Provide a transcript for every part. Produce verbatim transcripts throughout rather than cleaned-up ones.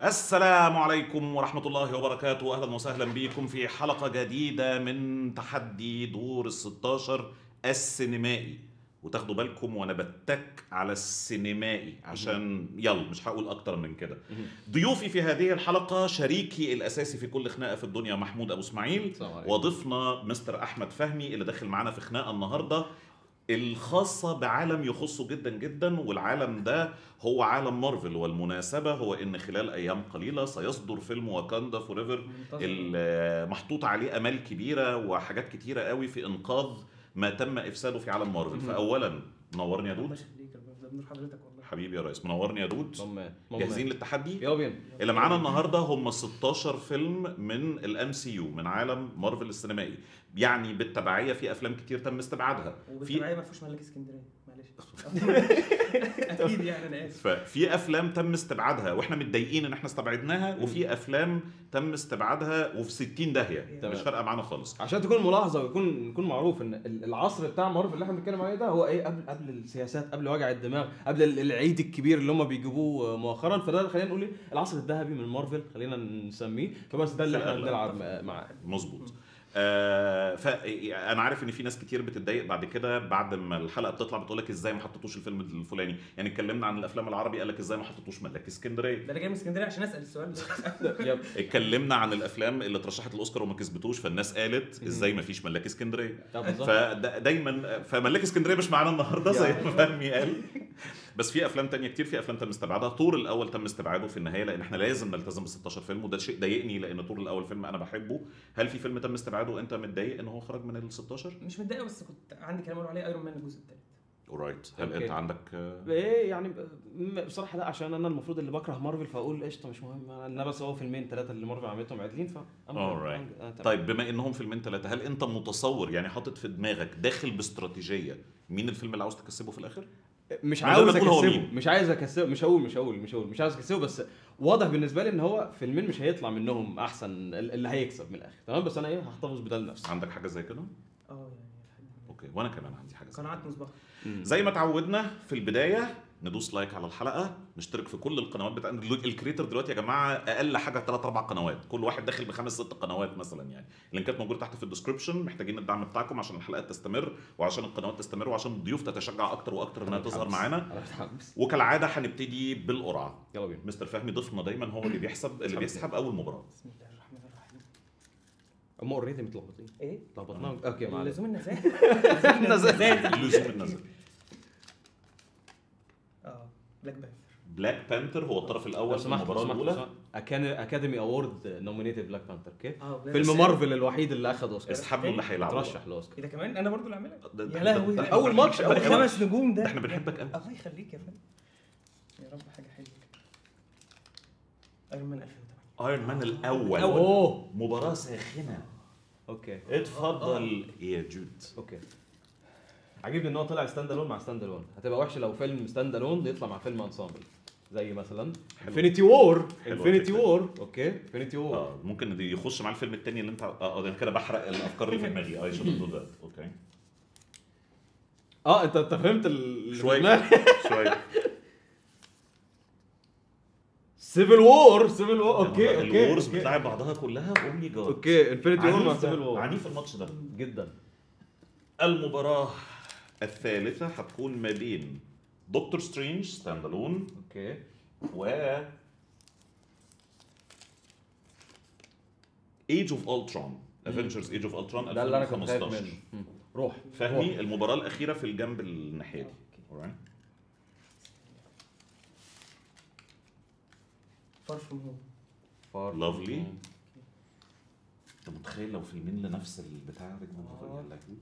السلام عليكم ورحمة الله وبركاته. أهلا وسهلا بكم في حلقة جديدة من تحدي دور الستاشر السينمائي. وتاخدوا بالكم وانا بتك على السينمائي عشان يلا مش هقول اكتر من كده. ضيوفي في هذه الحلقة شريكي الاساسي في كل خناقة في الدنيا محمود ابو اسماعيل، وضيفنا مستر احمد فهمي اللي داخل معانا في خناقة النهاردة الخاصة بعالم يخصه جدا جدا، والعالم ده هو عالم مارفل. والمناسبة هو ان خلال ايام قليلة سيصدر فيلم واكاندا فوريفر محطوط عليه امال كبيرة وحاجات كتيرة قوي في انقاذ ما تم افساده في عالم مارفل. فاولا منورني يا دود. حبيبي يا ريس، منورني يا دود. جاهزين للتحدي؟ يلا بينا. اللي معانا النهارده هم ستاشر فيلم من الام سي يو، من عالم مارفل السينمائي. يعني بالتبعيه في افلام كتير تم استبعادها، وبالتبعيه ما فيهوش ملاك اسكندريه، معلش. اكيد يعني انا اسف. ففي افلام تم استبعادها واحنا متضايقين ان احنا استبعدناها، وفي افلام تم استبعادها وفي ستين داهيه مش فارقه معانا خالص. عشان تكون ملاحظه ويكون يكون معروف ان العصر بتاع مارفل اللي احنا بنتكلم عليه ده هو ايه، قبل قبل السياسات، قبل وجع الدماغ، قبل العيد الكبير اللي هم بيجيبوه مؤخرا. فده خلينا نقول ايه، العصر الذهبي من مارفل خلينا نسميه. فبس ده اللي احنا بنلعب معاه. مظبوط. آه فانا عارف ان في ناس كتير بتتضايق بعد كده بعد ما الحلقه بتطلع، بتقول لك ازاي ما حطيتوش الفيلم الفلاني. يعني اتكلمنا عن الافلام العربي قال لك ازاي ما حطيتوش ملاك اسكندريه. ده انا جاي من اسكندريه عشان اسال السؤال ده. اتكلمنا عن الافلام اللي اترشحت الاوسكار وما كسبتوش، فالناس قالت ازاي ما فيش ملاك اسكندريه. فدايما فملاك اسكندريه مش معانا النهارده زي ما فهمي قال. بس في افلام تانية كتير، في افلام تم استبعادها. طور الاول تم استبعاده في النهايه لان احنا لازم نلتزم ب ستاشر فيلم، وده شيء ضايقني لان طور الاول فيلم انا بحبه. هل في فيلم تم استبعاده وانت متضايق ان هو خرج من ال ستاشر؟ مش متضايق، بس كنت عندي كلام اقول عليه، ايرون مان الجزء الثالث. اورايت. هل انت عندك ايه يعني؟ بصراحه لا، عشان انا المفروض اللي بكره مارفل فاقول قشطه مش مهم، انا بس هو فيلمين ثلاثه اللي مارفل عملتهم عادلين. ف اورايت. طيب بما انهم فيلمين ثلاثه، هل انت متصور يعني حاطط في دماغك داخل باستراتيجيه مين الفيلم اللي عاوز تكسبه في الاخر؟ مش عاوز اكسبه، مش عايز اكسبه، مش هقول مش هقول مش هقول مش عايز اكسبه، بس واضح بالنسبه لي ان هو فيلمين مش هيطلع منهم احسن اللي هيكسب من الاخر. تمام، بس انا ايه هحتفظ بده لنفسي. عندك حاجه زي كده؟ اه يعني اوكي، وانا كمان عندي حاجه زي كده. قناعات مسبقه. زي ما تعودنا في البدايه ندوس لايك على الحلقه، نشترك في كل القنوات بتاع الكريتور. دلوقتي يا جماعه اقل حاجه ثلاث اربع قنوات، كل واحد داخل بخمس ست قنوات مثلا. يعني اللينكات موجوده تحت في الديسكربشن. محتاجين الدعم بتاعكم عشان الحلقات تستمر، وعشان القنوات تستمر، وعشان الضيوف تتشجع اكتر واكتر انها تظهر معانا. وكالعاده هنبتدي بالقرعه. يلا بينا. مستر فهمي ضيفنا دايما هو اللي بيحسب اللي بيسحب اول مباراه. بسم الله الرحمن الرحيم. هم اوريدي متلخبطين. ايه لخبطناهم. اوكي معلش. لزوم النزاهه. لزوم النزاهه. اه بلاك بانثر. بلاك بانثر هو الطرف الاول في المباراه الاولى. اكاديمي اوورد نومينيتد بلاك بانثر. اوكي، اه فيلم مارفل الوحيد اللي اخذ اوسكار. اسحب له اللي هيلعبه. ترشح لاوسكار. ايه ده كمان انا برضو اللي اعملها. ده- يا لهوي، ده- اول ماتش، اول خمس نجوم ده. احنا بنحبك قوي. الله يخليك يا فندم. يا رب حاجه حلوه كده. ايرون مان ألفين وثمانية. ايرون مان الاول. اوه مباراه ساخنه. اوكي اتفضل يا جود. اوكي. عجبني ان هو طلع ستاند الون مع ستاند الون. هتبقى وحشه لو فيلم ستاند الون يطلع مع فيلم انسامبل، زي مثلا انفينيتي وور. انفينيتي وور. اوكي، انفينيتي وور. اه ممكن يخش مع الفيلم الثاني اللي انت اه ده كده بحرق الافكار اللي في دماغي. اي شوت دو ذات. اوكي. اه انت انت فهمت ال شويه شويه. سيفل وور. سيفل وور. اوكي اوكي. الورز بتلعب بعضها كلها. اومي جاد. اوكي، انفينيتي وور مع سيفل وور. عنيف الماتش ده جدا. المباراه الثالثه هتكون ما بين دكتور سترينج ستاند الون اوكي و ايج اوف الترون. افنجرز ايج اوف الترون ده اللي انا كنت خايف منه. روح فهمي. المباراه الاخيره في الجنب الناحيه دي. فار فروم هوم. لافلي. انت متخيل لو فيلمين لنفس البتاع رجل يا لهوي.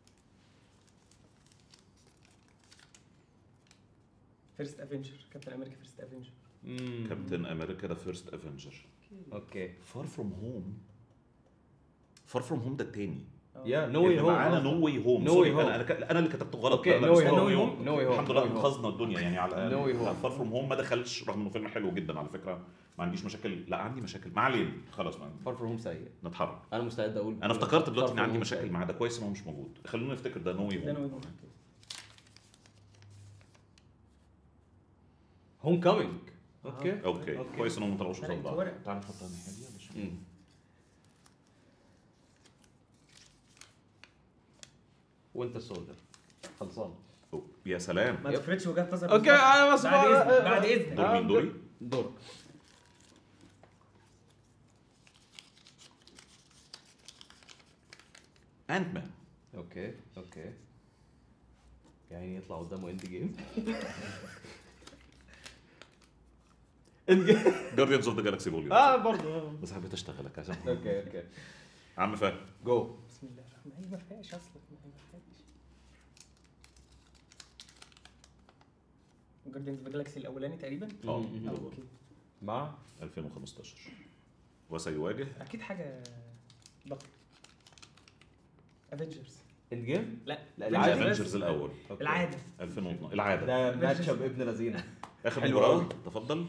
فيرست افنجر. كابتن امريكا فيرست افنجر. كابتن امريكا ذا فيرست افنجر. اوكي. فار فروم هوم. فار فروم هوم ده الثاني. يا نو واي هوم. معانا نو واي هوم. نو واي هوم. انا انا اللي كتبته غلط. اوكي، نو واي هوم. نو واي هوم. الحمد لله انقذنا الدنيا يعني على No way home. فار فروم هوم ما دخلش رغم انه فيلم حلو جدا على فكره. ما عنديش مشاكل. لا عندي مشاكل. ما علينا خلاص. ما فار فروم هوم سيء. نتحرك. انا مستعد اقول. انا افتكرت دلوقتي ان عندي مشاكل معاه. ده كويس ان هو مش موجود. خلونا نفتكر ده نو واي ده نو واي هوم. هوم. هوم كامينج. اوكي اوكي كويس انهم ما طلعوش قصاد بعض. ورق. تعال نحطها الناحيه دي يا باشا. مم. وانت السولجر خلصان. أوه، يا سلام. ما تفرضش وجهه نظر. اوكي بالظبط. انا بس بعد بقى- اذنك بعد اذنك دور مين؟ دوري؟ دورك. انت مان. اوكي اوكي يعني يطلع قدامه اند جيم. اند جيم جارديانز اوف ذا جالاكسي فوليوم. اه برضه. بس حبيت اشتغلك عشان اوكي اوكي عم فهد. جو. بسم الله الرحمن الرحيم. ما فيهاش اصلا ما فيهاش. جارديانز اوف جالاكسي الاولاني تقريبا. اه مم. آه، هو. اوكي مع ألفين وخمستاشر وسيواجه اكيد حاجه ضخمه. افنجرز. اند جيم. لا لا، العادة. الافنجرز الاول أوكي. العاده. ألفين واثناشر العاده. ده ماتش اب ابن لذينه. اخر حلو مباراه أوي. تفضل.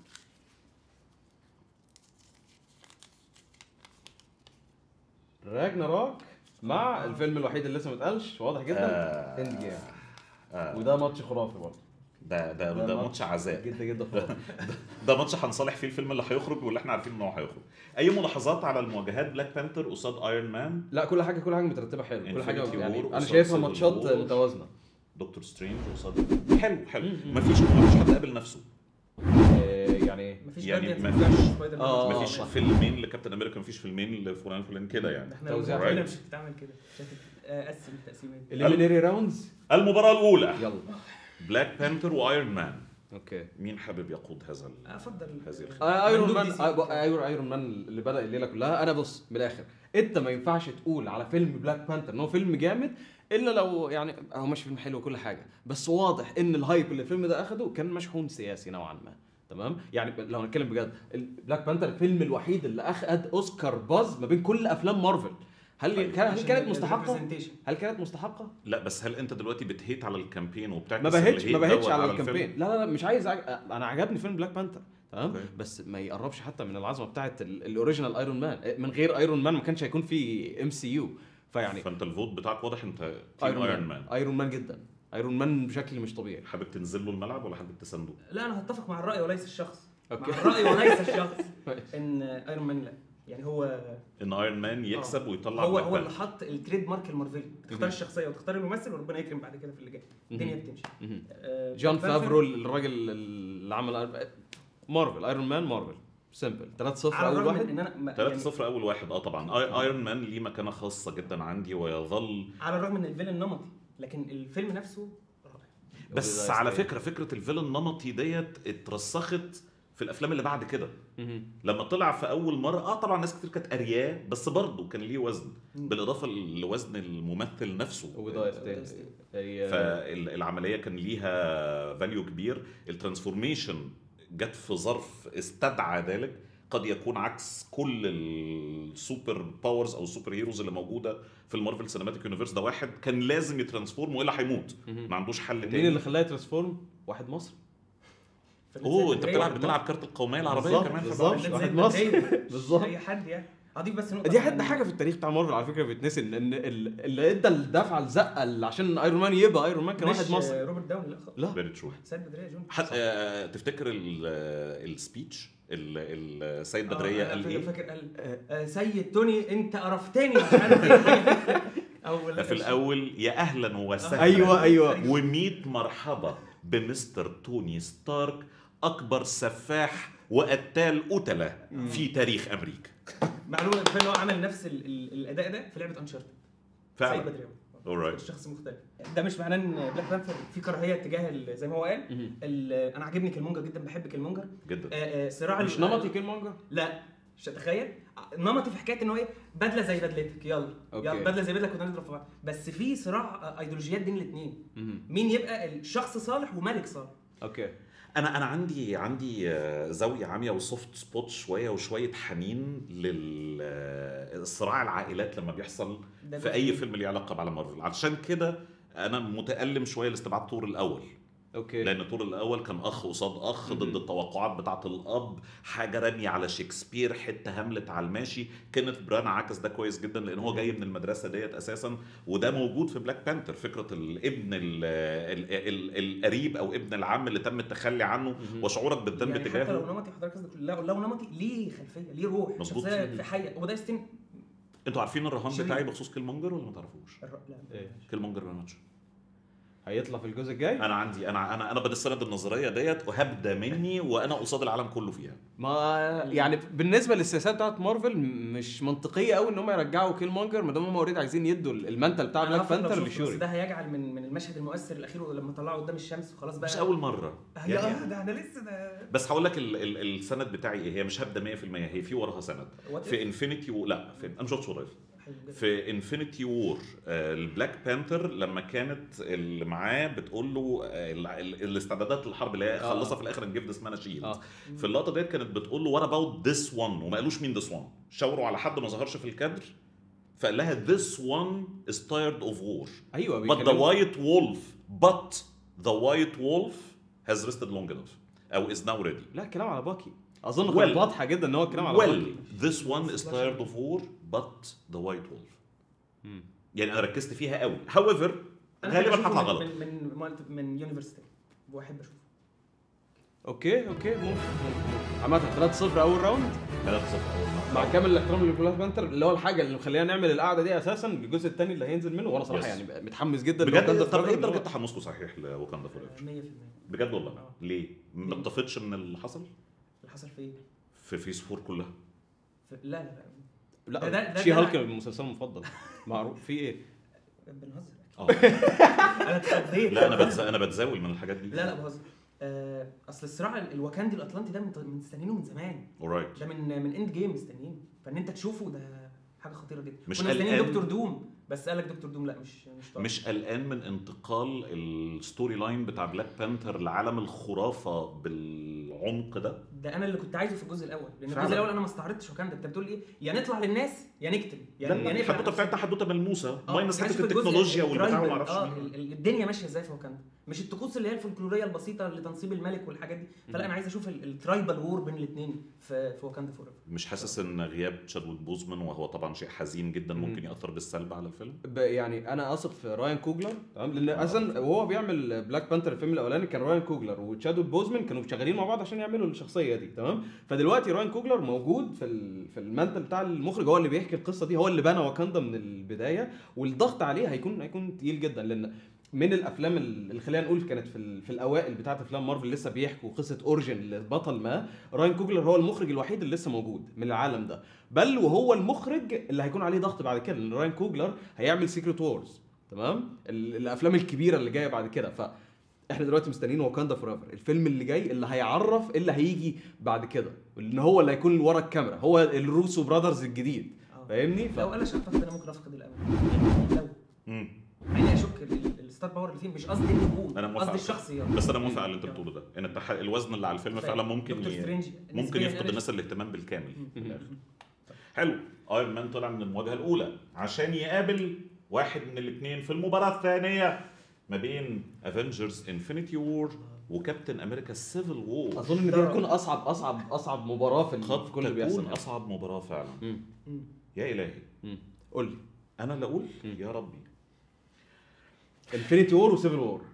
راجناروك مع الفيلم الوحيد اللي لسه ما اتقالش واضح جدا. آه. اند جيم. آه. وده ماتش خرافي برضه. ده ده ده ده ماتش ماتش عزاء. جدا جدا خرافي. ده ماتش هنصالح فيه الفيلم اللي هيخرج واللي احنا عارفين ان هو هيخرج. اي ملاحظات على المواجهات بلاك بانثر قصاد ايرون مان؟ لا كل حاجه كل حاجه مترتبه حلو كل حاجه Infinity يعني War انا قصاد شايفها Civil ماتشات War. متوازنه. دكتور سترينج قصاد حلو حلو. مفيش مفيش حد قابل نفسه. آه، يعني ايه؟ مفيش يعني جارديانز ما مفيش فيش- سبايدر آه. مان. مفيش فيلمين لكابتن امريكا، مفيش فيلمين لفلان الفلاني كده ده يعني. احنا توزيع الفيلم حلو. مش بتعمل كده مش هتقسم التقسيمات. اليمينيري راوندز. المباراة الأولى يلا بلاك بانثر وايرون مان. اوكي. مين حابب يقود هذا ال... افضل هذه الخ- آه، ايرون مندوب مان دي سي. آه، ايرون ايرون مان اللي بدا الليله كلها. انا بص من الاخر انت ما ينفعش تقول على فيلم بلاك بانثر ان هو فيلم جامد الا لو يعني هو مش فيلم حلو وكل حاجه، بس واضح ان الهايب اللي الفيلم ده اخده كان مشحون سياسي نوعا ما. تمام يعني لو هنتكلم بجد بلاك بانثر الفيلم الوحيد اللي اخد اوسكار باز ما بين كل افلام مارفل. هل طيب. كان- هل عشان كانت ال- مستحقه؟ الrepresentation. هل كانت مستحقه؟ لا بس هل انت دلوقتي بتهيت على الكامبين وبتعكس ما بهتش الهيت ما بهتش دوت على الفيلم؟ الكامبين. لا لا لا مش عايز أج... انا عجبني فيلم بلاك بانثر تمام أوكي. بس ما يقربش حتى من العظمه بتاعه ال- الاوريجينال ايرون مان. من غير ايرون مان ما كانش هيكون في ام سي يو. فيعني فانت الفوت بتاعك واضح انت تيم ايرون ايرون مان مان. ايرون مان جدا. ايرون مان بشكل مش طبيعي. حابب تنزل له الملعب ولا حابب تسنده؟ لا انا هتفق مع الراي وليس الشخص. أوكي. مع الراي وليس الشخص. ان ايرون مان لا يعني هو ان ايرون مان يكسب ويطلع هو بلاك هو اللي بانثر. حط التريد مارك المارفل. تختار مهم. الشخصيه وتختار الممثل وربنا يكرم بعد كده في اللي جاي الدنيا بتمشي. مهم. آه، جون بلاك بانثر- فافرو الراجل اللي عمل مارفل ايرون مان مارفل سمبل ثلاثة صفر على اول الرغم واحد. من ان انا ما- ثلاثة يعني صفر اول واحد اه طبعا آي- ايرون مان ليه مكانه خاصه جدا عندي ويظل. على الرغم ان الفيلن نمطي لكن الفيلم نفسه رائع. بس على فكره فكره الفيلن النمطي ديت اترسخت في الافلام اللي بعد كده. مهم. لما طلع في اول مره اه طبعا ناس كتير كانت قارياه بس برضه كان ليه وزن مم. بالاضافه لوزن الممثل نفسه. وضايف آه، تاني ستيل. هي- فالعمليه كان ليها فاليو كبير. الترانسفورميشن جت في ظرف استدعى ذلك. قد يكون عكس كل السوبر باورز او السوبر هيروز اللي موجوده في المارفل سينماتيك يونيفرس. ده واحد كان لازم يترانسفورم والا هيموت. مهم. ما عندوش حل مين تاني. اللي خلاه ترانسفورم؟ واحد مصري. اوه انت بتلعب واحد بتلعب كارت القوميه العربيه بالظبط، كمان في بالظبط. بعض. واحد مصري. بالظبط. اي حد يعني اضيف بس نقطه دي حد إن- حاجه في التاريخ بتاع مارفل على فكره بيتنسي ان إن ال- اللي ادى الدفعه الزقه اللي عشان ايرون مان يبقى ايرون مان كان مش واحد مصري. روبرت داوني لا خالص. لا فيري ترو. سيد بدريه جون حد آه تفتكر ال- آه، السبيتش ال- السيد بدريه آه، قال فاكر- ايه؟ فاكر قال آه، سيد توني انت قرفتني مش عارف ايه. او في الاول يا اهلا وسهلا ايوه ايوه وميت مرحبا بمستر توني ستارك اكبر سفاح وقتال قتله في تاريخ امريكا. معلومه ان هو عمل نفس ال- ال- الاداء ده في لعبه انشارتد. سيد فعلا. بدريه Alright. الشخص مختلف. ده مش معناه ان بلاك بانثر في كراهيه تجاه ال- زي ما هو قال. مهم. ال- انا عاجبني كلمونجر جدا بحب كلمونجر. جدا. آه، آه، صراع مش ال- نمطي كيل مونجر. لا مش تخيل نمطي في حكايه ان هو ايه بدله زي بدلتك يلا أوكي. يلا بدله زي بدلتك كنا نضرب في بعض بس في صراع آه، ايديولوجيات بين الاثنين مهم. مين يبقى الشخص صالح وملك صالح. اوكي انا انا عندي عندي آه، زاويه عاميه وسوفت سبوت شويه وشويه حنين للصراع العائلات لما بيحصل ده في جزء اي من- فيلم ليه علاقه بعالم مارفل. عشان كده انا متالم شويه لاستبعاد ثور الاول اوكي لان الدور الاول كان اخ قصاد اخ ضد التوقعات بتاعه الاب، حاجه راميه على شكسبير، حته هاملت على الماشي. كينيث بران عكس ده كويس جدا لان هو جاي من المدرسه ديت اساسا، وده موجود في بلاك بانثر، فكره الابن ال ال ال القريب او ابن العم اللي تم التخلي عنه وشعورك بالذنب يعني تجاهه. حتى لو نمطي حضرتك قصدك لو لو نمطي ليه خلفيه، ليه روح، مظبوط. شخصيه في حقيقه، وده ستين. انتوا عارفين الرهان شرير. بتاعي بخصوص كيلمونجر ولا ما تعرفوش؟ الر- لا إيه. كيلمونجر ما ماتش. هيطلع في الجزء الجاي. انا عندي انا انا انا بستند النظريه ديت وهبدا مني وانا قصاد العالم كله فيها. ما يعني بالنسبه للسياسات بتاعت مارفل مش منطقيه قوي ان هم يرجعوا كيل مونجر ما دام هم اوريدي عايزين يدوا المنتل بتاع أنا بلاك هفضل بانثر أشوف، بس لشوري. ده هيجعل من من المشهد المؤثر الاخير لما طلعوا قدام الشمس وخلاص بقى. مش اول مره هي يعني. آه، ده انا لسه ده بس هقول لك ال ال السند بتاعي ايه، هي مش هبدا مية في المية، هي في وراها سند. What في if؟ انفينيتي و... لا في انا شفت وراها حلو جدا. في انفينيتي وور البلاك بانثر لما كانت اللي معاه بتقول له آه، ال- ال- الاستعدادات للحرب اللي هي آه. خلصها في الاخر نجيب ذس مان شيلد. اه في اللقطه ديت كانت بتقول له وات اباوت ذس وان، وما قالوش مين ذس وان، شاوروا على حد ما ظهرش في الكادر فقال لها this one is tired of war ايوه but the بيتكلموا- white wolf but the white wolf has rested long enough او is now ready. لا كلام على باكي اظن Well- كانت واضحه جدا ان هو كلام على well باكي. this one is tired of war but the white wolf. مم. يعني انا ركزت فيها قوي however أنا غالبا بشوفه هطلع من- غلط. من من مالت- من يونيفرسيتي واحب اشوفه. اوكي اوكي ممكن ممكن عامه ثلاثة صفر اول راوند ثلاثة صفر أول مرة. مع كامل الاحترام لبلاك بانثر اللي هو الحاجه اللي مخلينا نعمل القعده دي اساسا الجزء الثاني اللي هينزل منه، وانا صراحه Yes. يعني متحمس جدا بجد لوكاندا طب ايه فوrever اللي درجه هو- تحمسكم صحيح لوكاندا فور ايفر؟ مية في المية. بجد والله آه. ليه؟ ما اتطفتش من اللي حصل اللي حصل فيه في فيس فور كلها؟ في... لا لا لا لا ده- ده- شي ده- هالك المسلسل المفضل معروف في ايه. بنهزر. اه انا اتخضيت. لا انا بتز... انا بتزاول من الحاجات دي. لا لا بهزر. آه، اصل الصراع الواكاندي الاطلنطي ده من من مستنيينه من زمان، alright. ده من من اند جيم مستنيين، فان انت تشوفه ده حاجه خطيره جدا. مش كنا مستنيين قلقان؟ دكتور دوم، بس قالك دكتور دوم لا مش مش طبعا. مش قلقان من انتقال الستوري لاين بتاع بلاك بانثر لعالم الخرافه بالعمق ده؟ ده انا اللي كنت عايزه في الجزء الاول، لان فعلا. الجزء الاول انا ما استعرضتش واكاندا. انت بتقول ايه؟ يا نطلع للناس يا نكتب، يعني يعني يعني الحدوته بتاعتها حدوته ملموسه آه، ماينس عايز حته أشوف الجزء التكنولوجيا والبتاع الترايبل، وما اعرفش اه مين. ال- ال- الدنيا ماشيه ازاي في واكاندا، مش الطقوس اللي هي الفولكلوريه البسيطه لتنصيب الملك والحاجات دي. فلا انا عايز اشوف ال- الترايبل وور بين الاثنين في في واكاندا فور ايفر. مش حاسس ان غياب تشادويك بوزمان وهو طبعا شيء حزين جدا ممكن ياثر بالسلب على الفيلم؟ ب- يعني انا اثق في راين كوجلر تمام لان اساسا وهو بيعمل بلاك بانثر الفيلم الاولاني كان راين كوجلر وتشادويك بوزمان كانوا شغالين مع بعض عشان يعملوا الشخصيه دي تمام. فدلوقتي راين كوجلر موجود في ال... في المنتل بتاع المخرج، هو اللي بيحكي القصه دي، هو اللي بنى واكاندا من البدايه، والضغط عليه هيكون هيكون تقيل جدا لان من الافلام اللي خلينا نقول كانت في ال... في الاوائل بتاعه افلام مارفل لسه بيحكوا قصه اوريجن لبطل ما. راين كوجلر هو المخرج الوحيد اللي لسه موجود من العالم ده، بل وهو المخرج اللي هيكون عليه ضغط بعد كده لان راين كوجلر هيعمل سيكريت وورز تمام، ال... الافلام الكبيره اللي جايه بعد كده. ف احنا دلوقتي مستنيين واكاندا فور ايفر الفيلم اللي جاي اللي هيعرف ايه اللي هيجي بعد كده، ان هو اللي هيكون ورا الكاميرا، هو الروسو براذرز الجديد آه. فاهمني. ف... لو قالش اعتقد انا ممكن افقد الامل، يعني لو امم مع اني اشك ال- ال- الستار باور اللي فيه، مش قصدي النجوم، أنا موافق قصدي على كده. الشخصيات. بس انا موافق على اللي انت بتقوله ده، ان التح... الوزن اللي على الفيلم فعلا ممكن دكتور ي... سترينج ممكن نسبياً يفقد أنا الناس الاهتمام بالكامل في مم. الاخر. حلو. ايرون مان طلع من المواجهه الاولى عشان يقابل واحد من الاثنين في المباراه الثانيه ما بين افنجرز انفينيتي وور وكابتن امريكا سيفل وور. اظن ان دي هتكون اصعب اصعب اصعب مباراه في, ال... قد في كل اللي بيحصل. تكون اصعب مباراه فعلا. مم. مم. يا الهي مم. قول لي انا اللي اقول مم. يا ربي. انفينيتي وور وسيفل وور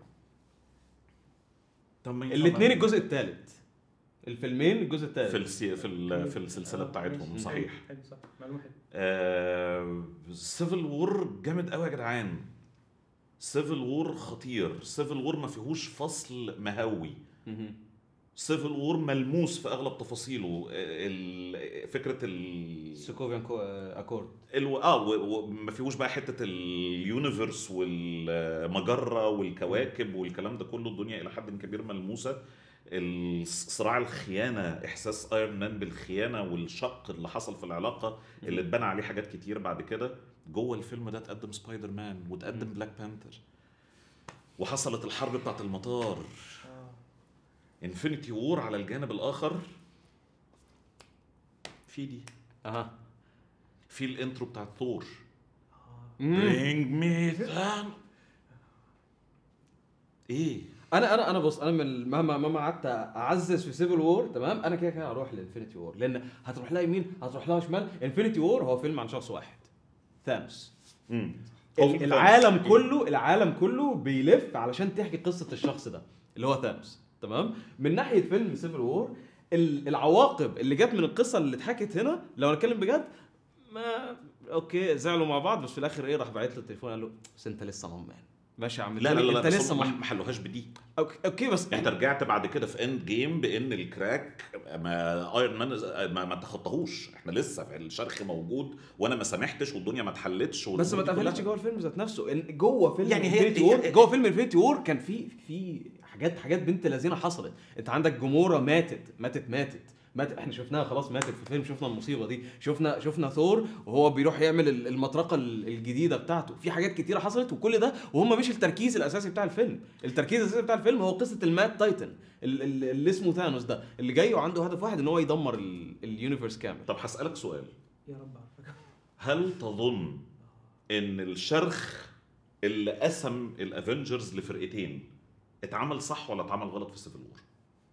طب ما الاثنين الجزء الثالث، الفيلمين الجزء الثالث في السي... في ال... في السلسله آه، بتاعتهم ماشي. صحيح. حلو صح، معلومه حلوه. آه... سيفل وور جامد قوي يا جدعان. سيفل وور خطير. سيفل وور ما فيهوش فصل مهوي. سيفل وور ملموس في اغلب تفاصيله. ال... فكره ال سوكوفيان اكورد الو... اه وما فيهوش بقى حته اليونيفرس والمجره والكواكب والكلام ده كله. الدنيا الى حد كبير ملموسه. الصراع الخيانه، احساس ايرون مان بالخيانه والشق اللي حصل في العلاقه اللي اتبنى عليه حاجات كتير بعد كده. جوه الفيلم ده اتقدم سبايدر مان وتقدم بلاك بانثر وحصلت الحرب بتاعت المطار. انفينيتي وور على الجانب الاخر في دي اها في الانترو بتاع ثور مم. Bring me Thanos. ايه انا انا انا بص، انا من مهما مهما قعدت اعزز في سيفل وور تمام، انا كده كده هروح لانفينيتي وور، لان هتروح لها يمين هتروح لها شمال. انفينيتي وور هو فيلم عن شخص واحد، ثانوس. امم العالم كله العالم كله بيلف علشان تحكي قصه الشخص ده اللي هو ثانوس تمام. من ناحيه فيلم سيفل وور العواقب اللي جت من القصه اللي اتحكت هنا، لو نتكلم بجد، ما اوكي زعلوا مع بعض، بس في الاخر ايه، راح باعت له التليفون قال له بس انت لسه مامان ماشي يا عم. لا لا لا انت لا لسه ما حلوهاش بدي. اوكي اوكي بس انت رجعت بعد كده في اند جيم بان الكراك ما ايرون مان ما, ما تخطاهوش، احنا لسه في الشرخ موجود وانا ما سامحتش والدنيا ما اتحلتش. بس ما اتقفلتش جوه الفيلم ذات نفسه، جوه فيلم يعني هي وور جوه فيلم انفينيتي وور كان في في حاجات حاجات بنت لذينه حصلت. انت عندك جمورة ماتت ماتت ماتت مات، احنا شفناها خلاص ماتت في الفيلم، شفنا المصيبه دي، شفنا شفنا ثور وهو بيروح يعمل المطرقه الجديده بتاعته، في حاجات كتيره حصلت وكل ده وهم مش التركيز الاساسي بتاع الفيلم. التركيز الاساسي بتاع الفيلم هو قصه المات تايتن اللي اسمه ثانوس ده، اللي جاي وعنده هدف واحد ان هو يدمر اليونيفرس كامل. طب هسالك سؤال، يا رب اعرفك، هل تظن ان الشرخ اللي قسم الافنجرز لفرقتين اتعمل صح ولا اتعمل غلط في سيفل وور؟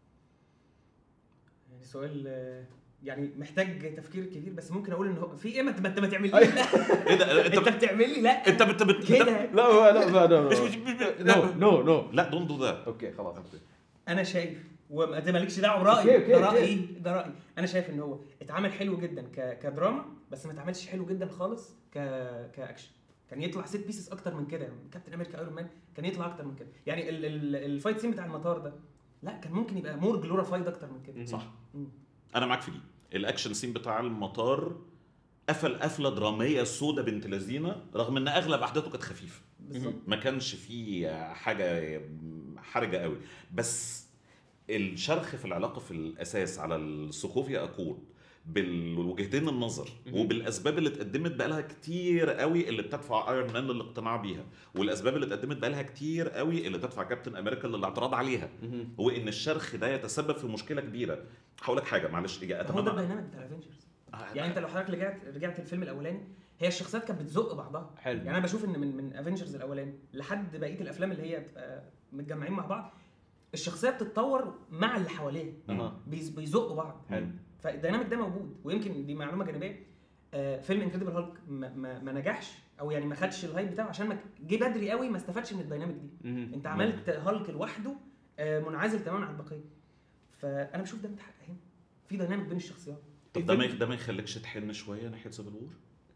سؤال يعني محتاج تفكير كبير، بس ممكن اقول ان هو في ايه، ما انت ما تعمل لي ايه ده انت بتعمل لي لا انت بت بت كده لا لا لا نو نو نو لا دونت دو ذات. اوكي خلاص. انا شايف وما مالكش دعوه برايي، ده رايي ده رايي انا شايف ان هو اتعمل حلو جدا ك... كدراما، بس ما اتعملش حلو جدا خالص ك كاكشن. كان يطلع ست بيسز اكتر من كده، كابتن امريكا ايرون مان كان يطلع اكتر من كده. يعني ال... ال... الفايت سين بتاع المطار ده لا كان ممكن يبقى مور جلوريفايد اكتر من كده. صح م. انا معاك في دي. الاكشن سين بتاع المطار قفل قفله دراميه سودا بنت لذينه، رغم ان اغلب احداثه كانت خفيفه ما كانش فيه حاجه حرجه قوي، بس الشرخ في العلاقه في الاساس على السوكوفيا اكورد بالوجهتين النظر وبالاسباب اللي اتقدمت بقالها كتير قوي اللي بتدفع ايرون مان للاقتناع بيها، والاسباب اللي اتقدمت بقالها كتير قوي اللي تدفع كابتن امريكا للاعتراض عليها، هو ان الشرخ ده يتسبب في مشكله كبيره. هقول لك حاجه معلش اجابه، هو ده البرنامج بتاع الافنجرز. يعني انت لو حضرتك رجعت رجعت الفيلم الاولاني، هي الشخصيات كانت بتزق بعضها. حلو. يعني انا بشوف ان من من افنجرز الاولاني لحد بقيه الافلام اللي هي بتبقى متجمعين مع بعض، الشخصيات بتتطور مع اللي حواليها، بيزقوا بعض. حلو. فالديناميك ده موجود. ويمكن دي معلومه جانبيه، آه فيلم انكريدبل هالك ما, ما, ما نجحش او يعني ما خدش الهايب بتاعه عشان ما جه بدري قوي، ما استفادش من الديناميك دي. مم. انت عملت هالك لوحده آه منعزل تماما عن البقيه. فانا بشوف ده متحقق هنا، في ديناميك بين الشخصيات. طب ده ما ده ما يخليكش تحن شويه ناحيه سيفل وور؟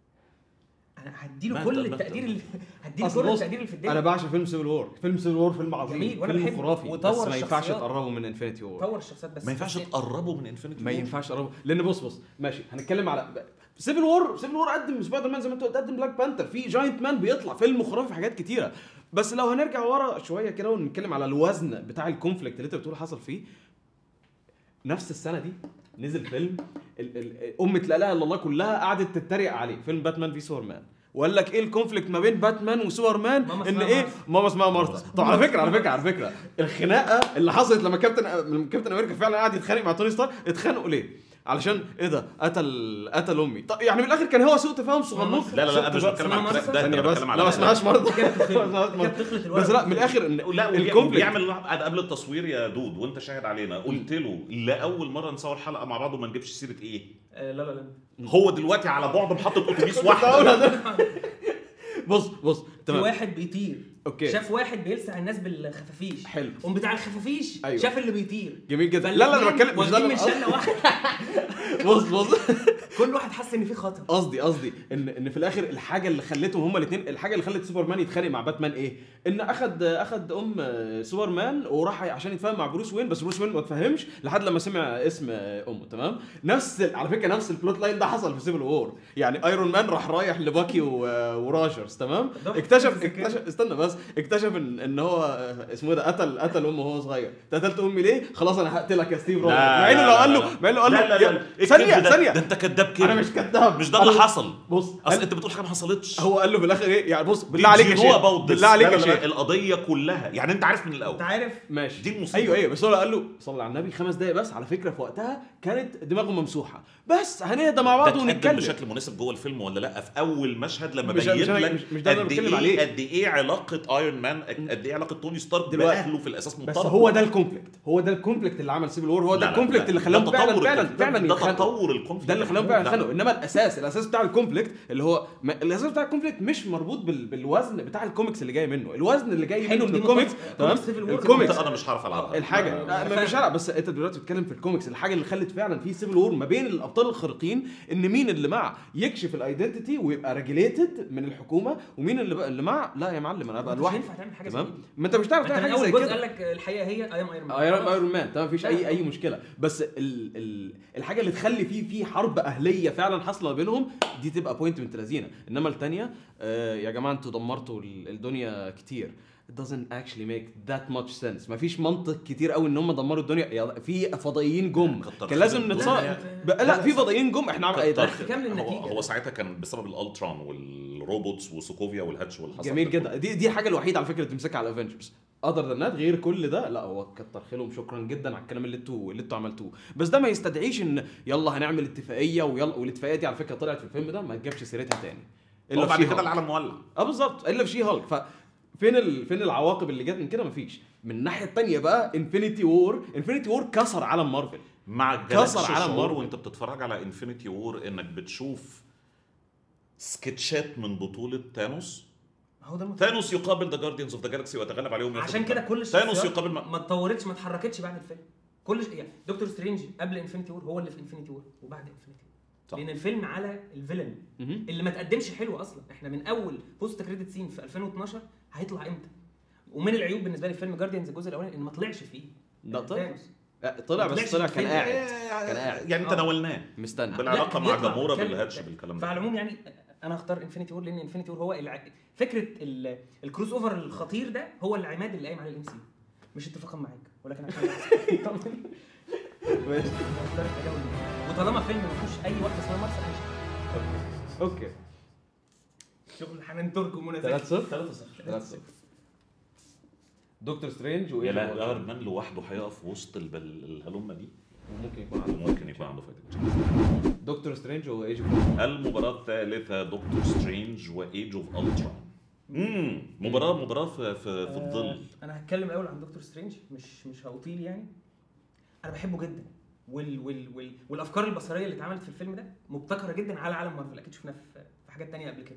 انا هديله كل التقدير اللي هديله كل التقدير اللي في الدنيا. انا بعشق فيلم سيفل وور، فيلم سيفل وور فيلم عظيم، فيلم خرافي، بس ما ينفعش تقربوا من انفينيتي وور. طور الشخصيات بس ما ينفعش تقربوا من انفينيتي ما ينفعش تقربوا، لان بص بص ماشي هنتكلم على سيفل وور. سيفل وور قدم سبايدر مان زي ما انت قلت، قدم بلاك بانثر، في جاينت مان بيطلع، فيلم خرافي في حاجات كتيره. بس لو هنرجع ورا شويه كده ونتكلم على الوزن بتاع الكونفليكت اللي انت بتقول حصل فيه، نفس السنه دي نزل فيلم امه لا اله الا الله كلها قعدت تتريق عليه، فيلم باتمان في سوبرمان. وقال لك ايه الكونفليكت ما بين باتمان وسوبرمان، ان ايه ماما اسمها مارثا. طب على فكره على فكره على فكره الخناقه اللي حصلت لما كابتن لما كابتن امريكا فعلا قعد يتخانق مع توني ستارك، اتخانقوا ليه؟ علشان ايه ده قتل قتل امي. طب يعني من الاخر كان هو سوء تفاهم صغنون. لا لا لا انا مش بتكلم عن الكراك ده، انا بتكلم على لا ما اسمهاش مرضى بس لا من الاخر لا الكونفليكت بيعمل قبل التصوير يا دود وانت شاهد علينا، قلت له لاول مره نصور حلقه مع بعض وما نجيبش سيره ايه. لا لا لا هو دلوقتي على بعد محطه اتوبيس واحده. بص بص تمام، في واحد بيطير أوكي. شاف واحد بيلسع الناس بالخفافيش، حلو، قوم بتاع الخفافيش أيوة. شاف اللي بيطير، جميل جدا. لا لا انا بتكلم مش ده من شله واحد. بص بص كل واحد حس ان في خطر. قصدي قصدي ان ان في الاخر الحاجه اللي خلتهم هما الاثنين، الحاجه اللي خلت سوبرمان يتخانق مع باتمان ايه؟ ان اخد اخد ام سوبرمان وراح عشان يتفاهم مع بروس وين، بس بروس وين ما تفهمش لحد لما سمع اسم امه. تمام، نفس على فكره نفس البلوت لاين ده حصل في سيفل وور. يعني ايرون مان راح رايح لباكي وراجرز تمام، اكتشف اكتشف استنى بس اكتشف ان ان هو اسمه ده قتل قتل امه وهو صغير. قتلت امي ليه؟ خلاص انا هقتلك يا ستيف روجرز. مع انه لو قال له مع انه قال له ثانيه ثانيه ده انت كداب كذاب كده. انا مش كذاب، مش ده اللي حصل. بص اصل انت بتقول حاجه ما حصلتش. هو قال له في الاخر ايه يعني؟ بص بالله عليك يا هو شيخ، بالله عليك يا شيخ، القضيه كلها يعني انت عارف من الاول. انت عارف ماشي دي المصيبه. ايوه ايوه، بس هو قال له صلى على النبي خمس دقايق بس، على فكره في وقتها كانت دماغه ممسوحه، بس هنهدى مع بعض ونتكلم بشكل مناسب جوه الفيلم ولا لا؟ في اول مشهد لما مش بين مش لك مش, مش ده اللي قد بتكلم ايه عليه. قد ايه علاقه ايرون مان، قد ايه علاقه توني ستارك دلوقتي. باهله في الاساس بس مضطرب. هو ده الكونفليكت، هو ده الكونفليكت اللي عمل سيفل وور، هو لا ده لا الكونفليكت لا. اللي ده خلاهم تطور فعلا فعلا الكونفليكت. فعلا ده يتخانقوا. تطور الكونفليكت ده اللي خلاهم فعلا لا. يتخانقوا. انما الاساس الاساس بتاع الكونفليكت اللي هو ما- الاساس بتاع الكونفليكت مش مربوط بال... بالوزن بتاع الكوميكس اللي جاي منه، الوزن اللي جاي منه من الكوميكس تمام. الكوميكس انا مش هعرف العبها الحاجه ما- لا مش عارف، بس انت دلوقتي بتتكلم في الكوميكس، الحاجه اللي خلت فعلا في سيفل وور ما بين الابطال الخارقين ان مين اللي مع يكشف الايدنتيتي ويبقى ريجليتد من الحكومه، ومين اللي بقى اللي مع لا يا معلم انا ابقى مش لوحدي. هينفع تعمل حاجه زي تمام، دي. ما انت مش هتعرف انت تعمل من حاجه زي اول جزء كده. قال لك الحقيقه هي اي ام ايرون مان. ايرون ايرون مان تمام، مفيش لا، اي لا. اي مشكله، بس ال ال الحاجه اللي تخلي في في حرب اهليه فعلا حاصله بينهم دي تبقى بوينت بنت لذينه. انما الثانيه آه يا جماعه انتوا دمرتوا ال- الدنيا كتير. It doesn't actually make that much sense. مفيش منطق كتير قوي ان هم دمروا الدنيا. يا- في فضائيين جم كتر كان لازم خير نتص... الدنيا. ب- لا في فضائيين جم احنا عمل كتر ايه خير. كامل هو, النتيجة. هو ساعتها كان بسبب الالترون والروبوتس وسوكوفيا والهاتش والحصل جميل ده جدا. دي دي الحاجه الوحيده على فكره اللي تمسكها على الافنجرز. اذر ذان ذات غير كل ده لا، هو كتر خيرهم، شكرا جدا على الكلام اللي انتوا اللي انتوا عملتوه، بس ده ما يستدعيش ان يلا هنعمل اتفاقيه ويلا، والاتفاقيه دي على فكره طلعت في الفيلم ده ما تجيبش سيرتها تاني هو بعد في كده هالك. العالم مولع. اه بالظبط، الا في شي هالك. ففين ال... فين العواقب اللي جت من كده؟ مفيش. من الناحيه الثانيه بقى انفينيتي وور، انفينيتي وور كسر عالم مارفل. مع كسر كسر عالم عالم مارفل. وانت بتتفرج على انفينيتي وور انك بتشوف سكتشات من بطولة ثانوس. هو ده المطلوب. ثانوس يقابل ذا جارديانز اوف ذا جالاكسي ويتغلب عليهم. عشان كده كل ثانوس الشخصيات يقابل ما... ما اتطورتش ما اتحركتش بعد الفيلم. كل ش... يعني دكتور سترينج قبل انفينيتي وور هو اللي في انفينيتي وور وبعد انفينيتي وور، لان الفيلم على الفيلن اللي ما تقدمش حلو اصلا. احنا من اول بوست كريدت سين في ألفين واثناشر هيطلع امتى؟ ومن العيوب بالنسبه لي فيلم جارديانز الجزء الاولاني ان ما طلعش فيه لا طلع ثانوس. طلع ما بس طلعش طلع في كان الفيلم. قاعد كان قاعد يعني آه. تناولناه مستنى. بالعلاقه لا، مع يطلع جمهوره بيتكلم. بالهاتش بالكلام ده. فعلى العموم يعني انا هختار انفينيتي وور، لان انفينيتي وور هو الع... فكره ال... الكروس اوفر الخطير ده هو العماد اللي قايم على الام سي. مش اتفاقا معاك ولكن عشان طمن. ماشي هختار التجاوز دي. وطالما فيلم ما فيهوش اي واحده اسمها مارس انا مش اوكي. شغل حنان ترك ومنى ثلاثة زكي. صفر ثلاثة صفر ثلاثة صفر. دكتور سترينج يا وايه لا ايرون مان لوحده هيقف وسط البل- الهلمه دي. ممكن يكون عنده ممكن يكون عنده فايده. دكتور سترينج وايج المباراه الثالثه دكتور سترينج وايج اوف الترون. امم مباراه مباراه في في, في الظل. انا هتكلم الاول عن دكتور سترينج، مش مش هطيل يعني. انا بحبه جدا وال وال وال والافكار البصريه اللي اتعملت في الفيلم ده مبتكره جدا على عالم مارفل. اكيد شفناها في في حاجات تانية قبل كده،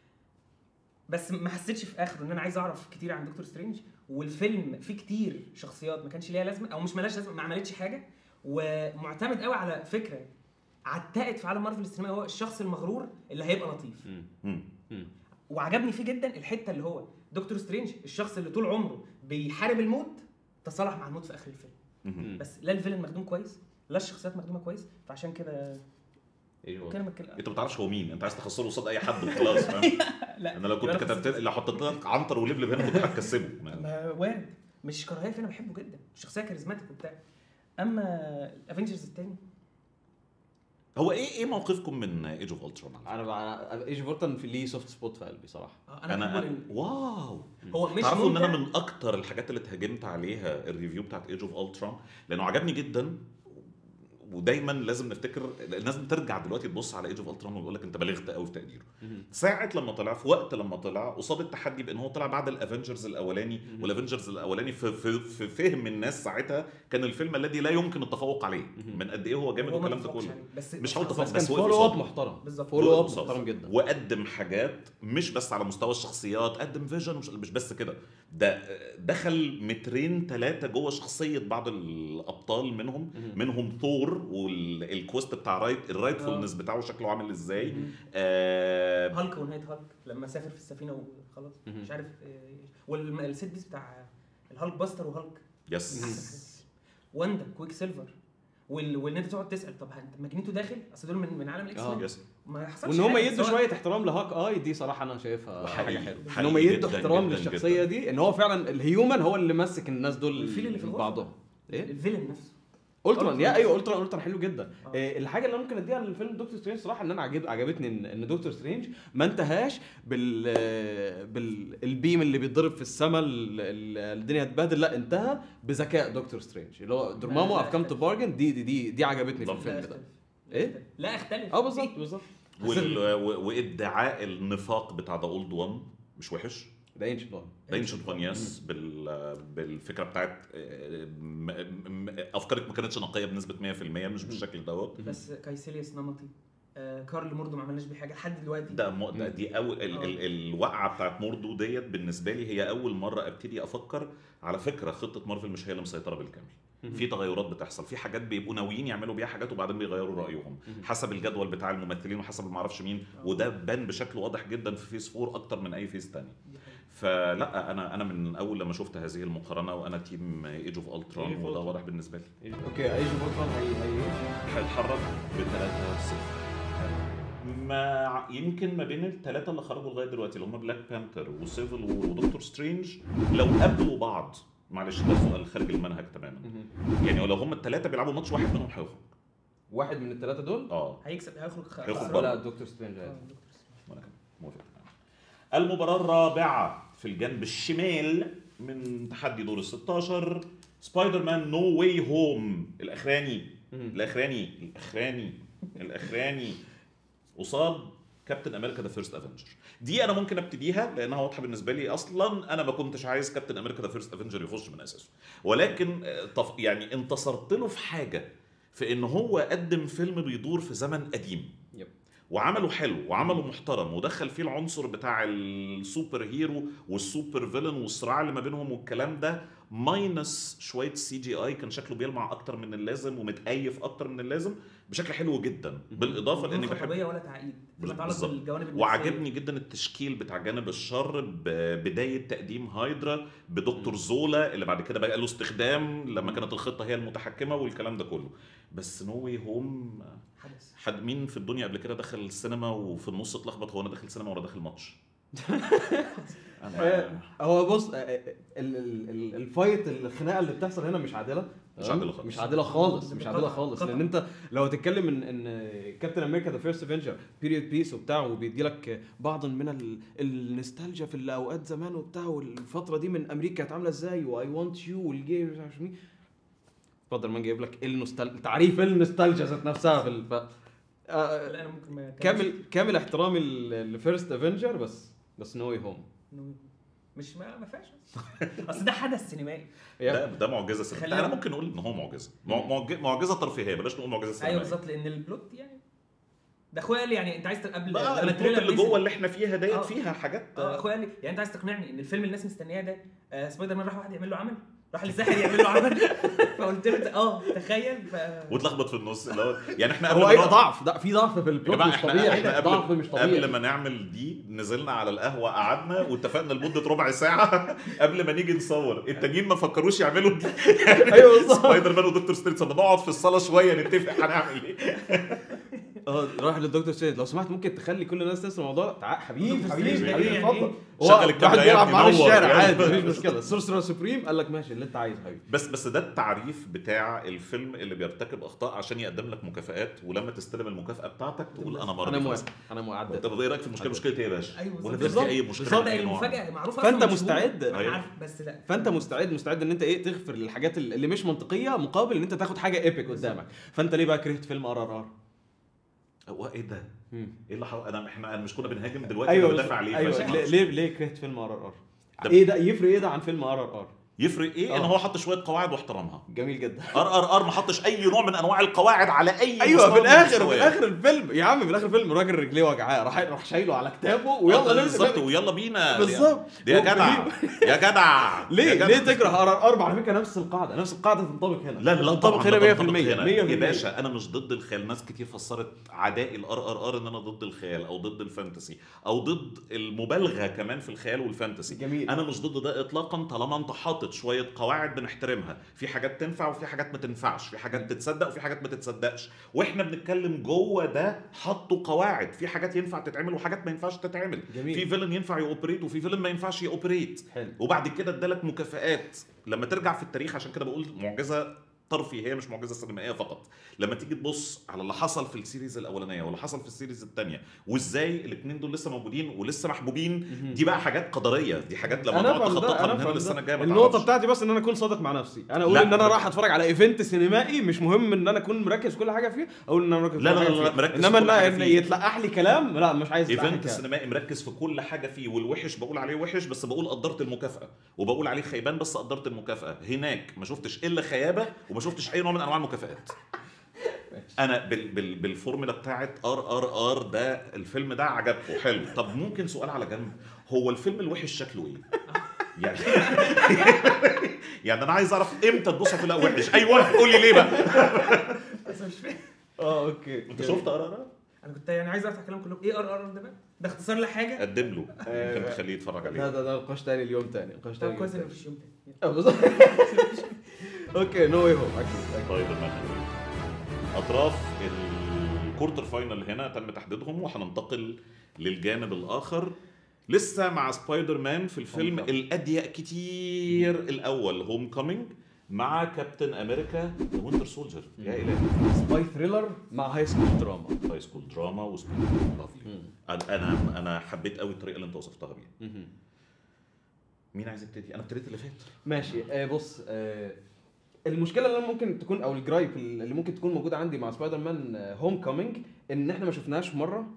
بس ما حسيتش في اخره ان انا عايز اعرف كتير عن دكتور سترينج. والفيلم فيه كتير شخصيات ما كانش ليها لازمه او مش مالهاش لازمه، ما عملتش حاجه، ومعتمد قوي على فكره عتقت في عالم مارفل السينمائي، هو الشخص المغرور اللي هيبقى لطيف. امم وعجبني فيه جدا الحته اللي هو دكتور سترينج الشخص اللي طول عمره بيحارب الموت تصالح مع الموت في اخر الفيلم. بس لا الفيلن مخدوم كويس لا الشخصيات مخدومه كويس، فعشان كده ايوه كلمه كده. انت ما بتعرفش هو مين، انت عايز تخسره قصاد اي حد وخلاص. فاهم؟ لا انا لو كنت كتبت لو حطيت لك عنتر ولبلب هنا كنت هتكسبه. ما وارد، مش كراهيه فيه، انا بحبه جدا، الشخصيه كاريزماتيك وبتاع. اما الافنجرز الثاني هو ايه ايه موقفكم من ايج اوف الترون؟ انا بقى ايج فورتن في ليه سوفت سبوت في قلبي صراحه. انا, انا أنا واو. هو مش تعرفوا ان انا ممتع. من اكتر الحاجات اللي اتهاجمت عليها الريفيو بتاعت ايج اوف الترون لانه عجبني جدا. ودايما لازم نفتكر الناس بترجع دلوقتي تبص على ايج اوف الترون ويقول لك انت بلغت قوي في تقديره. ساعه لما طلع في وقت لما طلع قصاد التحدي بان هو طلع بعد الافنجرز الاولاني، والافنجرز الاولاني في, في, في فهم الناس ساعتها كان الفيلم الذي لا يمكن التفوق عليه من قد ايه هو جامد هو ما والكلام ده اتفقش كله. عليه. بس مش بس هقول تفوق بس بس كان وقف فولو اب قصاده. محترم. بالظبط. فولو اب قصاده. محترم جدا. وقدم حاجات مش بس على مستوى الشخصيات، قدم فيجن مش, مش بس كده، ده دخل مترين ثلاثه جوه شخصيه بعض الابطال منهم منهم ثور والكوست بتاع رايت الرايتفولنس بتاعه شكله عامل ازاي. آه هالك ونهايه هالك لما سافر في السفينه وخلاص مش عارف. والسيت بيس بتاع الهالك باستر وهالك يس واندا كويك سيلفر وال... وان انت تقعد تسال طب انت ماجنيتو داخل اصل دول من من عالم الاكس مان يس ما حصلش وان هم حاجة. يدوا سواء- شويه احترام لهاك اي دي صراحه انا شايفها حاجه حقيقي. حلوه ان حقيقي هم يدوا جداً احترام جداً للشخصيه دي، ان هو فعلا الهيومن هو اللي ماسك الناس دول والفيل اللي في الغرفة. بعضهم. ايه الفيلن نفسه الترا يا ايوه الترا الترا حلو جدا. آه. الحاجه اللي ممكن اديها للفيلم دكتور سترينج صراحه ان انا عجب عجبتني ان, إن دكتور سترينج ما انتهاش بال بالبيم اللي بيتضرب في السماء الدنيا تبهدل، لا انتهى بذكاء دكتور سترينج اللي هو درمامو افكام تو بارجن. دي دي دي, دي عجبتني في الفيلم ده. ايه لا اختلف اه بالظبط بالظبط. وادعاء النفاق بتاع ذا اولد وان مش وحش. ده انشنت وان ده انشنت وان يس بال بالفكره بتاعت افكارك ما كانتش نقيه بنسبه مية في المية مش بالشكل دوت. بس كايسيليوس نمطي آه كارل موردو ما عملناش بيه حاجه لحد دلوقتي. ده, م... ده دي اول ال... ال... الوقعه بتاعت موردو ديت بالنسبه لي هي اول مره ابتدي افكر على فكره خطه مارفل مش هي اللي مسيطره بالكامل. في تغيرات بتحصل، في حاجات بيبقوا ناويين يعملوا بيها حاجات وبعدين بيغيروا رايهم حسب الجدول بتاع الممثلين وحسب ما اعرفش مين، وده بان بشكل واضح جدا في فيس فور اكتر من اي فيس تاني. فلا انا انا من اول لما شفت هذه المقارنه وانا تيم ايج اوف الترون وده واضح بالنسبه لي. اوكي ايج اوف الترون هي هي هيتحرك بثلاثة صفر. ما يمكن ما بين الثلاثه اللي خرجوا لغايه دلوقتي اللي هم بلاك بانثر وسيفل وور ودكتور سترينج لو قابلوا بعض، معلش ده سؤال خارج المنهج تماما، يعني لو هم الثلاثه بيلعبوا ماتش واحد منهم هيخرج. واحد من الثلاثه دول اه هيكسب هيخرج هيخرج لا دكتور سترينج آه. وانا كمان موافق. المباراه الرابعه في الجنب الشمال من تحدي دور الستاشر سبايدر مان نو واي هوم الاخراني الاخراني الاخراني الاخراني قصاد كابتن امريكا ذا فيرست افنجر. دي انا ممكن ابتديها لانها واضحه بالنسبه لي. اصلا انا ما كنتش عايز كابتن امريكا ذا فيرست افنجر يخش من اساسه، ولكن طف يعني انتصرت له في حاجه، في ان هو قدم فيلم بيدور في زمن قديم يب. وعمله حلو وعمله محترم ودخل فيه العنصر بتاع السوبر هيرو والسوبر فيلن والصراع اللي ما بينهم والكلام ده، ماينس شويه سي جي اي كان شكله بيلمع اكتر من اللازم ومتقيف اكتر من اللازم بشكل حلو جدا، بالاضافه لاني بحب ولا تعقيد بالجوانب. وعجبني جدا التشكيل بتاع جانب الشر ببدايه تقديم هايدرا بدكتور زولا اللي بعد كده بقى له استخدام لما كانت الخطه هي المتحكمه والكلام ده كله. بس نو واي هوم حدث. حد مين في الدنيا قبل كده دخل السينما وفي النص اتلخبط هو انا داخل سينما ولا داخل ماتش؟ هو بص الفايت الخناقه اللي بتحصل هنا مش عادله مش عادله خالص مش عادله خالص مش عادله خالص لان انت لو هتتكلم ان ان كابتن امريكا ذا فيرست افنجر بيريود بيس وبتاع وبيدي لك بعض من النوستالجيا في الاوقات زمان وبتاع والفتره دي من امريكا كانت عامله ازاي واي وانت يو والجي مش عارف مين. سبايدر مان جايب لك النوستال تعريف النوستالجيا ذات نفسها في الف... آه... لا انا ممكن ما كامل كامل احترامي للفيرست افنجر بس بس نو واي هوم مش ما ما فيهاش اصل ده حدث سينمائي. ده ده معجزه سينمائيه. انا ممكن نقول ان هو معجزه معجزه ترفيهيه بلاش نقول معجزه سينمائيه. ايوه بالظبط لان البلوت يعني ده اخويا قال لي يعني انت عايز قبل لما التريلر اللي جوه اللي احنا فيها ديت فيها حاجات اه اخويا قال لي يعني انت عايز تقنعني ان الفيلم اللي الناس مستنياه ده آه سبايدر مان راح واحد يعمل له عمل راح للساحر يعمل له عمل فقلت له اه تخيل ف... وتلخبط في النص اللي هو يعني احنا هو اي ضعف ده في ضعف في البلوت مش طبيعي ضعف مش طبيعي. قبل ما نعمل دي نزلنا على القهوه قعدنا واتفقنا لمده ربع ساعه قبل ما نيجي نصور التانيين ما فكروش يعملوا دي. ايوه بالظبط سبايدر مان ودكتور سترينج نقعد في الصاله شويه نتفق هنعمل ايه. اه راح للدكتور سترينج لو سمحت ممكن تخلي كل الناس تسمع الموضوع تعال حبيبي حبيبي حبيبي اتفضل شغل الكاميرا بيلعب معاه الشارع عادي مفيش مشكله. السورسرر سوبريم قال لك ماشي اللي انت عايزه حبيبي. بس بس ده التعريف بتاع الفيلم اللي بيرتكب اخطاء عشان يقدم لك مكافآت ولما تستلم المكافاه بتاعتك تقول انا مرضي. انا موافق انا موافق. طب ايه رايك في المشكله؟ مشكله ايه يا باشا؟ ايوه ولا في اي مشكله؟ ده المفاجاه معروفه فانت مستعد عارف بس لا فانت مستعد مستعد ان انت ايه تغفر للحاجات اللي مش منطقيه مقابل ان انت تاخد حاجه ايبك قدامك. فانت ليه بقى كرهت فيلم ار ار ار؟ هو ايه ده؟ ايه اللي حو... انا احنا مش كنا بنهاجم دلوقتي أيوة بندافع عليه. أيوة ليه ليه كرهت فيلم ار ار ار؟ ايه ده يفرق ايه ده عن فيلم ار ار ار؟ يفرق ايه؟ أوه. ان هو حط شويه قواعد واحترمها. جميل جدا. ار ار ار ما حطش اي نوع من انواع القواعد على اي ايوه في الاخر في الاخر الفيلم يا عم في الاخر الفيلم الراجل رجليه وجعاه راح راح شايله على كتافه ويلا بالظبط ويلا بينا بالظبط يا جدع يا جدع ليه ليه تكره ار ار ار؟ على فكره نفس القاعده نفس القاعده تنطبق هنا. لا لا تنطبق هنا مية في المية يا باشا. انا مش ضد الخيال. ناس كتير فسرت عدائي الار ار ار ان انا ضد الخيال او ضد الفانتسي او ضد المبالغه كمان في الخيال والفانتسي. جميل. انا مش ضد ده اطلاقا طالما انت حاطط شويه قواعد بنحترمها. في حاجات تنفع وفي حاجات ما تنفعش، في حاجات تتصدق وفي حاجات ما تتصدقش، واحنا بنتكلم جوه ده حطوا قواعد. في حاجات ينفع تتعمل وحاجات ما ينفعش تتعمل. جميل. في فيلن ينفع يوبريت وفي فيلن ما ينفعش يوبريت. حلو. وبعد كده ادالك مكافآت لما ترجع في التاريخ. عشان كده بقول معجزه ترفيهيه مش معجزه سينمائيه فقط. لما تيجي تبص على اللي حصل في السيريز الاولانيه واللي حصل في السيريز الثانيه وازاي الاثنين دول لسه موجودين ولسه محبوبين، دي بقى حاجات قدريه، دي حاجات لما تقعد تخططها من هنا للسنه الجايه. النقطه بتاعتي بس ان انا اكون صادق مع نفسي، انا اقول ان انا رايح اتفرج على ايفنت سينمائي، مش مهم ان انا اكون مركز كل حاجه فيه، اقول ان انا مركز لا لا لا مركز، انما ان يتلقح لي كلام لا مش عايز. ايفنت سينمائي مركز في كل حاجه فيه، والوحش بقول عليه وحش بس بقول قدرت المكافاه، وبقول عليه خيبان بس قدرت المكافاه. هناك ما شفتش الا خيابه وما شفتش اي نوع من انواع المكافآت. انا بال بال بالفورمولا بتاعت ار ار ار ده الفيلم ده عجبكم حلو. طب ممكن سؤال على جنب، هو الفيلم الوحش شكله ايه؟ يعني يعني انا عايز اعرف امتى تبص في لا وحش. ايوه قول لي ليه بقى. بس مش فاهم. اه اوكي انت شفت ار ار؟ انا كنت يعني عايز افتح كلام كلهم ايه ار ار ده بقى؟ ده اختصار لحاجه قدم له ممكن تخليه يتفرج عليه. لا ده ده نقاش تاني اليوم تاني نقاش تاني. طب كويس ان مفيش يوم تاني. اه بالظبط. اوكي نو واي هوم اكيد. طيب اطراف الكورتر فاينل هنا تم تحديدهم، وهننتقل للجانب الاخر لسه مع سبايدر مان في الفيلم الأضيق كتير الأول هوم كومينج مع كابتن أمريكا وينتر سولجر. يا إلهي، سباي ثريلر مع هاي سكول دراما. هاي سكول دراما وسبايدر لافلي. أنا أنا حبيت قوي الطريقة اللي أنت وصفتها بيها. مين عايز يبتدي؟ أنا ابتديت اللي فات. ماشي. آه بص، آه المشكله اللي ممكن تكون او الجرايب اللي ممكن تكون موجوده عندي مع سبايدر مان هوم كومينج ان احنا ما شفناش مره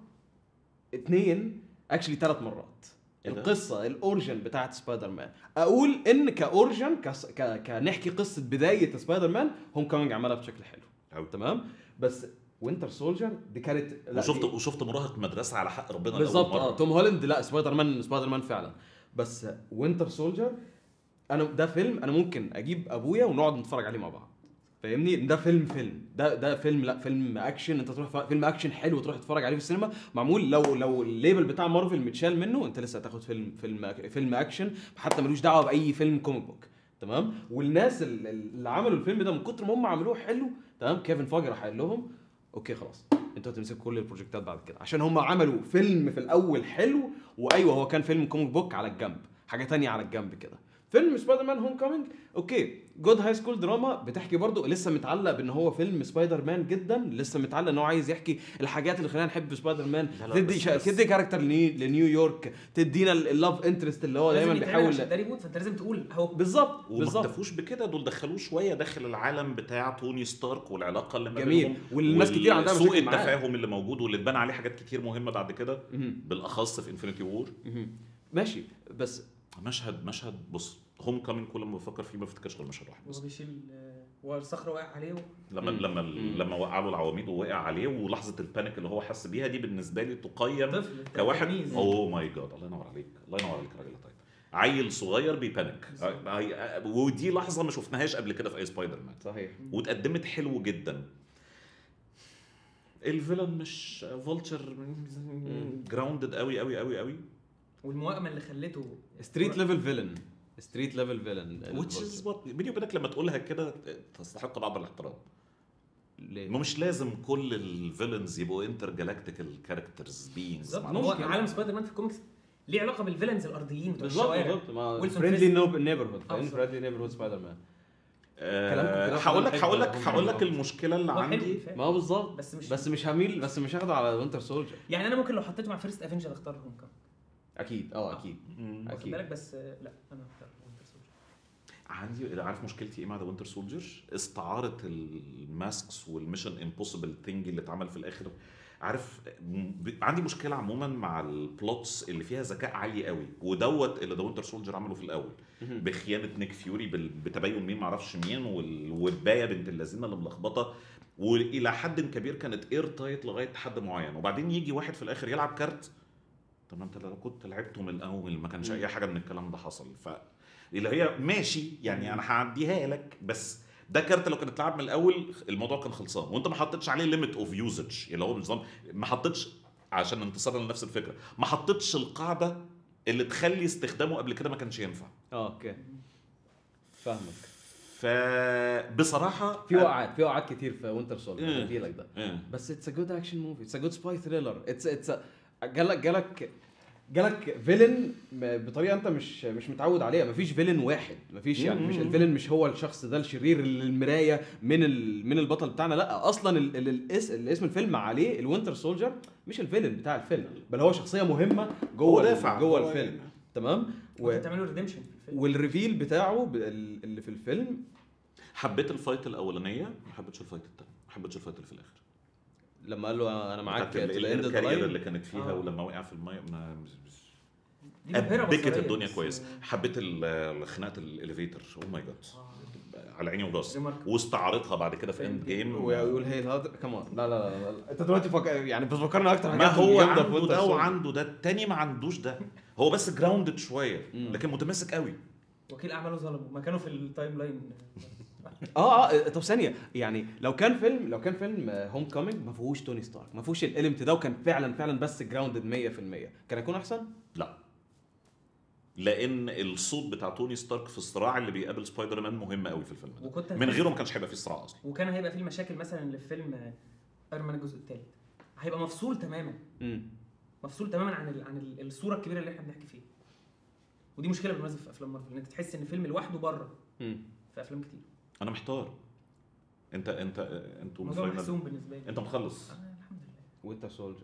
اتنين اكشلي ثلاث مرات القصه الاوريجن بتاعت سبايدر مان. اقول ان كاوريجن ك... كنحكي قصه بدايه سبايدر مان هوم كومينج عملها بشكل حلو أو. تمام. بس وينتر سولجر دي كانت وشفت وشفت مراهق مدرسه على حق ربنا بالظبط. اه توم هولاند لا سبايدر مان سبايدر مان فعلا. بس وينتر سولجر انا ده فيلم انا ممكن اجيب ابويا ونقعد نتفرج عليه مع بعض، فاهمني؟ ده فيلم فيلم ده ده فيلم لا فيلم اكشن، انت تروح فيلم اكشن حلو تروح تتفرج عليه في السينما، معمول لو لو الليبل بتاع مارفل متشال منه انت لسه هتاخد فيلم فيلم فيلم اكشن حتى ملوش دعوه باي فيلم كوميك بوك تمام. والناس اللي عملوا الفيلم ده من كتر ما هم عملوه حلو تمام، كيفن فاجر راح قال لهم اوكي خلاص انتوا هتمسكوا كل البروجكتات بعد كده، عشان هم عملوا فيلم في الاول حلو، وايوه هو كان فيلم كوميك بوك على الجنب، حاجه تانية على الجنب كده. فيلم سبايدر مان هوم كومينج اوكي جود هاي سكول دراما بتحكي برضو لسه متعلق بان هو فيلم سبايدر مان جدا، لسه متعلق ان هو عايز يحكي الحاجات اللي خلينا نحب سبايدر مان، تدي شا... تدي كاركتر لنيويورك، تدينا اللاف انترست اللي هو دايما بيحاول ده ريبوت، فانت لازم تقول اهو بالظبط بالظبط. وما اكتفوش بكده، دول دخلوه شويه داخل العالم بتاع توني ستارك والعلاقه اللي ما بينهم، والناس كتير عندها سوء التفاهم اللي موجود واللي اتبنى عليه حاجات كتير مهمه بعد كده بالاخص في انفينيتي وور. ماشي. بس مشهد مشهد بص هوم كامين كل ما بفكر فيه ما بفتكرش غير مشهد واحد بس. هو بيشيل والصخره وقع عليه و... لما لما لما وقع له العواميد ووقع عليه، ولحظه البانيك اللي هو حس بيها دي بالنسبه لي تقيم كواحد اوه ماي جاد. الله ينور عليك الله ينور عليك راجل طيب. عيل صغير بيبانيك، ودي لحظه ما شفناهاش قبل كده في اي سبايدر مان. صحيح. واتقدمت حلو جدا. الفيلن مش فولتشر جراوندد قوي قوي قوي قوي، والمواءمه اللي خلته ستريت ليفل فيلن ستريت ليفل فيلن which is what بيني وبينك لما تقولها كده تستحق بعض الاحترام. ليه؟ مش لازم كل الفيلنز يبقوا انتر جالاكتيكال كاركترز بينجز. هو عالم سبايدر مان في الكوميكس ليه علاقه بالفيلنز الارضيين بتوع الشوارع. بالظبط. فريندلي نيبرهود فريندلي نيبرهود سبايدر مان. هقول لك هقول لك هقول لك المشكله اللي عندي. ما هو بالظبط. بس مش بس مش هميل بس مش هاخده على وينتر سولجر. يعني انا ممكن لو حطيته مع فيرست افنجر اختار هوم كومينج. اكيد اه اكيد اكيد بالك. بس لا انا اختار وينتر سولجر. عندي عارف مشكلتي ايه مع ذا وينتر سولجر؟ استعاره الماسكس والميشن امبوسيبل ثينج اللي اتعمل في الاخر. عارف عندي مشكله عموما مع البلوتس اللي فيها ذكاء عالي قوي، ودوت اللي ذا وينتر سولجر عمله في الاول بخيانه نيك فيوري بتبين مين معرفش مين، والوبايه بنت اللذينه اللي ملخبطه، والى حد كبير كانت اير تايت لغايه حد معين، وبعدين يجي واحد في الاخر يلعب كارت. طب ما انت لو كنت لعبته من الاول ما كانش اي حاجه من الكلام ده حصل. ف اللي هي ماشي يعني انا هعديها لك، بس ده كارت لو كانت تلعب من الاول الموضوع كان خلصان، وانت ما حطيتش عليه ليميت اوف يوزج اللي هو النظام، ما حطيتش عشان انتصارا لنفس الفكره، ما حطيتش القاعده اللي تخلي استخدامه قبل كده ما كانش ينفع. اه اوكي فاهمك. فبصراحه في وقعات في وقعات كتير في وينتر سولجر لك ده. إيه. بس اتس ا جود اكشن موفي، اتس ا جود سباي ثريلر، اتس اتس جالك جالك جالك فيلن بطريقه انت مش مش متعود عليها. مفيش فيلن واحد، مفيش يعني مش الفيلن مش هو الشخص ده الشرير اللي المرايه من ال... من البطل بتاعنا. لا اصلا ال... ال... الاسم الاسم الفيلم عليه الوينتر سولجر مش الفيلن بتاع الفيلم، بل هو شخصيه مهمه جوه دافع جوه الفيلم. تمام. و... تعملوا ريديمشن في الفيلم. والريفيل بتاعه ب... اللي في الفيلم. حبيت الفايت الاولانيه، ما حبيتش الفايت الثاني، ما حبيتش الفايت اللي في الاخر لما قال له انا معاك الكارير اللي كانت فيها. آه. ولما وقع في الميه ما دي ابدكت الدنيا كويس. حبيت الخناقه الاليفيتر، او ماي جاد، على عيني وراسي، واستعرضها بعد كده في اند جيم ويقول هي هذا كمان. لا لا لا انت دلوقتي فك... يعني بتفكرنا اكتر ما هو عنده ده وعنده ده، التاني ما عندوش ده. هو بس جراوندد شويه لكن متمسك قوي. وكيل اعماله ظلمه ما كانوا في التايم لاين. اه اه طب ثانيه، يعني لو كان فيلم لو كان فيلم هوم كومينج ما فيهوش توني ستارك، ما فيهوش الاليمنت ده، وكان فعلا فعلا بس جراوندد مية في المية، كان يكون احسن؟ لا، لان الصوت بتاع توني ستارك في الصراع اللي بيقابل سبايدر مان مهم قوي في الفيلم ده. من غيره ما كانش هيبقى فيه صراع اصلا. وكان هيبقى فيه مشاكل مثلا اللي في فيلم ايرون مان الجزء الثالث هيبقى مفصول تماما. امم مفصول تماما عن ال... عن الصوره الكبيره اللي احنا بنحكي فيها. ودي مشكله بالمناسبه في افلام مارفل، ان انت تحس ان الفيلم لوحده بره في افلام كتير. انا محتار. انت انت انتوا محسوم بالنسبه لي. انت مخلص الحمد لله. وينتر سولجر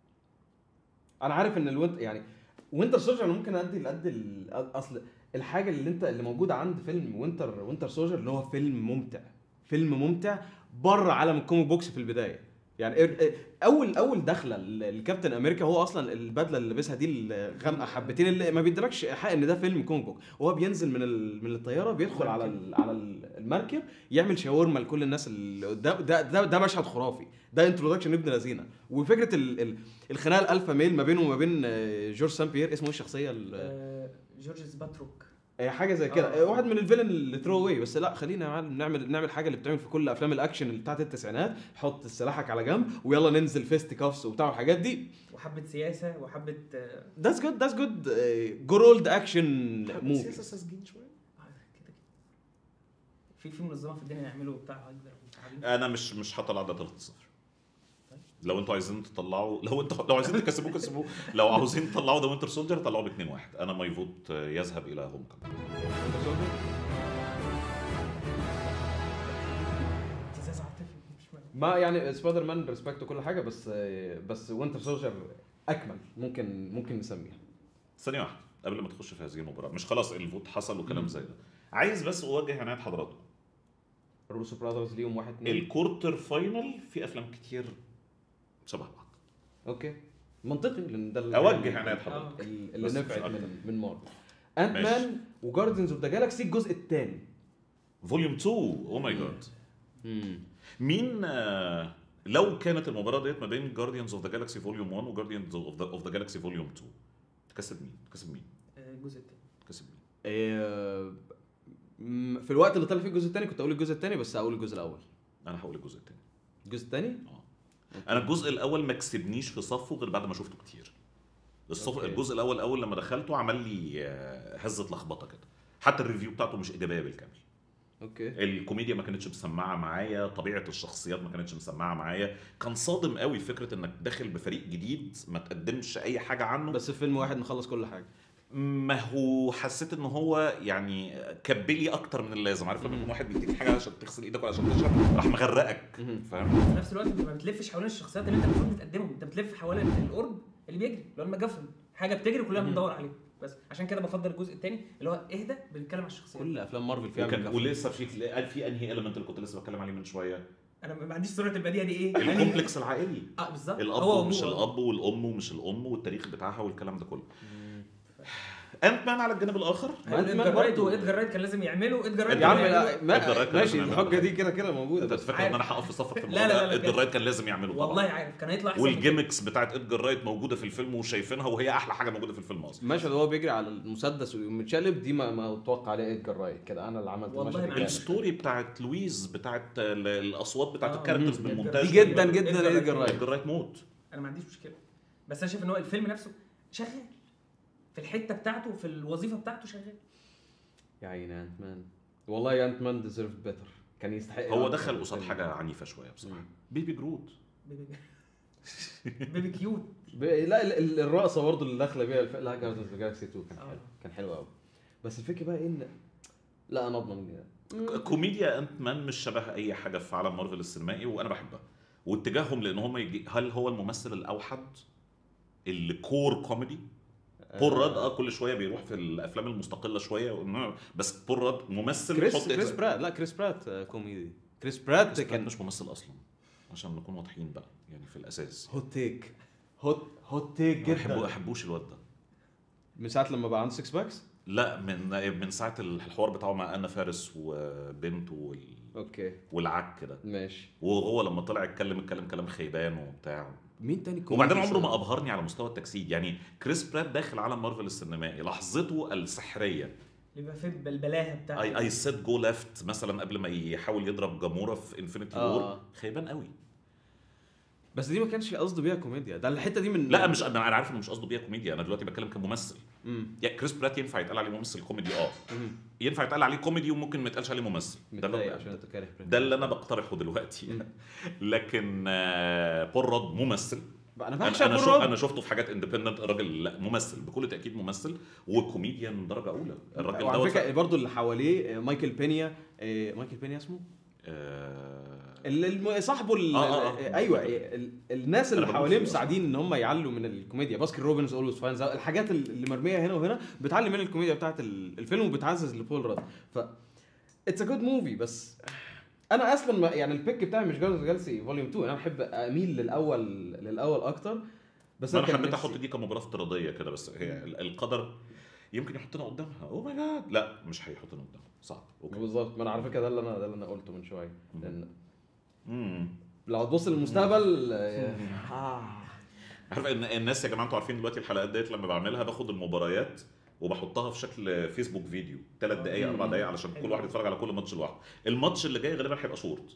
انا عارف ان الوينت يعني وينتر سولجر ممكن ادي قد اصل الحاجه اللي انت اللي موجوده عند فيلم وينتر وينتر سولجر اللي هو فيلم ممتع، فيلم ممتع بره عالم الكوميك بوكس في البدايه. يعني اول اول دخله الكابتن امريكا هو اصلا البدله اللي لابسها دي الغامقه حبتين اللي ما بيدركش حق ان ده فيلم كوميك بوك، وهو بينزل من من الطياره بيدخل على على المركب يعمل شاورما لكل الناس اللي ده ده ده, ده مشهد خرافي، ده انترودكشن ابن لذينه. وفكره الخناقه الالفا ميل ما بينه وما بين جورج سان بيير، اسمه الشخصيه جورج باتروك اي حاجه زي كده. آه. واحد من الفيلن اللي ثرو اواي. بس لا خلينا نعمل نعمل حاجه اللي بتعمل في كل افلام الاكشن اللي بتاعت التسعينات، حط سلاحك على جنب ويلا ننزل فيست كافس وبتاع الحاجات دي، وحبه سياسه وحبه ذاتس جود ذاتس جود جود اولد اكشن موفي. سياسه ساذجين شويه كده. في في منظمه في الدنيا يعملوا بتاع اكبر. انا مش مش هطلع ده ثلاثة صفر. لو انتوا عايزين تطلعوا، لو انتوا لو عايزين تكسبوه كسبوه، لو عاوزين تطلعوا ده وينتر سولجر طلعوا ب اتنين واحد. انا ماي فوت يذهب الى هوم كومينج. ما يعني سبايدر مان بريسبكت وكل حاجه، بس بس وينتر سولجر اكمل. ممكن ممكن نسميها. ثانيه واحده قبل ما تخش في هذه المباراه، مش خلاص الفوت حصل وكلام زي ده، عايز بس اوجه عنايه حضراتكم. روسو براذرز ليهم واحد اتنين. الكورتر فاينل في افلام كتير شبه بعض. اوكي منطقي، لان ده اوجه عنايه حضرتك اللي نفعت من من مارفل. انت مان وجاردينز اوف ذا جالاكسي الجزء الثاني فوليوم اتنين. او ماي جاد. مين لو كانت المباراه ديت ما بين جاردينز اوف ذا جالاكسي فوليوم واحد وجاردينز اوف ذا جالاكسي فوليوم اتنين، تكسب مين؟ تكسب مين؟ الجزء الثاني. تكسب مين؟ ايه في الوقت اللي طلع فيه الجزء الثاني كنت اقول الجزء الثاني، بس هقول الجزء الاول. انا هقول الجزء الثاني. الجزء الثاني؟ اه انا الجزء الاول ما كسبنيش في صفه غير بعد ما شفته كتير. الصف الجزء الاول اول لما دخلته عمل لي هزه لخبطه كده، حتى الريفيو بتاعته مش ايجابيه بالكامل. اوكي الكوميديا ما كانتش مسمعه معايا، طبيعه الشخصيات ما كانتش مسمعه معايا، كان صادم قوي فكره انك داخل بفريق جديد ما تقدمش اي حاجه عنه، بس في فيلم واحد نخلص كل حاجه. ما هو حسيت ان هو يعني كبلي اكتر من اللازم. عارف لما يكون واحد بيديك حاجه عشان تغسل ايدك ولا عشان تشرب راح مغرقك، فاهم؟ في نفس الوقت انت ما بتلفش حوالين الشخصيات اللي انت المفروض بتقدمهم، انت بتلف حوالين القرب اللي بيجري اللي هو المجفن، حاجه بتجري كلنا بندور عليه. بس عشان كده بفضل الجزء الثاني اللي هو اهدى بنتكلم على الشخصيات. كل افلام مارفل فيها وكان ولسه في قال في انهي اليمنت اللي كنت لسه بتكلم عليه من شويه، انا ما عنديش سرعه البديهه دي ايه الكومبلكس العائلي. اه بالظبط، الاب ومش الاب والام ومش الام والتاريخ بتاعها والكلام ده كله. انت مان على الجانب الاخر ادجار رايت وادجار رايت كان لازم يعملوا ادجار رايت يا عم ماشي الحجه دي كده كده موجوده. انت فاكر ان انا هقف في صفك في الموضوع ده؟ ادجار رايت كان لازم يعمله طبعا والله عارف كان هيطلع احسن. والجيمكس بتاعت ادجار رايت موجوده في الفيلم وشايفينها وهي احلى حاجه موجوده في الفيلم اصلا. ماشي هو بيجري على المسدس ومتشلب دي ما ما اتوقع عليه ادجار رايت كده. انا اللي عملت المشهد الستوري بتاعت لويز بتاعت الاصوات بتاعت آه. الكاركترز بالمونتاج دي جدا جدا ادجار رايت. ادجار رايت موت. انا ما عنديش مشكله، بس انا شايف ان هو الفيلم نفسه شغال في الحته بتاعته في الوظيفه بتاعته شغال. يا عيني انت مان والله انت مان ديزيرف بيتر، كان يستحق. هو دخل قصاد حاجه عنيفه شويه بصراحه. بيبي جروت بيبي كيوت. ب... لا ال- ال- الرقصه برضه اللي داخله بيها الف... لا جاردنز اوف جالاكسي اتنين كان حلو كان حلو قوي. بس الفكره بقى ان لا انا اضمن ك- كوميديا انت مان مش شبه اي حاجه في عالم مارفل السينمائي، وانا بحبها واتجاههم لان هم يجي هل هو الممثل الاوحد اللي كور كوميدي. بول راد اه كل شويه بيروح في الافلام المستقله شويه وإنه- بس بول راد ممثل كريس يحط كريس إكس- برات لا كريس برات آه، كوميدي. كريس برات كريس برات كان مش ممثل اصلا عشان نكون واضحين بقى يعني في الاساس. هوت تيك هوت هوت تيك ما احبه جدا احبوش الواد ده. من ساعه لما بقى عنده سكس باكس. لا من من ساعه الحوار بتاعه مع انا فارس وبنته وال... اوكي والعك كده، ماشي. وهو لما طلع اتكلم اتكلم كلام خيبان وبتاع. مين تاني كوميدي؟ وبعدين عمره ما ابهرني على مستوى التجسيد. يعني كريس برات داخل عالم مارفل السينمائي لحظته السحريه بيبقى في البلبلاهه بتاعته. اي اي سيت جو ليفت مثلا قبل ما يحاول يضرب جامورا في انفينيتي آه. وور خيبان قوي. بس دي ما كانش قصده بيها كوميديا، ده الحته دي من لا مش انا عارف انه مش قصده بيها كوميديا، انا دلوقتي بتكلم كممثل. امم يعني كريس برات ينفع يتقال عليه ممثل كوميدي اه امم ينفع يتقال عليه كوميدي وممكن ما يتقالش عليه ممثل. ده متضايق اللي- عشان انت كاره بريت. ده اللي انا بقترحه دلوقتي. مم. لكن آه، بول راد ممثل. انا انا بعشق انا, بول شو راد. انا شفته في حاجات اندبندنت. الراجل لا ممثل بكل تاكيد ممثل وكوميديان درجه اولى. الراجل وعلى دوت فكره برضه اللي حواليه آه، مايكل بينيا آه، مايكل بينيا اسمه آه، ال- الم- صاحبه ال- آه، آه، آه. ال- ايوه ال- الناس اللي أنا بقول حواليه فيه مساعدين ان هم يعلوا من الكوميديا. باسكن روبنز اولويز فاينز الحاجات اللي مرميه هنا وهنا بتعلي من الكوميديا بتاعت ال- الفيلم وبتعزز لبول راد. ف اتس ا جود موفي. بس انا اصلا ما- يعني البيك بتاعي مش جاردنز جالسي فوليوم اتنين. انا بحب اميل للاول للاول اكتر. بس انا كان حبيت نفسي- احط دي كمباراه افتراضيه كده بس هي ال- القدر يمكن يحطنا قدامها. اوه ماي جاد لا مش هيحطنا قدامها صعب. اوكي بالظبط. ما انا على فكره ده اللي انا ده اللي انا قلته من شويه. لان امم لو تبص للمستقبل آه. عارف ان الناس يا جماعه انتوا عارفين دلوقتي الحلقات ديت لما بعملها باخد المباريات وبحطها في شكل فيسبوك فيديو ثلاث دقائق اربع دقائق علشان كل واحد يتفرج على كل ماتش لوحده. الماتش اللي جاي غالبا هيبقى شورت.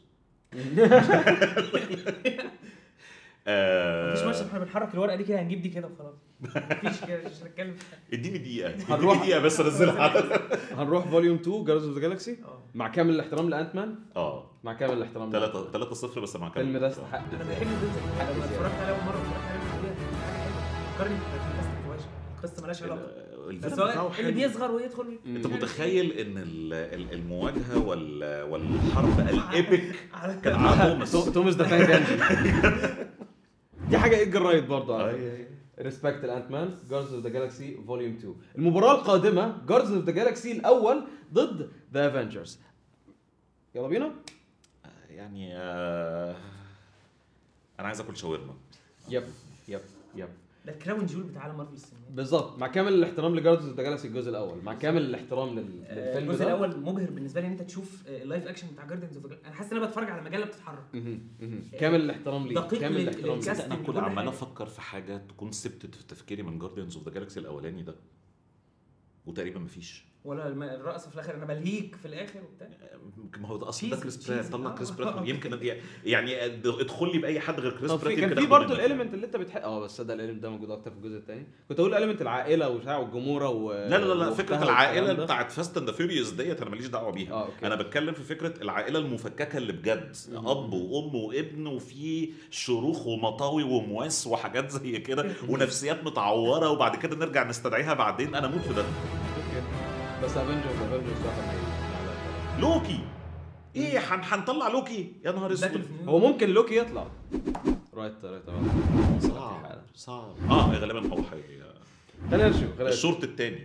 آه، مفيش ماتش احنا بنحرك الورقه دي كده هنجيب دي كده وخلاص. مفيش كده مش هنتكلم. اديني دقيقه هنروح- اديني دقيقه بس انزلها. هنروح فوليوم اتنين جاردنز اوف ذا جالاكسي اه مع كامل الاحترام لانت مان. اه مع كامل الاحترام ثلاثة ثلاثة صفر بس مع كام الفيلم ده يستحق. انا بحب الجزء لما اتفرجت عليه اول مره اتفرجت عليه من البداية، حاجه حلوه فكرني بفانتاستيك فواش. القصه مالهاش علاقه بس هو اللي بيصغر ويدخل. انت متخيل ان ال- ال- المواجهه وال- والحرب الايبك كان على توماس. توماس ده فاهم يعني. دي حاجه ايدجر رايت برضه. أي. ريسبكت الانت مان جاردنز اوف ذا جالاكسي فوليوم اتنين. المباراه القادمه جاردنز اوف ذا جالاكسي الاول ضد ذا افنجرز. يلا بينا. يعني آه، انا عايز اكل شاورما. يب يب يب ده الكراون جول بتاع عالم مارفل السينما. بالظبط. مع كامل الاحترام لجاردنز اوف ذا جالاكسي الجزء الاول. مع كامل الاحترام لل- آه، للفيلم الجزء ده. الاول مبهر بالنسبه لي ان انت تشوف آه، اللايف اكشن بتاع جاردنز اوف. انا حاسس ان انا بتفرج على مجله بتتحرك. مهم، مهم. كامل الاحترام ليه. دقيق كامل لل- الاحترام ليه. للكاست. انا من كل كل عمال حاجة. افكر في حاجه تكون سبتت في تفكيري من جارديانز اوف ذا جالاكسي الاولاني ده وتقريبا مفيش. ولا الم- الرقصه في الاخر انا بلهيك في الاخر وبتاع. ما هو ده اصلا ده Cheesy- كريس برات. cheesy. طلع آه. كريس برات يمكن يعني ادخل لي باي حد غير كريس طب برات. في كان يمكن في آخد برضه منك. الاليمنت اللي انت بتحب اه بس ده الاليمنت ده موجود اكتر في الجزء الثاني. كنت اقول الاليمنت العائله وبتاع والجمهوره و لا لا لا, لا. وأختها فكره والكلام العائله ده. بتاعت فاست اند فيوريوس ديت انا ماليش دعوه بيها. اه اوكي. انا بتكلم في فكره العائله المفككه اللي بجد مم. اب وام وابن وفي شروخ ومطاوي ومواس وحاجات زي كده ونفسيات متعوره وبعد كده نرجع نستدعيها بعدين. انا موت في ده. اوكي. بس افنجرز افنجرز واحد لوكي ايه هن- هنطلع لوكي يا نهار اسود. هو ممكن لوكي يطلع رايت رايت صعب صعب اه غالبا هو حقيقي. خلينا نشوف خلينا نشوف. الشورت الثاني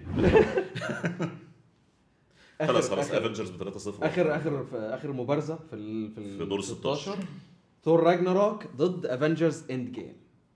خلاص خلاص افنجرز ب ثلاثة صفر. اخر اخر في اخر مبارزه في ال في, ال في دور ستاشر. ثور راجناروك ضد افنجرز اند جيم.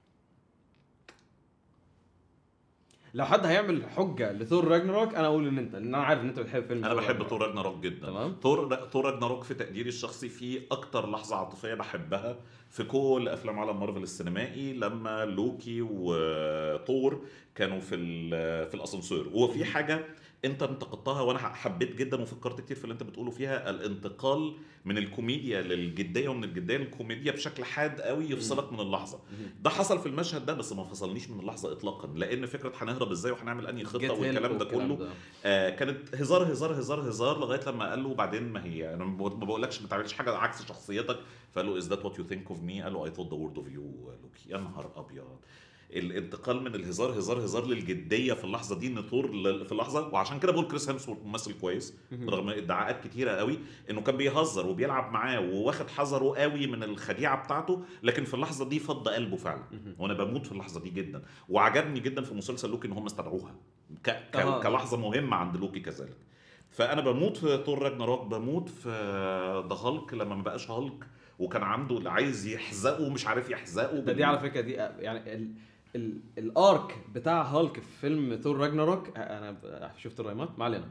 لو حد هيعمل حجه لثور راجناروك انا اقول ان انت لان انا عارف ان انت بتحب فيلم انا بحب ثور راجناروك جدا. تمام. ثور ثور راجناروك في تقديري الشخصي في اكتر لحظه عاطفيه بحبها في كل افلام عالم مارفل السينمائي لما لوكي وثور كانوا في ال- في الاسانسير. وفي حاجه انت انتقدتها وانا حبيت جدا وفكرت كتير في اللي انت بتقوله فيها الانتقال من الكوميديا للجديه ومن الجديه للكوميديا بشكل حاد قوي يفصلك من اللحظه. ده حصل في المشهد ده بس ما فصلنيش من اللحظه اطلاقا لان فكره هنهرب ازاي وهنعمل انهي خطه والكلام ده كله آه كانت هزار هزار هزار هزار لغايه لما قال له بعدين ما هي انا ما بقولكش ما تعملش حاجه عكس شخصيتك. فقال له از ذات وات يو ثينك اوف مي قالوا اي ثوت ذا وورد اوف يو لوكي. يا نهار ابيض، الانتقال من الهزار هزار هزار للجديه في اللحظه دي، ان ثور في اللحظه. وعشان كده بقول كريس هيمسورث ممثل كويس رغم ادعاءات كتيره قوي انه كان بيهزر وبيلعب معاه وواخد حذره قوي من الخديعه بتاعته، لكن في اللحظه دي فض قلبه فعلا. وانا بموت في اللحظه دي جدا، وعجبني جدا في مسلسل لوكي ان هم استدعوها ك... ك... آه. كلحظه مهمه عند لوكي كذلك. فانا بموت في ثور راجناروك، بموت في ذا هالك لما ما بقاش هالك وكان عنده اللي عايز يحزقه ومش عارف يحزقه. ده دي على فكره دي يعني ال... ال... الارك بتاع هالك في فيلم ثور راجناروك، انا شفت الرايمات ما علينا،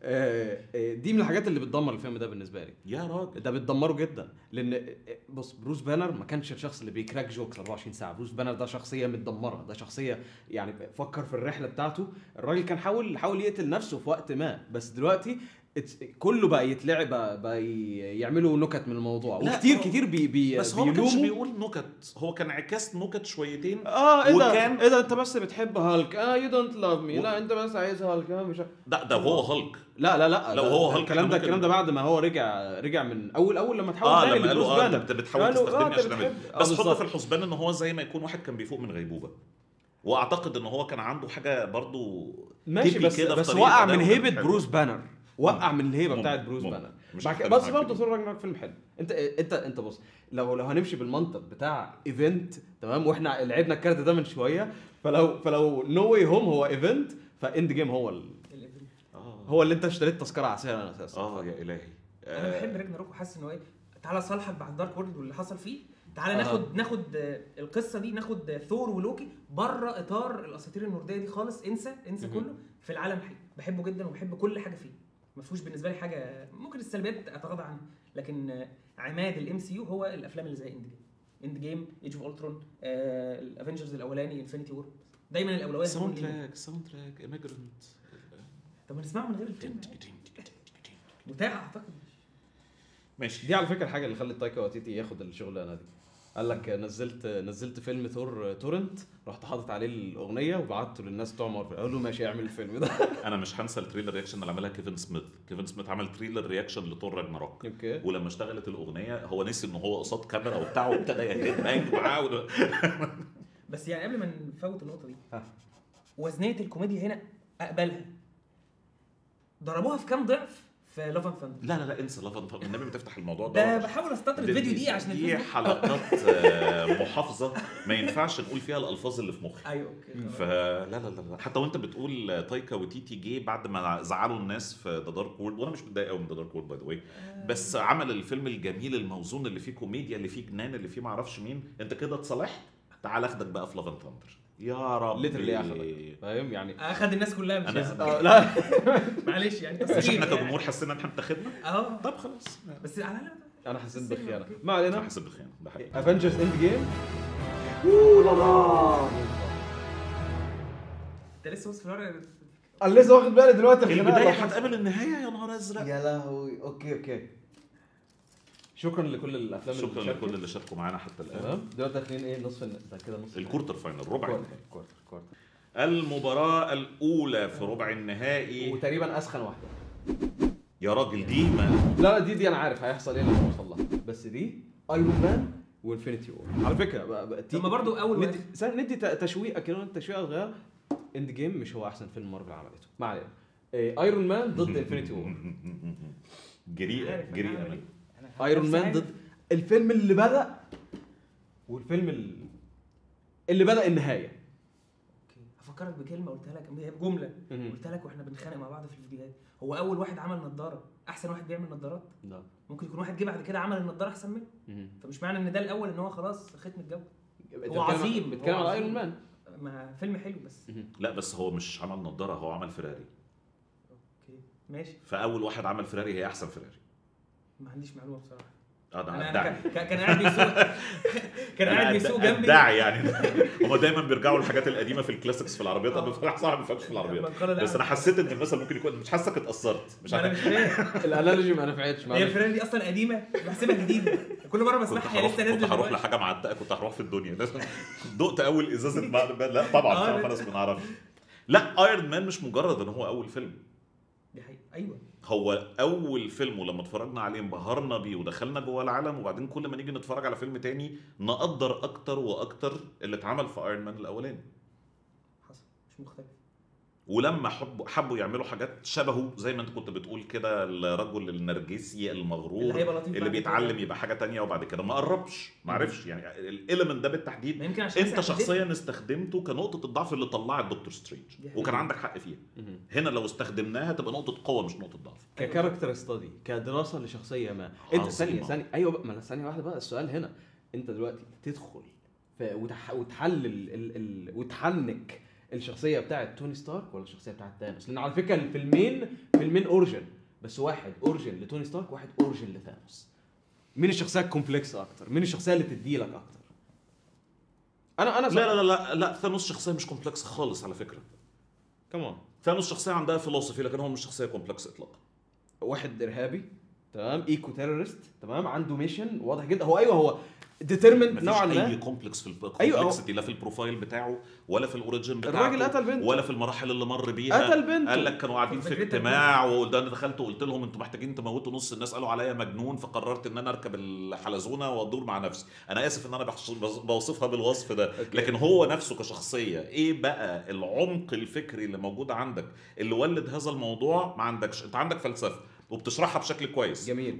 آه دي من الحاجات اللي بتدمر الفيلم ده بالنسبه لي يا راجل. ده بتدمره جدا، لان بص بروس بانر ما كانش الشخص اللي بيكراك جوكس أربعة وعشرين ساعه. بروس بانر ده شخصيه متدمره، ده شخصيه يعني فكر في الرحله بتاعته. الراجل كان حاول حاول يقتل نفسه في وقت ما، بس دلوقتي كله بقى يتلعب بقى يعملوا نكت من الموضوع، وكتير كتير بي بي بس هو ما كانش بيقول نكت، هو كان عكاس نكت شويتين. اه ايه ده وكان... ايه ده انت بس بتحب هالك، اه يو دونت لاف مي، لا انت بس عايز هالك، اه مش ده ده هو هالك. لا لا لا لو هو هالك الكلام ده الكلام ده بعد ما هو رجع رجع من اول اول لما تحول اه تاني لما لبروس قالوا اه بانر. انت بتحاول تستخدمني عشان اعمل. آه بس حط في الحسبان ان هو زي ما يكون واحد كان بيفوق من غيبوبه، واعتقد ان هو كان عنده حاجه برضو ماشي، بس بس وقع من هيبه بروس بانر، وقع من الهيبه بتاعت بروس بانر. بس برضه ثور راجناروك فيلم حلو. انت انت انت بص، لو لو هنمشي بالمنطق بتاع ايفنت تمام، واحنا لعبنا الكارت ده من شويه، فلو فلو نو واي هوم هو ايفنت، فاند جيم هو ال... آه. هو اللي انت اشتريت تذكره عشان انا اساسا. اه يا الهي آه. انا بحب راجناروك وحاسس انه ايه، تعالى صالحك بعد دارك وورلد واللي حصل فيه، تعالى آه. ناخد ناخد القصه دي، ناخد ثور ولوكي بره اطار الاساطير النورديه دي خالص، انسى انسى كله في العالم الحقيقي. بحبه جدا وبحب كل حاجه فيه، ما فيهوش بالنسبه لي حاجه ممكن السلبيات اتغاضى عنها، لكن عماد الام سي يو هو الافلام اللي زي اند جيم اند جيم ايج اوف الترون، الافنجرز الاولاني، انفينيتي وور، دايما الاولويه ساوند تراك ساوند تراك ايميجرنت. طب نسمعه من غير الفيلم متاح اعتقد. ماشي. دي على فكره الحاجه اللي خلت تايكا واتيتي ياخد الشغلانه دي. قال لك نزلت نزلت فيلم ثور تورنت، رحت حاطط عليه الاغنيه وبعته للناس بتوع مارفل، قالوا له ماشي اعمل الفيلم ده. انا مش هنسى التريلر رياكشن اللي عملها كيفن سميث. كيفن سميث عمل تريلر رياكشن لثور راجناروك، اوكي، ولما اشتغلت الاغنيه هو نسي ان هو قصاد كاميرا وبتاع، وابتدى يهيد معاه. بس يعني قبل ما نفوت النقطه دي، وزنيه الكوميديا هنا اقبلها، ضربوها في كام ضعف في لافن ثاندر. لا لا لا انسى لافن ثاندر، النبي ما تفتح الموضوع ده. ده بحاول استطرد الفيديو دي عشان دي حلقات محافظه ما ينفعش نقول فيها الالفاظ اللي في مخي. ايوه اوكي. فلا لا لا لا حتى وانت بتقول تايكا وتيتي جه بعد ما زعلوا الناس في ذا دارك وورلد، وانا مش متضايق قوي من ذا دارك وورلد باي ذا واي، بس عمل الفيلم الجميل الموزون اللي فيه كوميديا، اللي فيه جنان، اللي فيه ما اعرفش مين. انت كده اتصالحت، تعال اخدك بقى في لافن ثاندر يا رب. ليترلي اخدك، فاهم يعني اخد الناس كلها مش أنا... لا معلش يعني مش احنا كجمهور حسينا ان احنا اتخذنا. اه طب خلاص، بس على لا انا حسيت بخيانه. ما علينا، حسيت بخيانه. ده حقيقي. افنجرز اند جيم. اوه لا لا انت لسه وصل الورقه، انا لسه واخد بالي دلوقتي. البدايه هتقابل النهايه، يا نهار ازرق يا لهوي. اوكي اوكي، شكرا لكل الافلام شكرا اللي لكل اللي شاركوا معانا حتى الان. تمام، دلوقتي داخلين ايه، نصف ده كده، نص الكورتر فاينل، ربع النهائي. كورتر كورتر المباراه الاولى في ربع النهائي، وتقريبا اسخن واحده. يا راجل دي ما لا دي دي انا عارف هيحصل ايه لما نوصل لها، بس دي ايرون مان وانفينيتي وور على فكره. لما برضو اول ندي ندي تشويقه كده، تشويقه صغيره. اند جيم مش هو احسن فيلم مارفل عملته، ما علينا. ايرون مان ضد انفينيتي وور. جريئه جريئه. ايرون مان ضد الفيلم اللي بدا والفيلم اللي بدا النهايه. اوكي، هفكرك بكلمه قلتها لك، هي جمله قلتها لك واحنا بنتخانق مع بعض في الفيديوهات. هو اول واحد عمل نظاره احسن واحد بيعمل نظارات؟ لا، ممكن يكون واحد جه بعد كده عمل النظاره احسن منه. فمش معنى ان ده الاول ان هو خلاص ختم الجو. هو عظيم، بتتكلم على ايرون مان، ما فيلم حلو بس. لا بس هو مش عمل نظاره، هو عمل فيراري. اوكي ماشي. فاول واحد عمل فيراري هي احسن فيراري. ما عنديش معلومه بصراحه. اه ده أنا ادعي. كان قاعد بيسوق كان قاعد بيسوق جنبي. ادعي يعني. هم دايما بيرجعوا للحاجات القديمه في الكلاسيكس في العربيات. انا بصراحه صاحبي ما بفهمش في العربيات، بس انا حسيت ان المثل ممكن يكون مش حاسك اتاثرت. مش انا مش فاهم الانالوجي ما نفعتش معايا. هي الفيراري دي اصلا قديمه بحسبها جديده، كل مره بسمعها هي لسه نازله. كنت هروح لحاجه معدقه، كنت هروح في الدنيا. دقت اول ازازه بعد. لا طبعا خلاص ما نعرفش. لا ايرون مان مش مجرد ان هو اول فيلم، دي حقيقة. ايوه هو اول فيلم ولما اتفرجنا عليه انبهرنا بيه ودخلنا جوه العالم، وبعدين كل ما نيجي نتفرج على فيلم تاني نقدر اكتر واكتر اللي اتعمل في ايرون مان الاولاني. حصل مش مختلف. ولما حبوا حبوا يعملوا حاجات شبهه زي ما انت كنت بتقول كده، الرجل النرجسي المغرور اللي هيبقى لطيف اللي بعد بيتعلم كده. يبقى حاجه تانية وبعد كده ما قربش ما عرفش يعني الاليمنت ده بالتحديد ما يمكن عشان انت لسه شخصيا استخدمته كنقطه الضعف اللي طلعت دكتور سترينج، دي حقيقة. وكان عندك حق فيها. هنا لو استخدمناها تبقى نقطه قوه مش نقطه ضعف. ككاركتر ستادي، كدراسه لشخصيه ما. انت عظيمة. ثانيه ثانيه ايوه بقى، ما ثانيه واحده بقى. السؤال هنا انت دلوقتي تدخل ف- وتح... وتحلل ال... ال... وتحنك الشخصيه بتاعت توني ستارك ولا الشخصيه بتاعت ثانوس؟ لان على فكره الفيلمين فيلمين اوريجن، بس واحد اوريجن لتوني ستارك واحد اوريجن لثانوس. مين الشخصيه الكومبلكس اكتر؟ مين الشخصيه اللي تدي لك اكتر؟ انا انا لا لا لا لا ثانوس شخصيه مش كومبلكس خالص على فكره. كمان ثانوس شخصيه عندها فلسفي لكن هو مش شخصيه كومبلكس اطلاقا. واحد ارهابي تمام، ايكو تيرورست تمام، عنده ميشن واضح جدا. هو ايوه هو ديترمنت نوعا مفيش ما. اي كومبلكس في أيوة، الكومبلكسيتي لا في البروفايل بتاعه ولا في الاوريجين بتاعه. الراجل قتل بنته. ولا في المراحل اللي مر بيها. قتل بنته. قال لك كانوا قاعدين في فكرتها اجتماع وده انا دخلت وقلت لهم انتوا محتاجين تموتوا نص الناس، قالوا عليا مجنون، فقررت ان انا اركب الحلزونه وادور مع نفسي. انا اسف ان انا بحش- بوصفها بالوصف ده، أوكي. لكن هو نفسه كشخصيه ايه بقى العمق الفكري اللي موجود عندك اللي ولد هذا الموضوع؟ ما عندكش. انت عندك فلسفه وبتشرحها بشكل كويس جميل.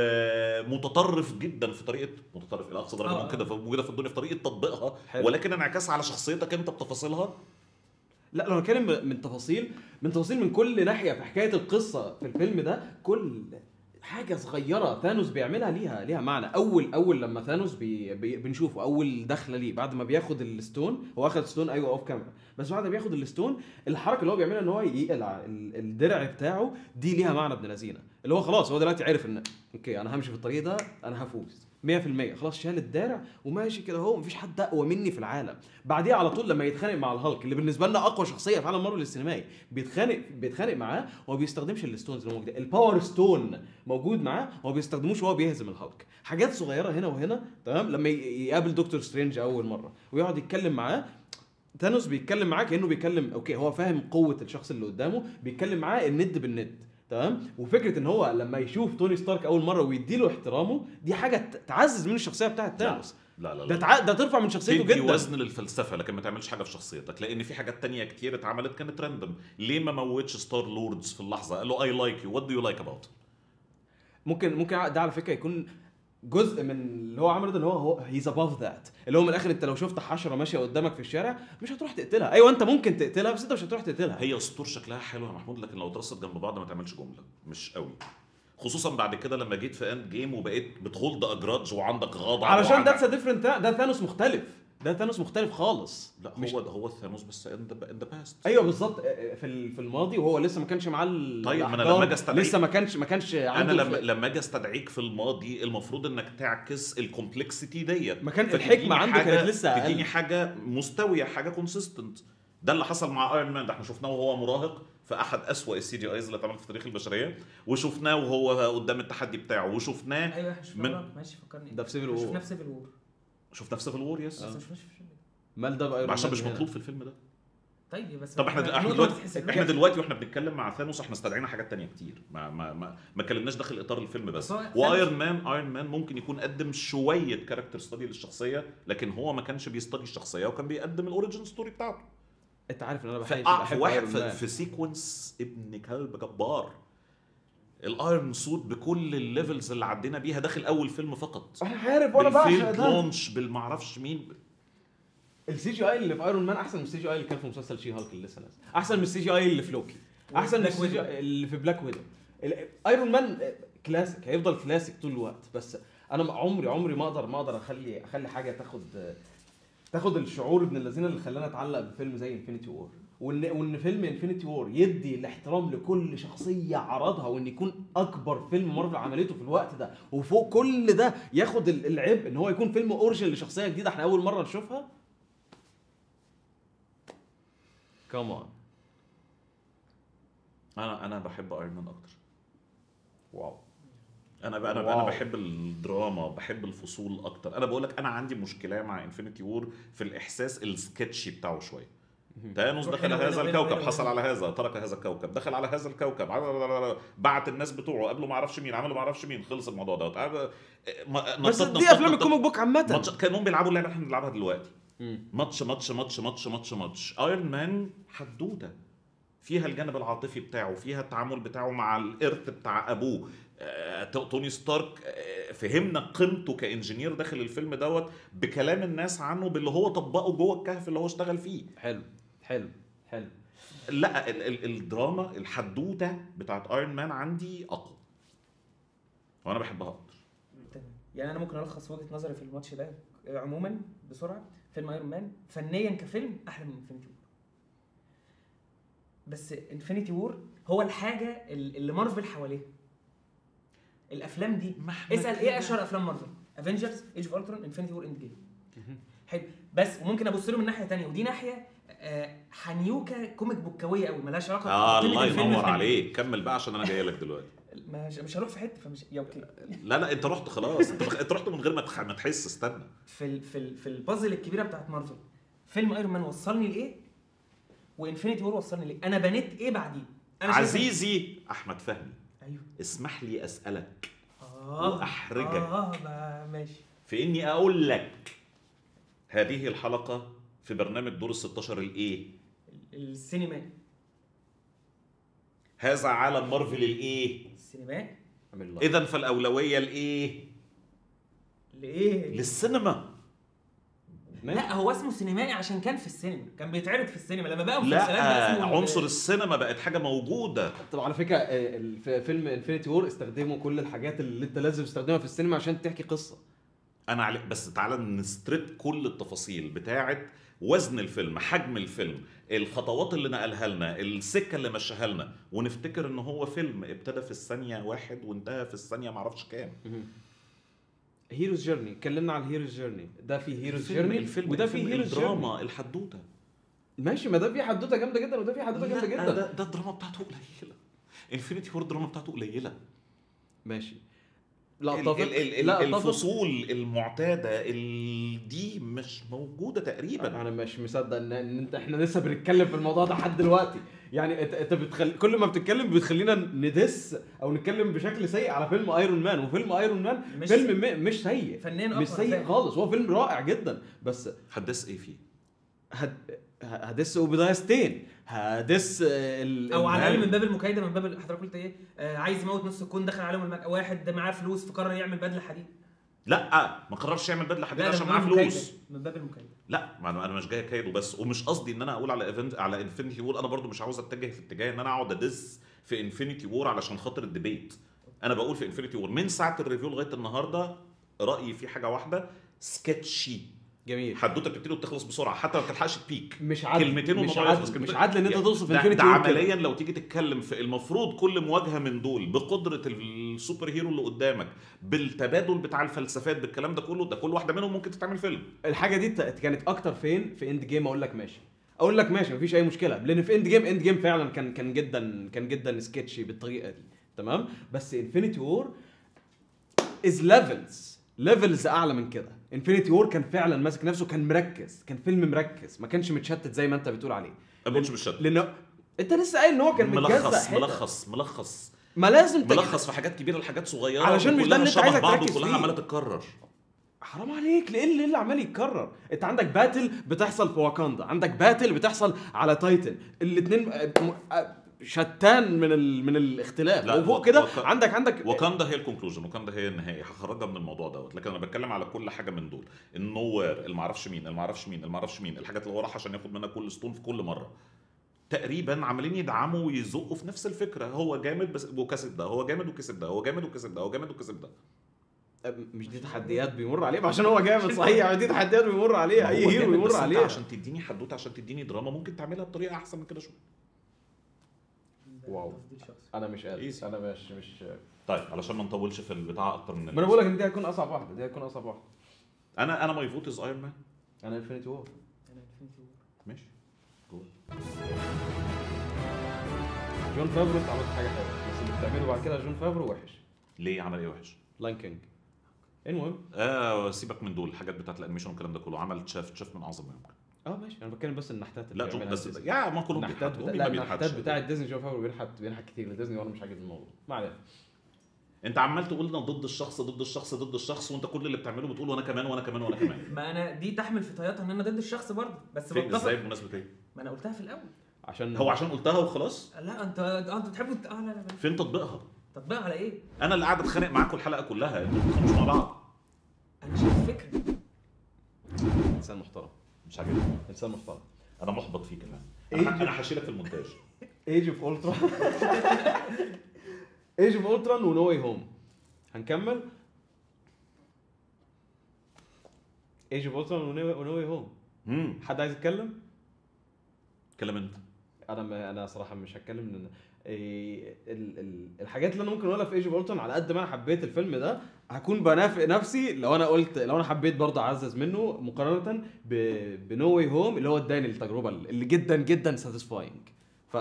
ومتطرف جدا في طريقه، متطرف الى اقصى درجه آه. ممكن كده موجوده في الدنيا في طريقه تطبيقها، حلو. ولكن انعكاس على شخصيتك انت بتفاصيلها. لا لو هنتكلم من تفاصيل من تفاصيل من كل ناحيه في حكايه القصه في الفيلم ده، كل حاجه صغيره ثانوس بيعملها ليها ليها معنى. اول اول لما ثانوس بي بي بنشوفه اول دخله ليه بعد ما بياخد الستون، هو اخد الستون ايوه اوف كاميرا، بس بعد ما بياخد الستون الحركه اللي هو بيعملها ان هو يقلع ال- الدرع بتاعه دي ليها معنى ابن لذينه، اللي هو خلاص هو دلوقتي عرف ان اوكي انا همشي في الطريق ده انا هفوز مية في المية، خلاص شال الدرع وماشي كده اهو، مفيش حد اقوى مني في العالم. بعديها على طول لما يتخانق مع الهالك اللي بالنسبه لنا اقوى شخصيه في عالم مارفل السينمائي، بيتخانق بيتخانق معاه وما بيستخدمش الستونز اللي موجوده، الباور ستون موجود معاه وما بيستخدموش وهو بيهزم الهالك. حاجات صغيره هنا وهنا تمام. لما ي- يقابل دكتور سترينج اول مره ويقعد يتكلم معاه، ثانوس بيتكلم معاه كانه بيتكلم اوكي هو فاهم قوه الشخص اللي قدامه، بيتكلم معاه الند بالند تمام. وفكره ان هو لما يشوف توني ستارك اول مره ويديله احترامه دي حاجه ت- تعزز من الشخصيه بتاعت ثانوس. لا لا ده لا تع... ده ترفع من شخصيته تدي جدا. وزن للفلسفه لكن ما تعملش حاجه في شخصيتك، لان في حاجات تانية كتير اتعملت كانت راندوم. ليه ما موتش ستار لوردز في اللحظه؟ قال له اي لايك يو وات دو يو لايك اباوت. ممكن ممكن ده على فكره يكون جزء من اللي هو عمله ده، ان هو هو هيز اباف ذات، اللي هو من الاخر انت لو شفت حشره ماشيه قدامك في الشارع مش هتروح تقتلها. ايوه انت ممكن تقتلها بس انت مش هتروح تقتلها. هي اسطور شكلها حلو يا محمود، لكن لو اترصت جنب بعض ما تعملش جمله مش قوي، خصوصا بعد كده لما جيت في اند جيم وبقيت بتهولد اجراج وعندك غضب علشان وعندك... ده ديفرنت، ده ثانوس مختلف، ده ثانوس مختلف خالص. لا مش... هو هو الثانوس بس ان ذا باست. ايوه بالظبط في ال- في الماضي وهو لسه ما كانش معاه ال- طيب، ما أنا الأحجار، لما أجي أستدعيك- لسه ما كانش ما كانش عنده انا لما الف- لما اجي استدعيك في الماضي المفروض انك تعكس الكومبلكسيتي ديت، ما كان فتديني الحكمة عنده حاجة- كانت لسه أقل. تديني حاجه مستويه حاجه كونسيستنت. ده اللي حصل مع ايرون مان، ده احنا شفناه وهو مراهق في احد اسوأ السي جي ايز اللي اتعملت في تاريخ البشريه، وشفناه وهو قدام التحدي بتاعه، وشفناه ايوه احنا شفنا من- وراك. ماشي فكرني ده في Civil War. شفنا في سيفل وور شفناه في سيفل وور يس. بس ما شفناش في فيلم. مال ده بقى عشان مش مطلوب في الفيلم ده. طيب بس طب احنا النقطة احنا ما دلوقتي تتحسبش. احنا دلوقتي واحنا بنتكلم مع ثانوس احنا استدعينا حاجات تانية كتير، ما ما ما ما اتكلمناش داخل اطار الفيلم بس. بس هو وايرون مان ايرون مان ممكن يكون قدم شويه كاركتر ستادي للشخصيه، لكن هو ما كانش بيستدي الشخصيه وكان بيقدم الاوريجن ستوري بتاعته. انت عارف ان انا في, بحب في بحب واحد Iron في, Man. في سيكونس ابن كلب جبار. الايرون سوت بكل الليفلز اللي عدينا بيها داخل اول فيلم فقط، انا عارف وانا بعشق بالفيلد ده. لونش بالمعرفش مين. السي جي اي اللي في ايرون مان احسن من السي جي اي اللي كان في مسلسل شي هالك اللي لسه نازل، احسن من السي جي اي اللي في لوكي، احسن من Black السي جي Widow. اي اللي في بلاك ويدو. ايرون مان كلاسيك، هيفضل كلاسيك طول الوقت، بس انا عمري عمري ما اقدر ما اقدر اخلي اخلي حاجه تاخد تاخد الشعور ابن الذين اللي خلانا نتعلق بفيلم زي انفينيتي وور، وان وان فيلم انفينيتي وور يدي الاحترام لكل شخصيه عرضها، وان يكون اكبر فيلم مارفل عملته في الوقت ده، وفوق كل ده ياخد ال- العبء ان هو يكون فيلم اوريجن لشخصيه جديده احنا اول مره نشوفها. كمان انا انا بحب ايرون مان اكتر. واو. انا ب- انا ب- واو. انا بحب الدراما، بحب الفصول اكتر. انا بقول لك انا عندي مشكله مع انفينيتي وور في الاحساس السكتشي بتاعه شويه. تانوس روح دخل هنا وهنا هذا وهنا الكوكب، وهنا حصل وهنا. على هذا، ترك هذا الكوكب، دخل على هذا الكوكب، بعت الناس بتوعه قبله ما اعرفش مين، عملوا ما اعرفش مين، خلص الموضوع دوت. بس دي افلام الكوميك بوك عامه. ماتش كانوا بيلعبوا اللعبه اللي احنا بنلعبها دلوقتي. مم. ماتش ماتش ماتش ماتش ماتش ماتش. ايرون مان حدوته فيها الجانب العاطفي بتاعه، فيها التعامل بتاعه مع الارث بتاع ابوه. آه، توني ستارك، آه، فهمنا قيمته كانجينير داخل الفيلم دوت بكلام الناس عنه، باللي هو طبقه جوه الكهف اللي هو اشتغل فيه. حلو حلو حلو. لا ال ال الدراما الحدوته بتاعت ايرون مان عندي اقوى وانا بحبها اكتر. تمام. يعني انا ممكن الخص وجهه نظري في الماتش ده عموما بسرعه. فيلم ايرون مان فنيا كفيلم احلى من انفينيتي وور، بس انفينيتي وور هو الحاجه اللي مارفل حواليها. الافلام دي اسال ايه اشهر افلام مارفل؟ افنجرز، ايج اوف الترون، انفينيتي وور، اند جيم. حلو. بس وممكن ابص له من ناحيه ثانيه، ودي ناحيه آه حنيوكه كوميك بوكاويه قوي مالهاش علاقه اه بقيمة الله الفيلم ينور الفني. عليك، كمل بقى عشان انا جاي لك دلوقتي. مش مش هروح في حته فمش يا اوكي. لا لا انت رحت خلاص، انت انت رحت من غير ما تخ... ما تحس. استنى. في ال في ال في البازل الكبيره بتاعت مارفل، فيلم ايرون مان وصلني لايه وانفينيتي وور وصلني لايه، انا بنيت ايه بعديه. انا عزيزي احمد فهمي، ايوه اسمح لي اسالك اه واحرجك اه ما ماشي في اني اقول لك هذه الحلقه في برنامج دور الستاشر الايه السينما. هذا عالم مارفل الايه السينما اذا فالاولويه الايه لايه؟ للسينما. لا هو اسمه سينمائي عشان كان في السينما، كان بيتعرض في السينما. لما بقى مسلسلات بقى لا اسمه عنصر السينما بقت حاجه موجوده. طب على فكره آه، ال- في فيلم انفينيتي وور استخدموا كل الحاجات اللي انت لازم تستخدمها في السينما عشان تحكي قصه. انا عليك بس تعالى نسترد كل التفاصيل بتاعه وزن الفيلم، حجم الفيلم، الخطوات اللي نقلها لنا، السكه اللي مشاها لنا، ونفتكر ان هو فيلم ابتدى في الثانيه واحد وانتهى في الثانيه معرفش كام. هيروز جيرني، اتكلمنا عن هيروز جيرني، ده في هيروز الفيلم جيرني الفيلم وده الفيلم في هيروز الدراما جيرني. الحدوته. ماشي، ما ده في حدوته جامده جدا وده في حدوته جامده لا، جدا. ده, ده الدراما بتاعته قليله. انفينيتي وور الدراما بتاعته قليله. ماشي. لا ال- اتفق. ال- ال- لا ال- اتفق. الفصول المعتاده ال- دي مش موجوده تقريبا. انا مش مصدق ان ان انت احنا لسه بنتكلم في الموضوع ده لحد دلوقتي. يعني انت انت بتخلي كل ما بتتكلم بتخلينا ندس او نتكلم بشكل سيء على فيلم ايرون مان، وفيلم ايرون مان مش فيلم م- مش سيء فنيا مش أقوى سيء فعلا. خالص، هو فيلم رائع جدا. بس حدث ايه فيه؟ هد... هدس اوبدايستين، هدس ال... او على ال- الاقل من باب المكايده، من باب حضرتك قلت ايه، آه عايز يموت نص الكون، دخل عليهم المك... واحد معاه فلوس فقرر يعمل بدله حديد. لا ما قررش يعمل بدله حديد لا، ده عشان من معاه باب المكايدة، فلوس. من باب المكايده. لا ما انا أنا مش جاي كايده بس، ومش قصدي ان انا اقول على ايفنت على انفينيتي وور. انا برضو مش عاوز اتجه في اتجاه ان انا اقعد ادس في انفينيتي وور علشان خاطر الديبيت. انا بقول في انفينيتي وور من ساعه الريفيو لغايه النهارده رايي في حاجه واحده، سكتشي. جميل. حدوته بتبتدي وتخلص بسرعه حتى ما بتلحقش البيك. مش عادل، كلمتين مش والموضوع يخلص. عادل، مش عادل ان انت توصف ده, انفينيتي ده وور كده. عمليا لو تيجي تتكلم في المفروض كل مواجهه من دول بقدره السوبر هيرو اللي قدامك، بالتبادل بتاع الفلسفات، بالكلام ده كله، ده كل واحده منهم ممكن تتعمل فيلم. الحاجه دي ت- كانت اكتر فين؟ في اند جيم. اقول لك ماشي، اقول لك ماشي مفيش اي مشكله، لان في اند جيم اند جيم فعلا كان كان جدا كان جدا سكتشي بالطريقه دي، تمام. بس انفينيتي وور از ليفلز ليفلز اعلى من كده. انفينيتي وور كان فعلا ماسك نفسه، كان مركز، كان فيلم مركز، ما كانش متشتت زي ما انت بتقول عليه. ما بقولش بالشد، لانه انت لسه قايل ان هو كان متجزأ ملخص حتت. ملخص ملخص ما لازم تج... ملخص في حاجات كبيره لحاجات صغيره، علشان مش ده اللي انت وكلها عايزك شبه بعض تركز وكلها فيه. عماله تتكرر. حرام عليك، ليه اللي, اللي عمال يتكرر؟ انت عندك باتل بتحصل في واكاندا، عندك باتل بتحصل على تايتن، الاثنين شتان من ال... من الاختلاف. لا، وفوق وك- كده وك- عندك عندك وكاندا هي الكونكلوجن، وكاندا هي النهايه، هخرجها من الموضوع دوت. لكن انا بتكلم على كل حاجه من دول، النوير، اللي معرفش مين، اللي معرفش مين، اللي معرفش مين، الحاجات اللي هو راح عشان ياخد منها كل ستون في كل مره. تقريبا عمالين يدعموا ويزقوا في نفس الفكره، هو جامد بس وكسب ده، هو جامد وكسب ده، هو جامد وكسب ده، هو جامد وكسب ده. مش دي تحديات بيمر عليه عشان هو جامد صحيح، دي تحديات بيمر عليها اي هو هيرو جامد، بيمر بس انت عليها. عشان تديني حدوته، عشان تديني دراما، ممكن تعملها بطريقه احسن من كده شويه. واو. تفضيل شخصي. انا مش قادر، Easy. انا مش مش طيب علشان ما نطولش في البتاع اكتر من ما انا بقول لك ان دي هتكون اصعب واحده، دي هتكون اصعب واحده. انا انا ماي فوت از ايرون مان. انا انفينيتي وور. انا انفينيتي وور. ماشي جول. جون فافرو انت عملت حاجه حلوه، بس اللي بتعمله بعد كده جون فافرو وحش. ليه عمل ايه وحش؟ لاين كينج. المهم آه سيبك من دول الحاجات بتاعت الانيميشن والكلام ده كله، عمل تشاف تشاف من اعظم ما يمكن. اه ماشي انا بتكلم بس النحتات لا جو بس يا ما كلهم النحتات بيضحكوا بتاع... مين لا ما بيضحكش النحتات بتاع ديزني جو فاور بينحت بينحت كتير لديزني وانا مش عاجبني الموضوع ما علينا. انت عمال تقول لنا ضد الشخص ضد الشخص ضد الشخص وانت كل اللي بتعمله بتقول وانا كمان وانا كمان وانا كمان. ما انا دي تحمل في طياتها ان انا ضد الشخص برضه بس ازاي بتفق. بمناسبه ايه؟ ما انا قلتها في الاول. عشان هو عشان قلتها وخلاص. لا انت اه انت بتحبوا اه لا لا فين تطبيقها؟ تطبيق على ايه؟ انا اللي قاعد اتخانق معاكم الحلقه كلها انتوا بتتخانقوا مع بعض. انا شايف فكره. انسان محترم مش عاجبني. انسان محترم. انا محبط فيك كمان. إيه؟ انا انا هشيلك في المونتاج. ايج اوف اولترا ايج اوف اولترا ونو واي هوم هنكمل. ايج اوف اولترا ونو واي هوم. امم حد عايز يتكلم؟ اتكلم انت. انا ما انا صراحه مش هتكلم لان إيه ال ال الحاجات اللي انا ممكن اقولها في ايج اوف اولترا على قد ما انا حبيت الفيلم ده هكون بنافق نفسي لو انا قلت لو انا حبيت برضه اعزز منه مقارنه بنو واي هوم اللي هو اداني التجربه اللي جدا جدا ساتيسفاينج. ف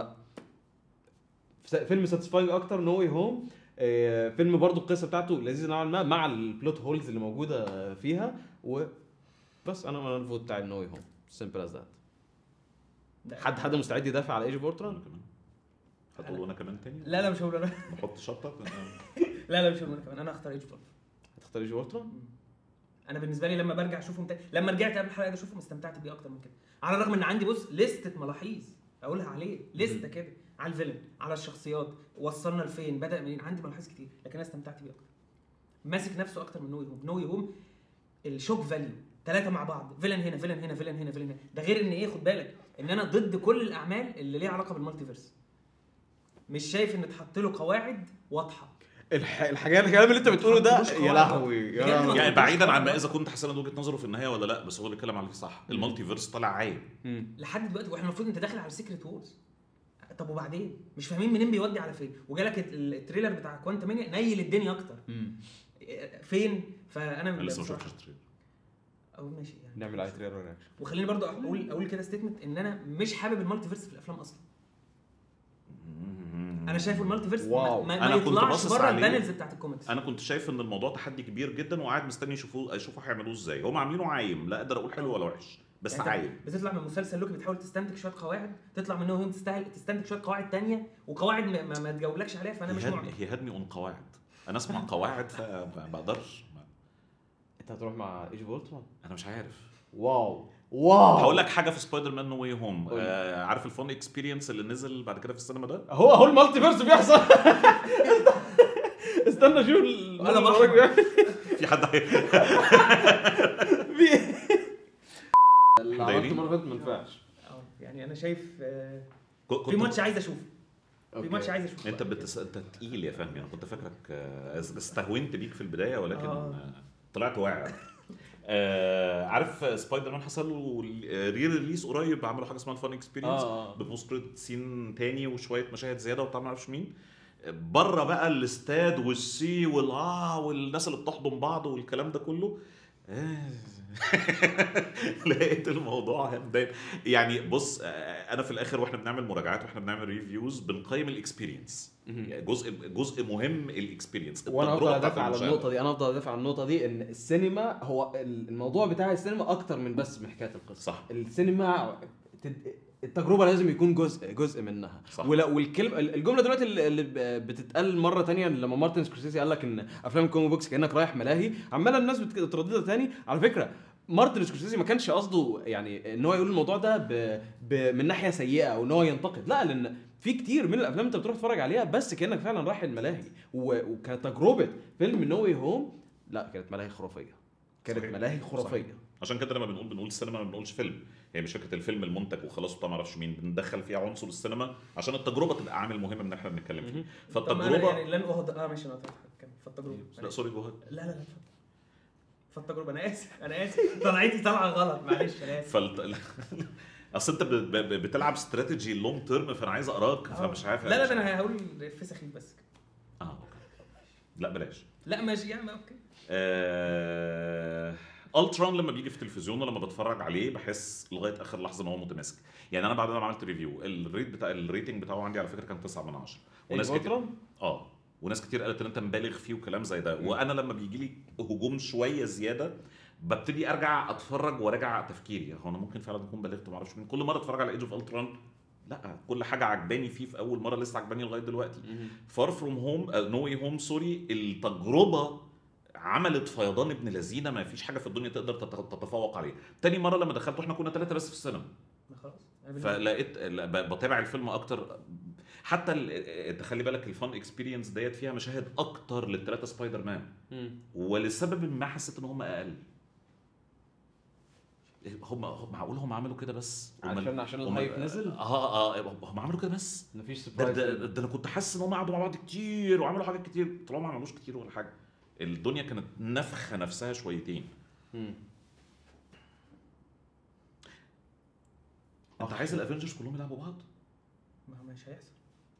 فيلم ساتيسفاينج اكتر نو واي هوم. إيه فيلم برضه القصه بتاعته لذيذه نوعا ما مع البلوت هولز اللي موجوده فيها وبس. انا انا الفوت بتاع نو واي هوم سمبل از ذات. حد حد مستعد يدافع على ايج اوف اولترا؟ انا كمان هتقول انا كمان تاني. لا لا مش هقول انا. نحط شطه. لا لا مش هقول انا كمان. انا هختار ايج اوف اولترا. هتختار ايج اوف اولترا؟ انا بالنسبه لي لما برجع اشوفهم تاني لما رجعت قبل الحلقه دي اشوفهم استمتعت بيه اكتر من كده على الرغم ان عندي بص لستة ملاحظ اقولها عليه لستة كده على الفيلن على الشخصيات وصلنا لفين بدا منين عندي ملاحظ كتير لكن انا استمتعت بيه اكتر. ماسك نفسه اكتر من نو هوم. نو هوم الشوك فاليو ثلاثه مع بعض فيلن هنا فيلن هنا فيلن هنا فيلن هنا ده غير ان ايه خد بالك ان انا ضد كل الاعمال اللي ليها علاقه بالمالتيفيرس. مش شايف ان اتحط له قواعد واضحه. الح... الحاجات الكلام اللي انت بتقوله ده يا لهوي يا لهوي. يعني بعيدا عن ما اذا كنت حسنا وجهه نظره في النهايه ولا لا بس هو اللي اتكلم عليه صح. المالتي فيرس طلع عايب لحد دلوقتي واحنا المفروض انت داخل على سيكريت وورز. طب وبعدين مش فاهمين منين بيودي على فين وجالك التريلر بتاع كوانتمانيا نيل الدنيا اكتر. فين فانا لسه ما شفتش التريلر. او ماشي يعني نعمل على تريلر رياكشن. وخليني برضو اقول اقول كده ستيتمنت ان انا مش حابب المالتي فيرس في الافلام اصلا. انا شايف المالتي فيرس ما, ما أنا يطلعش بره البانلز بتاعت الكوميكس. انا كنت شايف ان الموضوع تحدي كبير جدا وقاعد مستني يشوفوه اشوفوا هيعملوه ازاي. هم عاملينه عايم لا اقدر اقول حلو ولا وحش بس يعني عايم. بتطلع من مسلسل لوكي بتحاول تستنتج شويه قواعد تطلع منه وانت تستاهل تستنتج شويه قواعد تانية وقواعد ما, ما, ما تجاوبلكش عليها فانا مش معجب. هي هدني اون قواعد. انا اسمع قواعد فما بقدرش. انت هتروح مع ايج اوف اولترا؟ انا مش عارف. واو واو. هقول لك حاجه في سبايدر مان نو واي هوم. آه عارف الفون اكسبيرينس اللي نزل بعد كده في السينما ده؟ هو هو المالتي فيرس بيحصل. استنى شوف انا بحر في حد اللي عملته مره فاتت ما ينفعش. اه يعني انا شايف آه كنت في ماتش عايز اشوفه. في ماتش عايز اشوفه. انت بتس... انت تقيل يا فهمي. انا كنت فاكرك آه، استهونت بيك في البدايه ولكن آه. طلعت واعي. آه عارف سبايدر مان حصل له ري ريليس قريب عملوا حاجه اسمها الفان اكسبيرينس آه. ببوست كريدت سين تاني وشويه مشاهد زياده وبتاع ما اعرفش مين بره بقى الاستاد والسي والاه والناس اللي بتحضن بعض والكلام ده كله. آه. لقيت الموضوع هبداية. يعني بص انا في الاخر واحنا بنعمل مراجعات واحنا بنعمل ريفيوز بنقيم الاكسبيرينس. جزء جزء مهم الاكسبيرينس. وانا افضل ادافع على النقطه دي. انا افضل ادافع على النقطه دي ان السينما هو الموضوع بتاع السينما اكتر من بس من حكايه القصه. صح. السينما التجربه لازم يكون جزء جزء منها. صح. والكلمه الجمله دلوقتي اللي بتتقال مره تانية لما مارتن سكورسيزي قال لك ان افلام الكوميك بوكس كانك رايح ملاهي عماله الناس بترددها تاني. على فكره مارتن سكورسيزي ما كانش قصده يعني ان هو يقول الموضوع ده ب... ب... من ناحيه سيئه او ان هو ينتقد. لا لان في كتير من الافلام انت بتروح تتفرج عليها بس كانك فعلا رايح الملاهي. و... وكتجربه فيلم نو واي هوم لا كانت ملاهي خرافيه. كانت صحيح. ملاهي خرافيه. صحيح. عشان كده لما بنقول بنقول السينما ما بنقولش فيلم. هي يعني مش فكره الفيلم المنتج وخلاص وطبعا ما اعرفش مين بندخل فيها عنصر السينما عشان التجربه تبقى عامل مهم ان احنا بنتكلم فيه. فالتجربه يعني لن اهد اه ماشي انا فالتجربه لا سوري جوهر لا لا لا فالتجربه انا اسف انا اسف طلعتي طالعه غلط معلش انا اسف. فلت... اصل انت بتلعب استراتيجي لونج تيرم فانا عايز اقراك فمش عارف. لا لا انا هقول في سخيف بس كده. اه اوكي لا بلاش. لا ماشي يعني اوكي. آه... الترون لما بيجي في التلفزيون ولما بتفرج عليه بحس لغايه اخر لحظه ان هو متماسك. يعني انا بعد ما عملت ريفيو الريت بتاع الريتنج بتاعه عندي على فكره كان تسعة من عشرة وناس كتير اه وناس كتير قالت ان انت مبالغ فيه وكلام زي ده. وانا لما بيجي لي هجوم شويه زياده ببتدي ارجع اتفرج وراجع تفكيري، هو انا ممكن فعلا اكون بلغت ما اعرفش من كل مره اتفرج على ايج اوف الترون لا كل حاجه عجباني فيه في اول مره لسه عجباني لغايه دلوقتي. فار فروم هوم نو واي هوم سوري التجربه عملت فيضان ابن لذينه ما فيش حاجه في الدنيا تقدر تتفوق عليه. تاني مره لما دخلت واحنا كنا ثلاثه بس في السينما خلاص فلقيت بتابع الفيلم اكتر، حتى تخلي بالك الفان اكسبيرينس ديت فيها مشاهد اكتر للثلاثه سبايدر مان ولسبب ما حسيت ان هم اقل. هم معقول هم عملوا كده بس عشان عشان الهايب نزل اه اه هم عملوا كده بس مفيش سبرايز ده, ده, ده انا كنت حاسس ان هم قعدوا مع بعض كتير وعملوا حاجات كتير طالما ما عملوش كتير ولا حاجه. الدنيا كانت نفخه نفسها شويتين. امم انت عايز الافنجرز كلهم يلعبوا بعض؟ ما هو مش هيحصل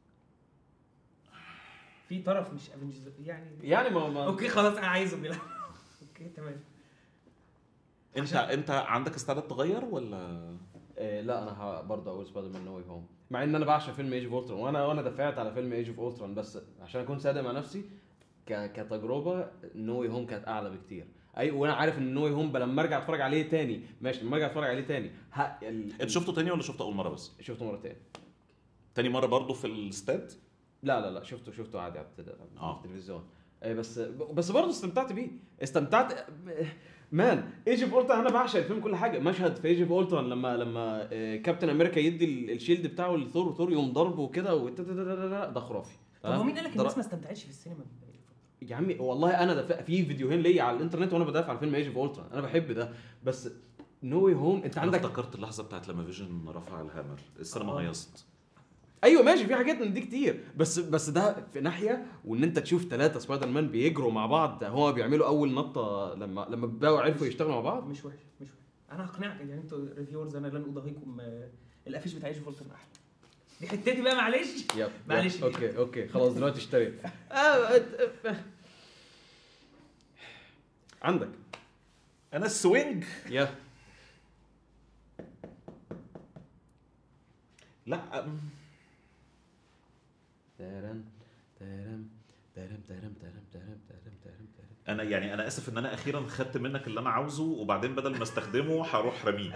في طرف مش افنجرز يعني يعني ما, ما اوكي خلاص انا عايزه بيلعب اوكي تمام. انت انت عندك استعداد تغير ولا إيه؟ لا انا برضه اقول سبايدر مان نو واي هوم مع ان انا بعشق فيلم ايج اوف اولترون وانا وانا دفعت على فيلم ايج اوف اولترون بس عشان اكون صادق مع نفسي ك... كتجربه نو واي هوم كانت اعلى بكتير. اي وانا عارف ان نو واي هوم لما ارجع اتفرج عليه تاني ماشي لما ارجع اتفرج عليه تاني ها ال... انت شفته تاني ولا شفته اول مره بس؟ شفته مرتين. تاني مره برضه في الاستاد؟ لا لا لا شفته شفته عادي على آه. التلفزيون. اي بس بس برضه استمتعت بيه استمتعت مان. ايج اوف اولترون انا بعشق الفيلم كل حاجه. مشهد في ايج اوف اولترون لما لما كابتن امريكا يدي الشيلد بتاعه لثور وثور يقوم ضربه وكده ده خرافي. طب هو مين قال لك الناس ما استمتعتش في السينما؟ يا عمي والله انا ده في فيديوهين ليا على الانترنت وانا بدافع عن فيلم ايج اوف اولترون انا بحب ده بس نو واي هوم انت عندك. افتكرت اللحظه بتاعت لما فيجن رفع الهامر السينما آه. هيصت. ايوه ماشي في حاجات من دي كتير بس بس ده في ناحيه وان انت تشوف ثلاثه سبايدر مان بيجروا مع بعض هو بيعملوا اول نطه لما لما بقوا عرفوا يشتغلوا مع بعض. مش وحش مش وحش انا هقنعك يعني انتوا ريفيورز انا لن اضاهيكم. الافيش بتاع ايج اوف اولترون احلى دي حتتي بقى معلش يب. معلش يب. اوكي اوكي خلاص دلوقتي اشتري. عندك انا السوينج يا لا تارم تارم تارم تارم تارم تارم تارم تارم انا يعني انا اسف ان انا اخيرا خدت منك اللي انا عاوزه وبعدين بدل ما استخدمه هروح رميه.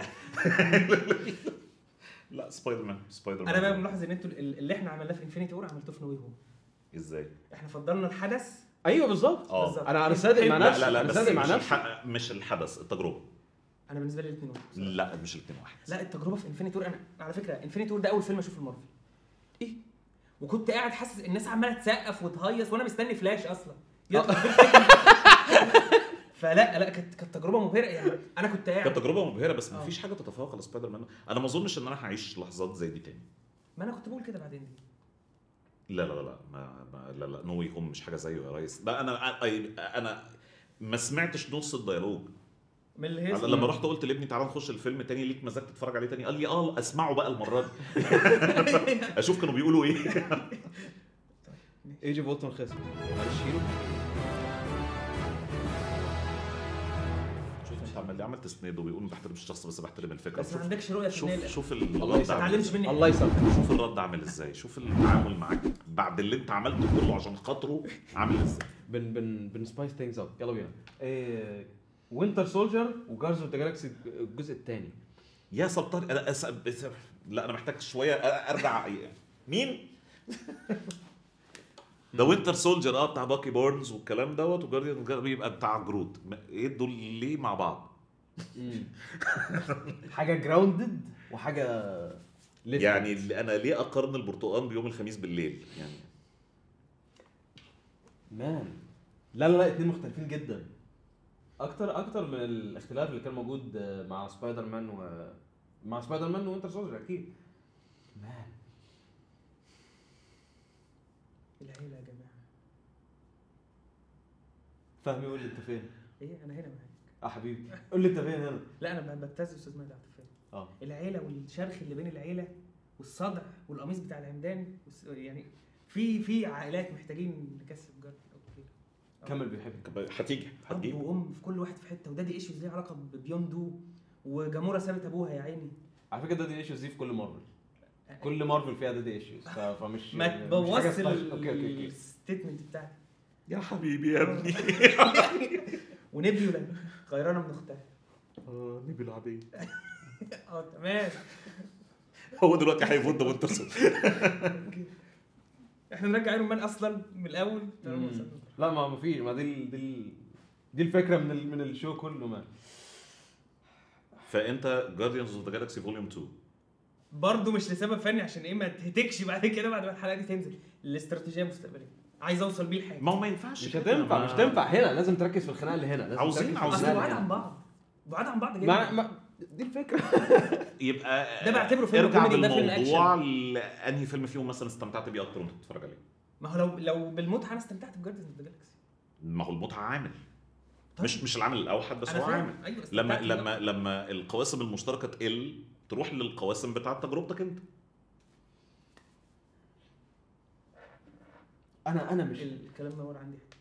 لا سبايدر مان سبايدر مان انا بقى ملاحظ ان انتوا اللي احنا عملناه في انفينيتي وور عملتوه في نو واي هوم. ازاي؟ احنا فضلنا الحدث. ايوه بالظبط اه انا انا صادق مع نفسي. لا لا لا انا صادق مع نفسي الح... مش الحدث التجربه. انا بالنسبه لي الاثنين واحد. لا مش الاثنين واحد. لا التجربه في انفينيتي وور انا على فكره انفينيتي وور ده اول فيلم اشوفه المارفل. ايه وكنت قاعد حاسس الناس عماله تسقف وتهيص وانا مستني فلاش اصلا يطلع. فلا لا كانت كانت تجربه مبهره يعني انا كنت قاعد كانت تجربه مبهره بس أوه. مفيش حاجه تتفوق على سبايدر مان. انا ما اظنش ان انا هعيش لحظات زي دي تاني. ما انا كنت بقول كده بعدين دي. لا لا لا ما, ما لا لا نو واي هوم مش حاجه زيه يا ريس. لا انا انا ما سمعتش نص الديالوج من اللي هي لما رحت قلت لابني تعالى نخش الفيلم تاني ليك مزاج تتفرج عليه تاني قال لي اه اسمعه بقى المره دي. اشوف كانوا بيقولوا ايه. ايج اوف اولترون خسر هنشيله. شوف انت عمال عمال تسنده وبيقولوا بحترم الشخص بس بحترم الفكره. بس ما عندكش رؤيه شوف فنيه. شوف الله الرد يسامحك. عامل تعلمش ازاي. مني الله يسامحك. شوف الرد عامل ازاي. شوف التعامل معاك بعد اللي انت عملته كله عشان خاطره عامل ازاي. بن بن بن سبايس ثينجز اب يلا بينا. إيه وينتر سولجر وجاردز اوف ذا جالاكسي الجزء الثاني. يا سلطان انا أس... بس... لا انا محتاج شويه ارجع. مين ده وينتر سولجر اه بتاع باكي بورنز والكلام دوت وجارديان بيبقى بتاع جروت. ايه دول ليه مع بعض؟ حاجه جراوندد وحاجه يعني اللي انا ليه اقارن البرتقال بيوم الخميس بالليل يعني مان. لا لا لا اتنين مختلفين جدا اكتر اكتر من الاختلاف اللي كان موجود مع سبايدر مان و مع سبايدر مان وينتر سولجر اكيد. مان العيله يا جماعه. فهمي قول لي انت فين؟ ايه انا هنا معاك اه حبيبي قول لي انت فين هنا؟ لا انا ببتز استاذ مهدي عبد الفاتح. اه العيله والشرخ اللي بين العيله والصدع والقميص بتاع العمدان يعني في في عائلات محتاجين نكسب جد. اوكي كمل بيحبك هتيجي اب وام في كل واحد في حته ودادي ايشوز ليه علاقه ببيوندو وجامورا سابت ابوها يا عيني. على فكره دادي ايشوز دي في كل مارفل كل مارفل فيها دادي ايشوز فمش ما تبوظش الستيتمنت بتاعتي يا حبيبي يا ابني. ونبيولا غيرانه من اختها. اه نبي العاديه. اه تمام. هو دلوقتي هيفوت ذا وينتر سولجر. احنا نرجع ايرون مان اصلا من الاول. لا ما ما في ما دي ال- دي ال- دي الفكره من ال- من الشو كله ما. فانت جارديانز اوف ذا جالاكسي فوليوم اتنين برضه مش لسبب فني، عشان ايه ما تهتكش بعد كده بعد ما الحلقه دي تنزل. الاستراتيجيه مستقبليه عايز اوصل بيه لحاجه. ما هو ما ينفعش مش كده، هتنفع ما- مش تنفع هنا، لازم تركز في الخناقه اللي هنا، لازم عاوزين- تركز في عاوزين. اصل الخناقة بعاد اللي عن هنا. بعض بعاد عن بعض ما, جدا. ما دي الفكره. يبقى ده بعتبره فيلم ارجع كوميدي، ده فيلم بالموضوع لانهي فيلم فيهم مثلا استمتعت بيه اكتر وانت بتتفرج عليه. ما هو لو لو بالمتعه انا استمتعت بجاردينز اوف ذا جالاكسي. ما هو المتعه عامل، طيب. مش مش العامل الاوحد بس أنا هو فاهم. عامل. أيوة لما استمتعت لما لما القواسم المشتركه تقل تروح للقواسم بتاعه تجربتك انت. انا انا مش الكلام نور عندي حته.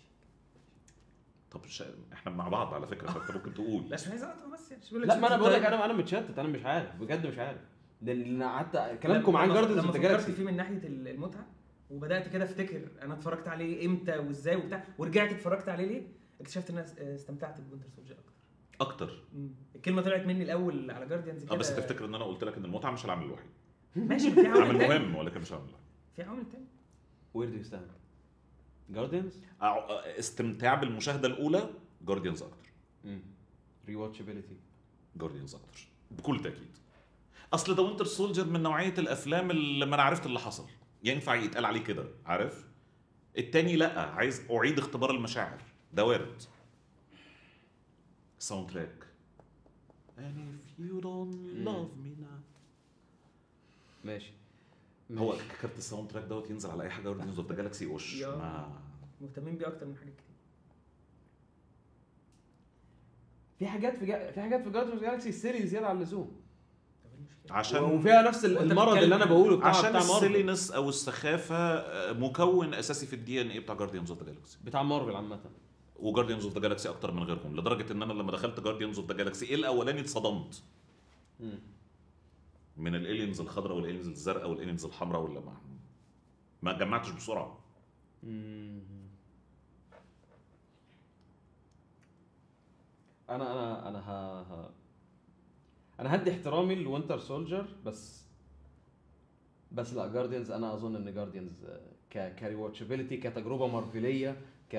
طب ش... احنا مع بعض على فكره، فانت ممكن تقول. لا مش عايز اقطع بس يعني. مش بقول لك لا ما انا شفت بقول لك الطيب. انا انا متشتت، انا مش عارف بجد مش عارف، لان حتى كلامكم لما- عن لما- جاردنز لما اوف ذا فكرت جالاكسي فيه من ناحيه المتعه وبدات كده افتكر انا اتفرجت عليه امتى وازاي وبتاع، ورجعت اتفرجت عليه ليه، اكتشفت ان انا استمتعت بوينتر سولجر اكتر. اكتر. مم. الكلمه طلعت مني الاول على جارديانز اه كده. بس تفتكر ان انا قلت لك ان المتعه مش العامل الوحيد، ماشي في عامل عامل تاني. مهم ولكن مش عامل الوحيد. في عامل تاني. وير دو يو ستاند جارديانز استمتاع بالمشاهده الاولى جارديانز اكتر. ري واتشابيلتي جارديانز اكتر بكل تاكيد. اصل ده وينتر سولجر من نوعيه الافلام اللي ما انا عرفت اللي حصل ينفع يتقال عليه كده، عارف. التاني لا، عايز اعيد اختبار المشاعر، ده وارد. ساوند تراك And if you don't love me now. ماشي. هو كارت الساوند تراك دوت ينزل على اي حاجه جارديانز اوف ذا جالاكسي وش يا. ما مهتمين بيه اكتر من حاجات كتير. في حاجات في جا... في حاجات في جارديانز اوف ذا جالاكسي سيري زياده عن اللزوم، طب إيه المشكلة؟ عشان وفيها نفس ال- وأنت المرض بتتكلم اللي انا عن- بقوله بتاع عشان بتاع مارفل السيلينس او السخافه آه، مكون اساسي في الدي ان اي بتاع جارديانز اوف ذا جالاكسي. بتاع مارفل عامه. وجارديانز اوف ذا جالاكسي اكتر من غيرهم، لدرجه ان انا لما دخلت جارديانز اوف ذا جالاكسي ايه الاولاني اتصدمت مم. من الالينز الخضراء والالينز الزرقاء والالينز الحمراء، ولا ما ما جمعتش بسرعه. مم. انا انا انا ها ها انا هدي احترامي لوينتر سولجر، بس بس لا جارديانز انا اظن ان جارديانز ك كاري واتشابيلتي كتجربه مارفليه ك